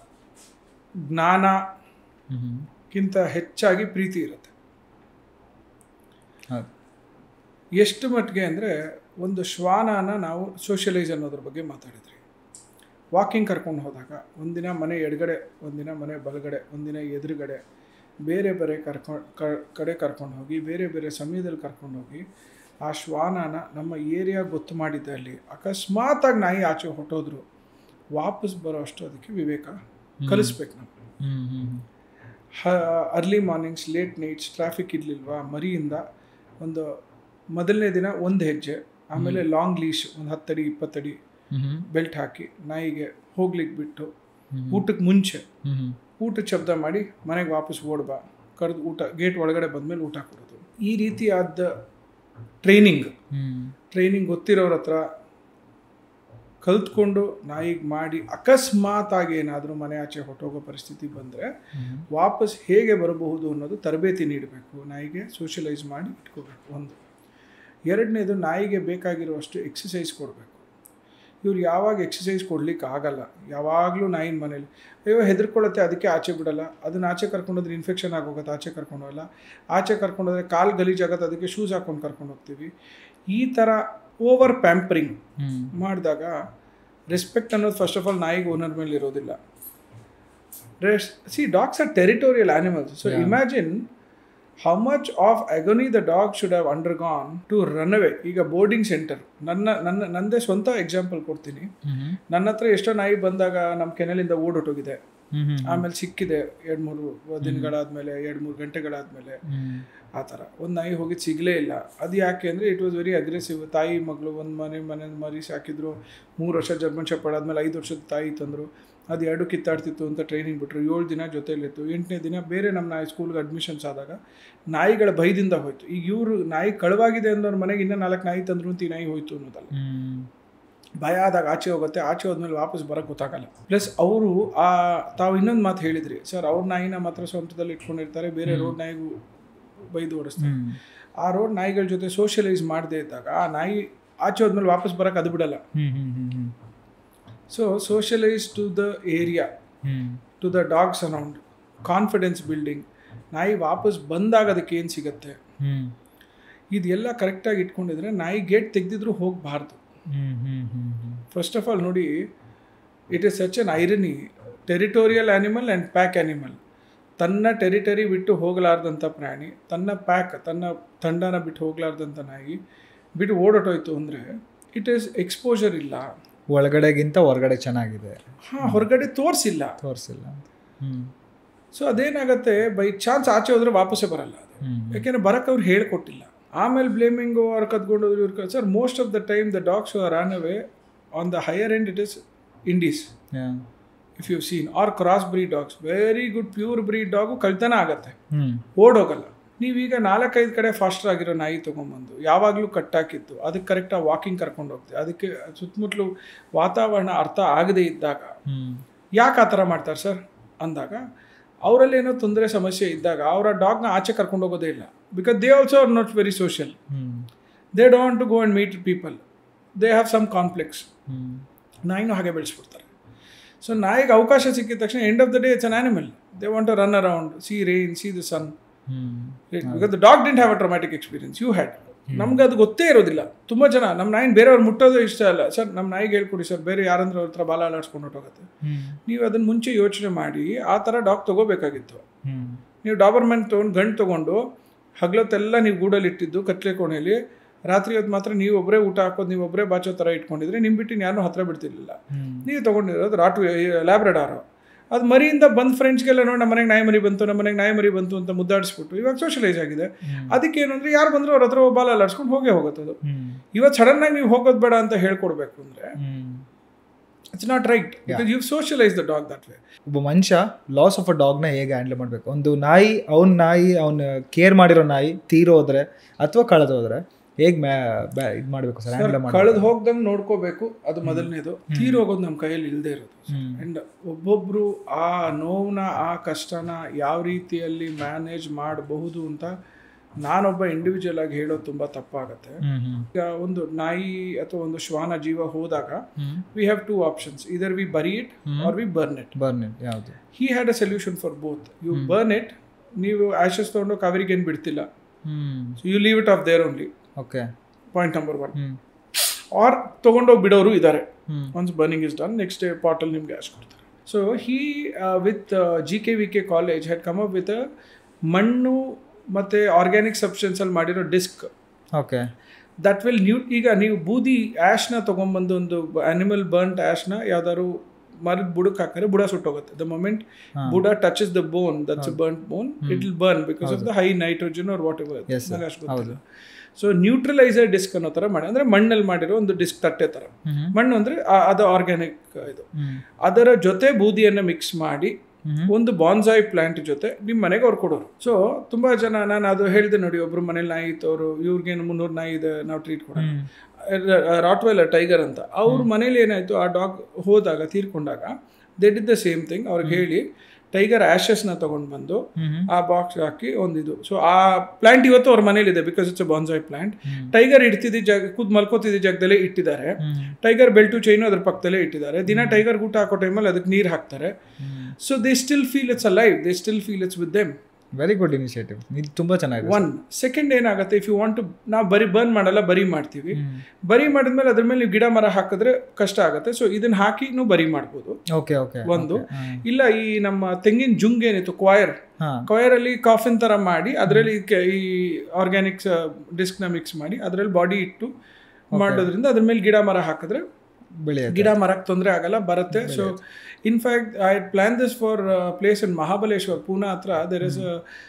ಜ್ಞಾನಕ್ಕಿಂತ ಹೆಚ್ಚಾಗಿ ಪ್ರೀತಿ ಇರುತ್ತೆ. ಎಷ್ಟು ಮಟ್ಟಿಗೆ ಅಂದರೆ, ಒಂದು ಶ್ವಾನನ ನಾವು ಸೋಷಿಯಲೈಸ್ ಅನ್ನೋದ್ರ ಬಗ್ಗೆ ಮಾತಾಡಿದ್ರಿ. ವಾಕಿಂಗ್ ಕರ್ಕೊಂಡು ಹೋದಾಗ ಒಂದಿನ ಮನೆ ಎಡಗಡೆ, ಒಂದಿನ ಮನೆ ಬಲಗಡೆ, ಒಂದಿನ ಎದುರುಗಡೆ, ಬೇರೆ ಬೇರೆ ಕಡೆ ಕರ್ಕೊಂಡು ಹೋಗಿ, ಬೇರೆ ಬೇರೆ ಸಮಯದಲ್ಲಿ ಕರ್ಕೊಂಡು ಹೋಗಿ ಆ ಶ್ವಾನನ ನಮ್ಮ ಏರಿಯಾ ಗೊತ್ತು ಮಾಡಿದ್ದಲ್ಲಿ ಅಕಸ್ಮಾತಾಗಿ ನಾಯಿ ಆಚೆ ಹೊಟ್ಟೋದ್ರು ವಾಪಸ್ ಬರೋ ಅಷ್ಟು ಅದಕ್ಕೆ ವಿವೇಕ ಕಲಿಸ್ಬೇಕು ನಾವು. Early mornings, late nights, traffic ಇರಲಿಲ್ವಾ, ಮರಿಯಿಂದ ಒಂದು ಮೊದಲನೇ ದಿನ ಒಂದು ಹೆಜ್ಜೆ, ಆಮೇಲೆ ಲಾಂಗ್ ಲೀಶ್ ಒಂದು 10 ಅಡಿ 20 ಅಡಿ ಬೆಲ್ಟ್ ಹಾಕಿ ನಾಯಿಗೆ ಹೋಗ್ಲಿಕ್ಕೆ ಬಿಟ್ಟು, ಊಟಕ್ಕೆ ಮುಂಚೆ ಊಟ ಶಬ್ದ ಮಾಡಿ ಮನೆಗೆ ವಾಪಸ್ ಓಡ್ಬಾ, ಕರೆದು ಊಟ ಗೇಟ್ ಒಳಗಡೆ ಬಂದಮೇಲೆ ಊಟ ಕೊಡೋದು. ಈ ರೀತಿಯಾದ ಟ್ರೈನಿಂಗ್ ಗೊತ್ತಿರೋರ ಹತ್ರ ಕಲ್ತ್ಕೊಂಡು ನಾಯಿಗೆ ಮಾಡಿ ಅಕಸ್ಮಾತಾಗಿ ಏನಾದರೂ ಮನೆ ಆಚೆ ಹೊಟ್ಟೋಗೋ ಪರಿಸ್ಥಿತಿ ಬಂದರೆ ವಾಪಸ್ ಹೇಗೆ ಬರಬಹುದು ಅನ್ನೋದು ತರಬೇತಿ ನೀಡಬೇಕು. ನಾಯಿಗೆ ಸೋಷಿಯಲೈಸ್ ಮಾಡಿ ಇಟ್ಕೋಬೇಕು. ಒಂದು. ಎರಡನೇದು, ನಾಯಿಗೆ ಬೇಕಾಗಿರುವಷ್ಟು ಎಕ್ಸಸೈಸ್ ಕೊಡಬೇಕು. ಇವ್ರು ಯಾವಾಗ ಎಕ್ಸಸೈಸ್ ಕೊಡ್ಲಿಕ್ಕೆ ಆಗಲ್ಲ, ಯಾವಾಗಲೂ ನಾಯಿನ ಮನೇಲಿ ಅಯ್ಯೋ ಹೆದರ್ಕೊಳ್ಳುತ್ತೆ ಅದಕ್ಕೆ ಆಚೆ ಬಿಡಲ್ಲ, ಅದನ್ನು ಆಚೆ ಕರ್ಕೊಂಡೋದ್ರೆ ಇನ್ಫೆಕ್ಷನ್ ಆಗೋಗುತ್ತೆ, ಆಚೆ ಕರ್ಕೊಂಡೋಗಲ್ಲ. ಆಚೆ ಕರ್ಕೊಂಡೋದ್ರೆ ಕಾಲು ಗಲೀಜಾಗತ್ತೆ, ಅದಕ್ಕೆ ಶೂಸ್ ಹಾಕ್ಕೊಂಡು ಕರ್ಕೊಂಡು ಹೋಗ್ತೀವಿ. ಈ ಥರ ಓವರ್ ಪ್ಯಾಂಪರಿಂಗ್ ಮಾಡಿದಾಗ ರೆಸ್ಪೆಕ್ಟ್ ಅನ್ನೋದು ಫಸ್ಟ್ ಆಫ್ ಆಲ್ ನಾಯಿಗೆ ಓನರ್ ಮೇಲೆ ಇರೋದಿಲ್ಲ. Dogs are territorial animals. So imagine how much of agony the dog should have undergone to run away. ಈಗ ಬೋರ್ಡಿಂಗ್ ಸೆಂಟರ್, ನಂದೇ ಸ್ವಂತ ಎಕ್ಸಾಂಪಲ್ ಕೊಡ್ತೀನಿ. ನನ್ನ ಹತ್ರ ಎಷ್ಟೋ ನಾಯಿ ಬಂದಾಗ ನಮ್ಮ ಕೆನಲಿಂದ ಓಡೋಟೋಗಿದೆ, ಆಮೇಲೆ ಸಿಕ್ಕಿದೆ 2-3 ದಿನಗಳಾದ್ಮೇಲೆ, 2-3 ಗಂಟೆಗಳಾದ್ಮೇಲೆ. ಆ ಥರ ಒಂದು ನಾಯಿ ಹೋಗಿ ಸಿಗಲೇ ಇಲ್ಲ. ಅದು ಯಾಕೆ ಅಂದರೆ ಇಟ್ ವಾಸ್ ವೆರಿ ಅಗ್ರೆಸಿವ್. ತಾಯಿ ಮಗಳು ಒಂದು ಮನೆ ಮರಿ ಸಾಕಿದ್ರು, 3 ವರ್ಷ ಜರ್ಮನ್ ಶೆಪರ್ಡ್ ಆದಮೇಲೆ 5 ವರ್ಷದ ತಾಯಿ ತಂದರು. ಅದು 2 ಕಿತ್ತಾಡ್ತಿತ್ತು ಅಂತ ಟ್ರೈನಿಂಗ್ ಬಿಟ್ಟರು. 7 ದಿನ ಜೊತೆಲಿತ್ತು. 8ನೇ ದಿನ ಬೇರೆ ನಮ್ಮ ನಾಯಿ ಸ್ಕೂಲ್ಗೆ ಅಡ್ಮಿಷನ್ಸ್ ಆದಾಗ ನಾಯಿಗಳ ಭಯದಿಂದ ಹೋಯ್ತು. ಈಗ ಇವರು ನಾಯಿ ಕಳುವಾಗಿದೆ ಅನ್ನೋರು ಮನೆಗೆ ಇನ್ನೂ 4 ನಾಯಿ ತಂದ್ರು ಅಂತ ಈ ನಾಯಿ ಹೋಯ್ತು ಅನ್ನೋದಲ್ಲ. ಭಯ ಆದಾಗ ಆಚೆ ಹೋಗುತ್ತೆ, ಆಚೆ ಹೋದ್ಮೇಲೆ ವಾಪಸ್ ಬರೋಕ್ಕೆ ಗೊತ್ತಾಗಲ್ಲ. ಪ್ಲಸ್ ಅವರು ತಾವು ಇನ್ನೊಂದು ಮಾತು ಹೇಳಿದ್ರಿ ಸರ್, ಅವ್ರ ನಾಯಿನ ಮಾತ್ರ ಸ್ವಂತದಲ್ಲಿ ಇಟ್ಕೊಂಡಿರ್ತಾರೆ, ಬೇರೆ ರೋಡ್ ನಾಯಿಗೂ ಬೈದು ಓಡಿಸ್ತಾರೆ. ಆ ರೋಡ್ ನಾಯಿಗಳ ಜೊತೆ ಸೋಷಿಯಲೈಸ್ ಮಾಡದೇ ಇದ್ದಾಗ ಆ ನಾಯಿ ಆಚೆ ಹೋದ್ಮೇಲೆ ವಾಪಸ್ ಬರೋಕ್ಕೆ ಅದು ಬಿಡಲ್ಲ. So socialise to the area, to the dogs around, confidence building. ನಾಯಿ ವಾಪಸ್ ಬಂದಾಗ ಅದಕ್ಕೆ ಏನು ಸಿಗತ್ತೆ, ಇದೆಲ್ಲ ಕರೆಕ್ಟಾಗಿ ಇಟ್ಕೊಂಡಿದ್ರೆ ನಾಯಿ ಗೇಟ್ ತೆಗೆದಿದ್ರು ಹೋಗಬಾರ್ದು. ಫಸ್ಟ್ ಆಫ್ ಆಲ್ ನೋಡಿ, it is such an irony. Territorial animal and pack animal. ತನ್ನ ಟೆರಿಟರಿ ಬಿಟ್ಟು ಹೋಗಲಾರ್ದಂಥ ಪ್ರಾಣಿ, ತನ್ನ ತಂಡನ ಬಿಟ್ಟು ಹೋಗಲಾರ್ದಂಥ ನಾಯಿ ಬಿಟ್ಟು ಓಡೋಟೋಯ್ತು ಅಂದರೆ ಇಟ್ ಈಸ್ ಎಕ್ಸ್ಪೋಜರ್ ಇಲ್ಲ. ಒಳಗಡೆಗಿಂತ ಹೊರಗಡೆ ಚೆನ್ನಾಗಿದೆ. ಹೊರಗಡೆ ತೋರಿಸಿಲ್ಲ. ಸೊ ಅದೇನಾಗುತ್ತೆ, ಬೈ ಚಾನ್ಸ್ ಆಚೆ ಹೋದ್ರೆ ವಾಪಸ್ಸೇ ಬರಲ್ಲ ಅದು. ಯಾಕೆಂದರೆ ಬರೋಕ್ಕೆ ಅವ್ರು ಹೇಳ್ಕೊಟ್ಟಿಲ್ಲ. ಆಮೇಲೆ ಬ್ಲೇಮಿಂಗು, ಅವ್ರು ಕದ್ಕೊಂಡೋದ್ರು ಇವ್ರು. Sir, most of the time the dogs are run away on the higher end it is indies. If you seen are cross breed dogs, very good pure breed dog ಕಳ್ತನ ಆಗತ್ತೆ, ಓಡೋಗಲ್ಲ. ನೀವೀಗ 4-5 ಕಡೆ ಫಾಸ್ಟರ್ ಆಗಿರೋ ನಾಯಿ ತೊಗೊಂಬಂದು ಯಾವಾಗಲೂ ಕಟ್ಟಾಕಿತ್ತು, ಅದಕ್ಕೆ ಕರೆಕ್ಟಾಗಿ ವಾಕಿಂಗ್ ಕರ್ಕೊಂಡು ಹೋಗ್ತೀವಿ, ಅದಕ್ಕೆ ಸುತ್ತಮುತ್ತಲು ವಾತಾವರಣ ಅರ್ಥ ಆಗದೇ ಇದ್ದಾಗ ಯಾಕೆ ಆ ಥರ ಮಾಡ್ತಾರೆ ಸರ್ ಅಂದಾಗ, ಅವರಲ್ಲಿ ಏನೋ ತೊಂದರೆ ಸಮಸ್ಯೆ ಇದ್ದಾಗ ಅವರ ಡಾಗ್ನ ಆಚೆ ಕರ್ಕೊಂಡು ಹೋಗೋದೇ ಇಲ್ಲ. Because they also are not very social. They don't to go and meet people. They have some conflicts. ನಾಯಿನೂ ಹಾಗೆ ಬೆಳೆಸ್ಬಿಡ್ತಾರೆ. ಸೊ ನಾಯಿಗೆ ಅವಕಾಶ ಸಿಕ್ಕಿದ ತಕ್ಷಣ end of the day it's an animal. They want to run around, see rain, see the sun. Because the dog didn't have a traumatic experience, you had. ನಮ್ಗೆ ಅದು ಗೊತ್ತೇ ಇರೋದಿಲ್ಲ. ತುಂಬ ಜನ ನಮ್ಮ ನಾಯಿನ ಬೇರೆಯವ್ರು ಮುಟ್ಟೋದು ಇಷ್ಟ ಅಲ್ಲ. ಸರ್ ನಮ್ಮ ನಾಯಿಗೆ ಹೇಳ್ಕೊಡಿ ಸರ್, ಬೇರೆ ಯಾರಂದ್ರೆ ಅವ್ರ ಹತ್ರ ಬಾಲ ಅಲಾಡ್ಸ್ಕೊಂಡು ಹೊಟ್ಟೋಗುತ್ತೆ. ನೀವು ಅದನ್ನು ಮುಂಚೆ ಯೋಚನೆ ಮಾಡಿ ಆ ಥರ ಡಾಗ್ ತೊಗೋಬೇಕಾಗಿತ್ತು. ನೀವು ಡಾಬರ್ಮೆನ್ ತೊಗೊಂಡು ಗಂಡು ತೊಗೊಂಡು ಹಗ್ಲೊತ್ತೆಲ್ಲ ನೀವು ಗೂಡಲ್ಲಿ ಇಟ್ಟಿದ್ದು ಕತ್ಲೆ ಕೋಣೆಯಲ್ಲಿ, ರಾತ್ರಿ ಹೊತ್ತು ಮಾತ್ರ ನೀವು ಒಬ್ಬರೇ ಊಟ ಹಾಕೋದು, ನೀವು ಒಬ್ಬರೇ ಬಾಚೋ ಥರ ಇಟ್ಕೊಂಡಿದ್ರೆ ನಿಮ್ಮ ಬಿಟ್ಟು ಯಾರನ್ನೂ ಹತ್ರ ಬಿಡ್ತಿರ್ಲಿಲ್ಲ. ನೀವು ತೊಗೊಂಡಿರೋದು ಲ್ಯಾಬ್ರಡಾರು. ಅದು ಮರಿಯಿಂದ ಬಂದು ಫ್ರೆಂಡ್ಸ್ಗೆಲ್ಲ ನೋಡಿ ನಮ್ಮ ಮನೆಗೆ ನಾಯಿ ಮರಿ ಬಂತು, ನಮ್ಮ ಮನೆಗೆ ನಾಯಿ ಮರಿ ಬಂತು ಅಂತ ಮುದ್ದಾಡಿಸ್ಬಿಟ್ಟು ಇವಾಗ ಸೋಷಲೈಸ್ ಆಗಿದೆ. ಅದಕ್ಕೆ ಏನು ಅಂದರೆ ಯಾರು ಬಂದರೂ ಅವ್ರ ಹತ್ರ ಬಾಲ ಅಲಾಡ್ಸ್ಕೊಂಡು ಹೋಗುತ್ತೆ ಅದು. ಇವತ್ತು ಸಡನ್ನಾಗಿ ನೀವು ಹೋಗೋದು ಬೇಡ ಅಂತ ಹೇಳ್ಕೊಡ್ಬೇಕು ಅಂದರೆ it's not right. Because you socialise the dog that way. ಒಬ್ಬ ಮನುಷ್ಯ ಲಾಸ್ ಆಫ್ ಅ ಡಾಗ್ನ ಹೇಗೆ ಹ್ಯಾಂಡಲ್ ಮಾಡಬೇಕು? ಒಂದು ನಾಯಿ ಅವನು ಕೇರ್ ಮಾಡಿರೋ ನಾಯಿ ತೀರೋದ್ರೆ ಅಥವಾ ಕಳೆದೋದ್ರೆ ಹೇಗೆ ಇದು ಮಾಡಬೇಕು ಸರ್? ಕಳೆದು ಹೋಗ್ದಂಗೆ ನೋಡ್ಕೋಬೇಕು, ಅದು ಮೊದಲನೇದು. ತೀರಿ ಹೋಗೋದು ನಮ್ಮ ಕೈಯಲ್ಲಿ ಇಲ್ಲದೆ ಇರೋದು. ಆ್ಯಂಡ್ ಒಬ್ಬೊಬ್ಬರು ಆ ನೋವನ್ನ, ಆ ಕಷ್ಟನ ಯಾವ ರೀತಿಯಲ್ಲಿ ಮ್ಯಾನೇಜ್ ಮಾಡಬಹುದು ಅಂತ ನಾನೊಬ್ಬ ಇಂಡಿವಿಜುವಲ್ ಆಗಿ ಹೇಳೋದು ತುಂಬ ತಪ್ಪಾಗತ್ತೆ. ಈಗ ಒಂದು ನಾಯಿ ಅಥವಾ ಒಂದು ಶ್ವಾನ ಜೀವ ಹೋದಾಗ we have two options, either we bury it or we burn it. ಯಾವುದು? He had a solution for both. You burn it, ನೀವು ಆಶಸ್ ತೊಗೊಂಡು ಕಾವೇರಿಗೆ ಏನು ಬಿಡ್ತಿಲ್ಲ, so you leave it of there only. Okay, point number 1. Or ತೊಗೊಂಡೋಗಿ ಬಿಡೋರು ಇದ್ದಾರೆ. Once burning is done, next day ಪಾಟಲ್ಲಿ ನಿಮ್ಗೆ ಗ್ಯಾಸ್ ಕೊಡ್ತಾರೆ. So he with GKVK college had come up with ಮಣ್ಣು ಮತ್ತು ಆರ್ಗ್ಯಾನಿಕ್ ಸಬ್ಸ್ಟೆನ್ಸಲ್ಲಿ ಮಾಡಿರೋ ಡಿಸ್ಕ್. ಓಕೆ, ದಟ್ ವಿಲ್ ಈಗ ನೀವು ಬೂದಿ ಆ್ಯಶ್ನ ತೊಗೊಂಬಂದು, ಒಂದು ಆನಿಮಲ್ ಬರ್ನ್ಟ್ ಆ್ಯಶ್ನ ಯಾವ್ದಾದ್ರು ಮರದ ಬುಡಕ್ಕೆ ಹಾಕಿದ್ರೆ ಬುಡ ಸುಟ್ಟೋಗುತ್ತೆ. ದ ಮೊಮೆಂಟ್ ಬುಡ touches the bone, that's a burnt bone, it will burn because of the high nitrogen or whatever. ನನಗೆ ಅಷ್ಟು ಗೊತ್ತಿಲ್ಲ. ಸೊ ನ್ಯೂಟ್ರಲೈಸರ್ ಡಿಸ್ಕ್ ಅನ್ನೋ ಥರ ಮಾಡಿ, ಅಂದರೆ ಮಣ್ಣಲ್ಲಿ ಮಾಡಿರೋ ಒಂದು ಡಿಸ್ಕ್ ತಟ್ಟೆ ಥರ. ಮಣ್ಣು ಅಂದರೆ ಅದು ಆರ್ಗ್ಯಾನಿಕ್ ಇದು. ಅದರ ಜೊತೆ ಬೂದಿಯನ್ನು ಮಿಕ್ಸ್ ಮಾಡಿ ಒಂದು ಬಾನ್ಸಾಯ್ ಪ್ಲಾಂಟ್ ಜೊತೆ ನಿಮ್ಮ ಮನೆಗೆ ಅವ್ರು ಕೊಡೋರು. ಸೊ ತುಂಬ ಜನ, ನಾನು ಅದು ಹೇಳಿದೆ ನೋಡಿ, ಒಬ್ರು ಮನೇಲಿ ನಾಯಿ ಇತ್ತು, ಅವರು ಇವ್ರಿಗೇನು 300 ನಾಯಿ ಇದೆ, ನಾವು ಟ್ರೀಟ್ ಕೊಡೋಣ. ರಾಟ್ವೈಲರ್ ಟೈಗರ್ ಅಂತ. ಅವ್ರ ಮನೇಲಿ ಏನಾಯಿತು, ಆ ಡಾಗ್ ಹೋದಾಗ ತೀರ್ಕೊಂಡಾಗ they did the same thing. ಅವ್ರಿಗೆ ಹೇಳಿ ಟೈಗರ್ ಆ್ಯಶಸ್ನ ತೊಗೊಂಡು ಬಂದು ಆ ಬಾಕ್ಸ್ ಹಾಕಿ ಒಂದಿದು. ಸೊ ಆ ಪ್ಲಾಂಟ್ ಇವತ್ತು ಅವ್ರ ಮನೇಲಿದೆ because it's a bonsai plant. Tiger ಇಡ್ತಿದ್ದ ಜಾಗ, ಮಲ್ಕೋತಿದ್ದ ಜಾಗದಲ್ಲೇ ಇಟ್ಟಿದ್ದಾರೆ. ಟೈಗರ್ ಬೆಲ್ಟು ಚೈನು ಅದ್ರ ಪಕ್ಕದಲ್ಲೇ ಇಟ್ಟಿದ್ದಾರೆ. ದಿನ ಟೈಗರ್ ಊಟ ಹಾಕೋ ಟೈಮಲ್ಲಿ ಅದಕ್ಕೆ ನೀರು ಹಾಕ್ತಾರೆ. So they still feel it's a life, they still feel it's with them. Very good initiative, ಇದು ತುಂಬ ಚೆನ್ನಾಗಿದೆ. ಒನ್ ಸೆಕೆಂಡ್ ಏನಾಗುತ್ತೆ, ಇಫ್ ಯು ವಾಂಟ್ ಟು, ನಾವು ಬರ್ನ್ ಮಾಡಲ್ಲ, ಬರಿ ಮಾಡ್ತೀವಿ. ಬರಿ ಮಾಡಿದ್ಮೇಲೆ ಅದ್ರ ಮೇಲೆ ನೀವು ಗಿಡ ಮರ ಹಾಕಿದ್ರೆ ಕಷ್ಟ ಆಗುತ್ತೆ. ಸೊ ಇದನ್ನ ಹಾಕಿ ನೀವು ಬರಿ ಮಾಡ್ಬೋದು. ಒಂದು ಇಲ್ಲ, ಈ ನಮ್ಮ ತೆಂಗಿನ ಜುಂಗ್ ಏನಿತ್ತು, ಕ್ವೈರ್ ಅಲ್ಲಿ ಕಾಫಿನ್ ತರ ಮಾಡಿ ಅದರಲ್ಲಿ ಈ ಆರ್ಗ್ಯಾನಿಕ್ಸ್ ಡಿಸ್ಕ್ ನ ಮಿಕ್ಸ್ ಮಾಡಿ ಅದರಲ್ಲಿ ಬಾಡಿ ಇಟ್ಟು ಮಾಡೋದ್ರಿಂದ ಅದ್ರ ಮೇಲೆ ಗಿಡ ಮರ ಹಾಕಿದ್ರೆ ಗಿಡ ಮರಕ್ಕೆ ತೊಂದರೆ ಆಗಲ್ಲ, ಬರುತ್ತೆ. So in fact I plan this for place in Mahabaleshwar, Poona ಹತ್ರ. There is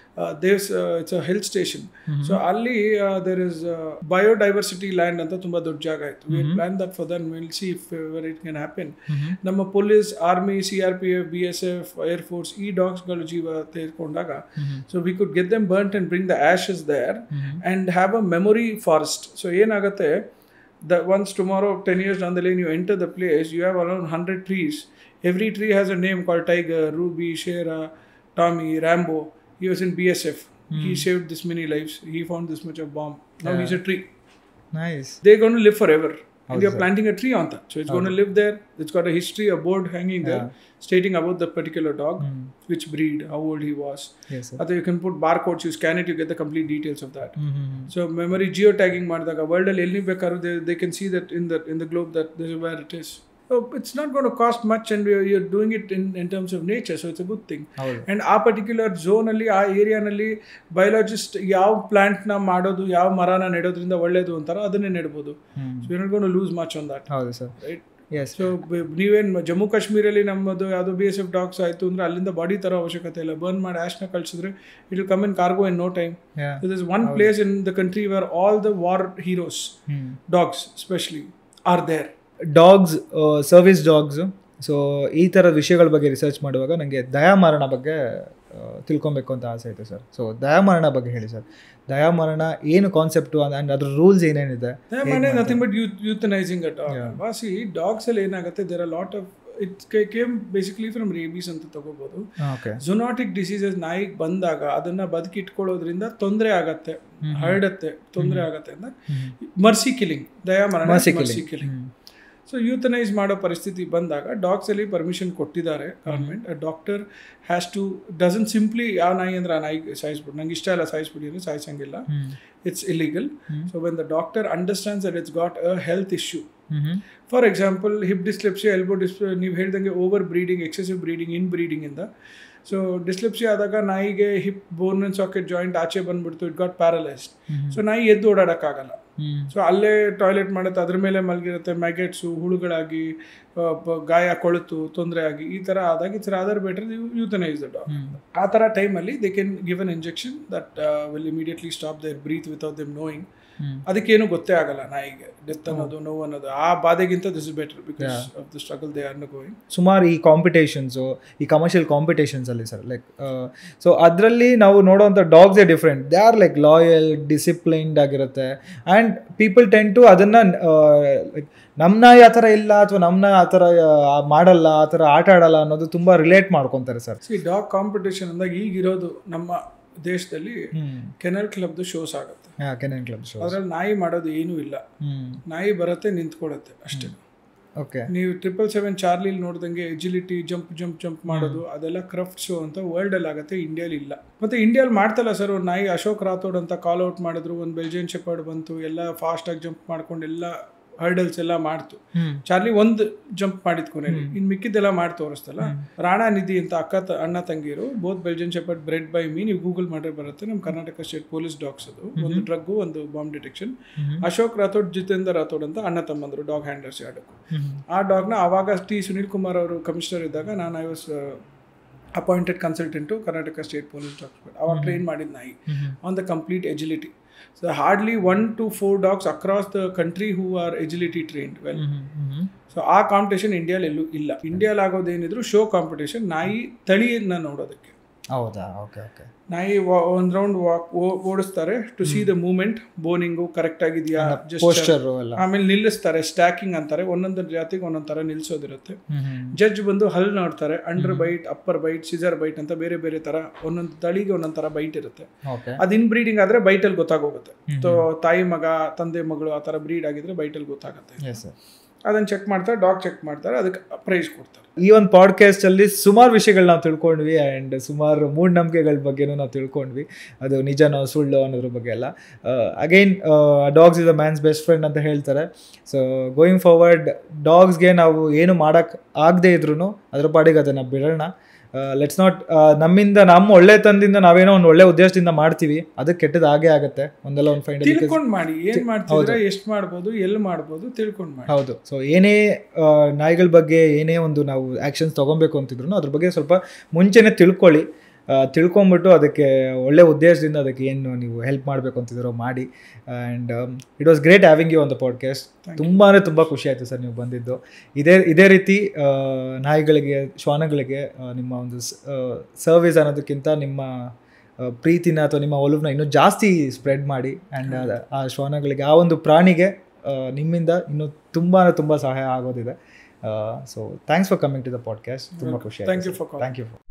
it's a hill station. So ಅಲ್ಲಿ ದೇರ್ ಇಸ್ ಬಯೋಡೈವರ್ಸಿಟಿ ಲ್ಯಾಂಡ್ ಅಂತ ತುಂಬ ದೊಡ್ಡ ಜಾಗ ಇತ್ತು. We plan that for then, will see if it can happen. ನಮ್ಮ police, army, CRPF, BSF, air force, ಈ ಡಾಗ್ಸ್ಗಳು ಜೀವ ತೆಗೆದುಕೊಂಡಾಗ, so we could get them burnt and bring the ashes there and have a memory forest. So ಏನಾಗುತ್ತೆ, once tomorrow 10 years down the lane you enter the place, you have around 100 trees. Every tree has a name called Tiger, Ruby, Shera, Tommy, Rambo. He was in BSF. He saved this many lives. He found this much of bomb. Now he's a tree. Nice. They're going to live forever. And you're planting a tree on that. So it's going to live there. It's got a history, a board hanging there stating about the particular dog, which breed, how old he was. Yes, Or you can put barcodes, you scan it, you get the complete details of that. So memory geotagging ಮಾಡಿದಾಗ world ಅಲ್ಲಿ ಎಲ್ಲಿ ಬೇಕಾದ್ರೂ they can see that in the globe that this is where it is. So it's not going to cost much and you're doing it in terms of nature, so it's a good thing. And ಆ particular ಝೋನಲ್ಲಿ, ಆ ಏರಿಯಾನಲ್ಲಿ ಬಯೋಲಜಿಸ್ಟ್ ಯಾವ ಪ್ಲಾಂಟ್ನ ಮಾಡೋದು, ಯಾವ ಮರನ ನೆಡೋದ್ರಿಂದ ಒಳ್ಳೇದು ಅಂತಾರೋ ಅದನ್ನೇ ನೆಡ್ಬೋದು. So you're not going to lose much on that. ಹೌದು ಸರ್, ರೈಟ್? Yes. ಸೊ ನೀವೇನು ಜಮ್ಮು ಕಾಶ್ಮೀರಲ್ಲಿ ನಮ್ಮದು ಯಾವುದೋ BSF ಡಾಗ್ಸ್ ಆಯಿತು ಅಂದರೆ ಅಲ್ಲಿಂದ ಬಾಡಿ ಥರ ಅವಶ್ಯಕತೆ ಇಲ್ಲ. ಬರ್ನ್ ಮಾಡಿ ಆ್ಯಶ್ನ ಕಳಿಸಿದ್ರೆ it will come in cargo in no time. This is one place in the country where all the war heroes, dogs specially, are there. Dogs, service dogs. So ಈ ಥರದ ವಿಷಯಗಳ ಬಗ್ಗೆ ರಿಸರ್ಚ್ ಮಾಡುವಾಗ ನನಗೆ ದಯಾಮರಣ ಬಗ್ಗೆ ತಿಳ್ಕೊಬೇಕು ಅಂತ ಆಸೆ ಐತೆ ಸರ್. ಸೊ ದಯಾಮರಣ ಬಗ್ಗೆ ಹೇಳಿ ಸರ್. ದಯಾಮರಣ ಏನು ಕಾನ್ಸೆಪ್ಟು ಆ್ಯಂಡ್ ಅದ್ರ ರೂಲ್ಸ್ ಏನೇನಿದೆ? ದಯಾಮರಣ nothing but euthanising a dog. ವಾಸಿ ಡಾಗ್ಸಲ್ಲಿ ಏನಾಗುತ್ತೆ, there are lot of it came basically from rabies ಅಂತ ತಗೋಬೋದು. ಓಕೆ. ಝೂನಾಟಿಕ್ ಡಿಸೀಸಸ್ ನಾಯಿಗೆ ಬಂದಾಗ ಅದನ್ನ ಬದುಕಿಟ್ಕೊಳ್ಳೋದ್ರಿಂದ ತೊಂದರೆ ಆಗತ್ತೆ, ಹರಡತ್ತೆ, ತೊಂದರೆ ಆಗತ್ತೆ ಅಂತ ಮರ್ಸಿ ಕಿಲಿಂಗ್, ದಯಾಮರಣ, ಮರ್ಸಿ ಕಿಲಿಂಗ್. ಸೊ ಯೂಥನೈಸ್ ಮಾಡೋ ಪರಿಸ್ಥಿತಿ ಬಂದಾಗ ಡಾಗ್ಸಲ್ಲಿ ಪರ್ಮಿಷನ್ ಕೊಟ್ಟಿದ್ದಾರೆ government. Doctor has to doesn't simply ಯಾವ ನಾಯಿ ಅಂದ್ರೆ ಆ ನಾಯಿಗೆ ಸಾಯಿಸ್ಬಿಟ್ಟು ನಂಗೆ ಇಷ್ಟ ಇಲ್ಲ ಸಾಯಿಸ್ಬಿಡಿ ಅಂದರೆ ಸಾಯಿಸಂಗಿಲ್ಲ, it's illegal. So when the doctor understands that it's got a health issue, for example hip dysplasia, elbow ನೀವು ಹೇಳ್ದಂಗೆ over breeding, excessive breeding, in ಬ್ರೀಡಿಂಗಿಂದ. ಸೊ ಡಿಸ್ಲೆಪ್ಸಿಯಾ ಆದಾಗ ನಾಯಿಗೆ hip bone and socket joint ಆಚೆ ಬಂದ್ಬಿಡ್ತು, ಇಟ್ ಗಾಟ್ ಪ್ಯಾರಲೈಸ್ಡ್. ಸೊ ನಾಯಿ ಎದ್ದು ಓಡಾಡೋಕ್ಕಾಗಲ್ಲ. So ಅಲ್ಲೇ ಟಾಯ್ಲೆಟ್ ಮಾಡುತ್ತೆ, ಅದ್ರ ಮೇಲೆ ಮಲಗಿರುತ್ತೆ, ಮ್ಯಾಗೆಟ್ಸು, ಹುಳುಗಳಾಗಿ, ಗಾಯ ಕೊಳೆತು ತೊಂದರೆ ಆಗಿ ಈ ಥರ ಆದಾಗ it's rather better euthanise the dog. ಆ ಥರ ಟೈಮಲ್ಲಿ they can give an injection that will immediately stop their breath without them knowing. ಅದಕ್ಕೇನು ಗೊತ್ತೇ ಆಗಲ್ಲ ನಾಯಿಗೆ, ಡೆತ್ ಅನ್ನೋದು, ನೋವು ಅನ್ನೋದು. ಆ ಬಾಧೆಗಿಂತ this is better because of the struggle they are going. ಸುಮಾರು ಈ ಕಾಂಪಿಟೇಷನ್ಸು, ಈ ಕಮರ್ಷಿಯಲ್ ಕಾಂಪಿಟೇಷನ್ಸಲ್ಲಿ ಸರ್, ಲೈಕ್ ಸೊ ಅದರಲ್ಲಿ ನಾವು ನೋಡೋವಂಥ ಡಾಗ್ಸೇ different. They are like loyal, disciplined ಆಗಿರುತ್ತೆ. ಆ್ಯಂಡ್ ಪೀಪಲ್ ಟೆನ್ ಟು ಅದನ್ನು ಲೈಕ್ ನಮ್ಮ ನಾಯಿ ಆ ಥರ ಇಲ್ಲ, ಅಥವಾ ನಮ್ಮ ನಾಯಿ ಆ ಥರ ಮಾಡಲ್ಲ, ಆ ಥರ ಆಟ ಆಡಲ್ಲ ಅನ್ನೋದು ತುಂಬ ರಿಲೇಟ್ ಮಾಡ್ಕೊತಾರೆ ಸರ್. ಸಿ ಡಾಗ್ ಕಾಂಪಿಟೇಷನ್ ಅಂದಾಗ ಈಗಿರೋದು ನಮ್ಮ ದೇಶದಲ್ಲಿ ಕೆನಲ್ ಕ್ಲಬ್ದು ಶೋಸ್ ಆಗುತ್ತೆ. ಕೆನಲ್ ಕ್ಲಬ್ ಶೋ, ಅದ್ರಲ್ಲಿ ನಾಯಿ ಮಾಡೋದು ಏನೂ ಇಲ್ಲ. ನಾಯಿ ಬರುತ್ತೆ, ನಿಂತ್ಕೊಳ್ಳುತ್ತೆ ಅಷ್ಟೇ. ಓಕೆ. ನೀವು 777 ಚಾರ್ಲಿಲಿ ನೋಡ್ದಂಗೆ ಎಜಿಲಿಟಿ, ಜಂಪ್ ಮಾಡೋದು, ಅದೆಲ್ಲ ಕ್ರಫ್ಟ್ ಶೋ ಅಂತ ವರ್ಲ್ಡ್ ಅಲ್ಲಿ ಆಗುತ್ತೆ, ಇಂಡಿಯಾಲಿ ಇಲ್ಲ. ಮತ್ತೆ ಇಂಡಿಯಾಲಿ ಮಾಡ್ತಲ್ಲ ಸರ್. ಒಂದು ನಾಯಿ ಅಶೋಕ್ ರಾಥೋಡ್ ಅಂತ ಕಾಲ್ ಔಟ್ ಮಾಡಿದ್ರು, ಒಂದು ಬೆಲ್ಜಿಯನ್ ಶೆಪರ್ಡ್ ಬಂತು, ಎಲ್ಲ ಫಾಸ್ಟ್ ಆಗಿ ಜಂಪ್ ಮಾಡ್ಕೊಂಡು ಎಲ್ಲ ಹರ್ಡಲ್ಸ್ ಎಲ್ಲ ಮಾಡ್ತು. ಚಾರ್ಲಿ ಒಂದು ಜಂಪ್ ಮಾಡಿದ್ ಕೊನೆಯಲ್ಲಿ, ಇನ್ ಮಿಕ್ಕಿದ್ದೆಲ್ಲ ಮಾಡಿ ತೋರಿಸ್ತಲ್ಲ. ರಾಣಾ ನಿಧಿ ಅಂತ ಅಣ್ಣ ತಂಗಿರು, both Belgian shepherd, bred by me, ನೀವು ಗೂಗಲ್ ಮಾಡ್ರೆ ಬರುತ್ತೆ. ನಮ್ಮ ಕರ್ನಾಟಕ ಸ್ಟೇಟ್ ಪೊಲೀಸ್ ಡಾಗ್ಸ್ ಅದು, ಒಂದು ಡ್ರಗ್, ಒಂದು ಬಾಂಬ್ ಡಿಟೆಕ್ಷನ್. ಅಶೋಕ್ ರಾಥೋಡ್, ಜಿತೇಂದರ್ ರಾಥೋಡ್ ಅಂತ ಅಣ್ಣ ತಮ್ಮಂದ್ರು, ಡಾಗ್ ಹ್ಯಾಂಡರ್ಸ್ ಎರಡಕ್ಕೂ. ಆ ಡಾಗ್ನ ಆವಾಗ ಸುನೀಲ್ ಕುಮಾರ್ ಅವರು ಕಮಿಷನರ್ ಇದ್ದಾಗ ನಾನು I was appointed consultant Karnataka state police dogs. ಅವಾಗ ಟ್ರೈನ್ ಮಾಡಿದ ನಾಯಿ on the complete agility. So hardly 1 to 4 dogs across the country who are agility trained well. So ಆ ಕಾಂಪಿಟೇಷನ್ ಇಂಡಿಯಾಲಿ ಎಲ್ಲೂ ಇಲ್ಲ. ಇಂಡಿಯಾಲಿ ಆಗೋದೇನಿದ್ರು ಶೋ ಕಾಂಪಿಟೇಷನ್, ನಾಯಿ ತಳಿಯನ್ನ ನೋಡೋದಕ್ಕೆ. ಹೌದಾ? Okay okay. ನಾಯಿ ಒಂದು ರೌಂಡ್ ಓಡಿಸ್ತಾರೆ to see the movement, boning correct ಆಗಿದೆಯಾ, ಆಮೇಲೆ ನಿಲ್ಲಿಸ್ತಾರೆ, ಸ್ಟ್ಯಾಕಿಂಗ್ ಅಂತಾರೆ. ಒಂದೊಂದು ಜಾತಿಗೆ ಒಂದೊಂದು ಥರ ನಿಲ್ಲಿಸೋದಿರುತ್ತೆ. ಜಡ್ಜ್ ಬಂದು ಹಲ್ ನೋಡ್ತಾರೆ, under bite, upper bite, scissor bite ಅಂತ ಬೇರೆ ಬೇರೆ ಥರ ಒಂದೊಂದು ತಳಿಗೆ ಒಂದೊಂದು ಥರ ಬೈಟ್ ಇರುತ್ತೆ. ಅದು ಇನ್ ಬ್ರೀಡಿಂಗ್ ಆದರೆ ಬೈಟಲ್ಲಿ ಗೊತ್ತಾಗೋಗುತ್ತೆ. ಸೊ ತಾಯಿ ಮಗ, ತಂದೆ ಮಗಳು ಆ ಥರ ಬ್ರೀಡ್ ಆಗಿದ್ರೆ ಬೈಟಲ್ಲಿ ಗೊತ್ತಾಗುತ್ತೆ. ಅದನ್ನು ಚೆಕ್ ಮಾಡ್ತಾರೆ, ಡಾಗ್ ಚೆಕ್ ಮಾಡ್ತಾರೆ, ಅದಕ್ಕೆ ಪ್ರೈಸ್ ಕೊಡ್ತಾರೆ. ಈ ಒಂದು ಪಾಡ್ಕಾಸ್ಟ್ ಅಲ್ಲಿ ಸುಮಾರು ವಿಷಯಗಳು ನಾವು ತಿಳ್ಕೊಂಡ್ವಿ, ಆ್ಯಂಡ್ ಸುಮಾರು ಮೂಢನಂಬಿಕೆಗಳ ಬಗ್ಗೆನೂ ನಾವು ತಿಳ್ಕೊಂಡ್ವಿ. ಅದು ನಿಜನೋ ಸುಳ್ಳು ಅನ್ನೋದ್ರ ಬಗ್ಗೆ ಎಲ್ಲ. Again dogs is a man's best friend ಅಂತ ಹೇಳ್ತಾರೆ. ಸೊ ಗೋಯಿಂಗ್ ಫಾರ್ವರ್ಡ್ ಡಾಗ್ಸ್ಗೆ ನಾವು ಏನು ಮಾಡೋಕ್ಕೆ ಆಗದೆ ಇದ್ರೂ ಅದ್ರ ಪಾಡಿಗೆ ಅದನ್ನು ಬಿಡೋಣ. ಲೆಟ್ಸ್ ನಾಟ್ ನಮ್ಮಿಂದ, ನಮ್ಮ ಒಳ್ಳೆತನದಿಂದ ನಾವೇನೋ ಒಂದು ಒಳ್ಳೆ ಉದ್ದೇಶದಿಂದ ಮಾಡ್ತೀವಿ, ಅದಕ್ಕೆ ಕೆಟ್ಟದ್ದು ಆಗೇ ಆಗುತ್ತೆ ಒಂದಲ್ಲ ಒಂದು ಫೈಂಡ್. ತಿಳ್ಕೊಂಡು ಮಾಡಿ, ಏನು ಮಾಡ್ತಿದ್ರೆ, ಎಷ್ಟು ಮಾಡ್ಬೋದು, ಎಲ್ಲಿ ಮಾಡ್ಬೋದು ತಿಳ್ಕೊಂಡು ಮಾಡಿ. ಹೌದು. ಸೊ ಏನೇ ನಾಯಿಗಳ ಬಗ್ಗೆ ಏನೇ ಒಂದು ನಾವು ಆ್ಯಕ್ಷನ್ಸ್ ತೊಗೊಬೇಕು ಅಂತಿದ್ರು ಅದ್ರ ಬಗ್ಗೆ ಸ್ವಲ್ಪ ಮುಂಚೆನೇ ತಿಳ್ಕೊಂಬಿಟ್ಟು ಅದಕ್ಕೆ ಒಳ್ಳೆ ಉದ್ದೇಶದಿಂದ ಅದಕ್ಕೆ ಏನು ನೀವು ಹೆಲ್ಪ್ ಮಾಡಬೇಕು ಅಂತಿದ್ರು ಮಾಡಿ. And it was great having you on the podcast. ತುಂಬ ಖುಷಿ ಆಯಿತು ಸರ್ ನೀವು ಬಂದಿದ್ದು. ಇದೇ ರೀತಿ ನಾಯಿಗಳಿಗೆ, ಶ್ವಾನಗಳಿಗೆ ನಿಮ್ಮ ಒಂದು ಸರ್ವಿಸ್ ಅನ್ನೋದಕ್ಕಿಂತ ನಿಮ್ಮ ಪ್ರೀತಿನ ಅಥವಾ ನಿಮ್ಮ ಒಲವನ್ನ ಇನ್ನೂ ಜಾಸ್ತಿ ಸ್ಪ್ರೆಡ್ ಮಾಡಿ. ಆ್ಯಂಡ್ ಆ ಶ್ವಾನಗಳಿಗೆ, ಆ ಒಂದು ಪ್ರಾಣಿಗೆ ನಿಮ್ಮಿಂದ ಇನ್ನೂ ತುಂಬ ಸಹಾಯ ಆಗೋದಿದೆ. So thanks for coming to the podcast. ತುಂಬ ಖುಷಿ ಆಯಿತು. Thank you.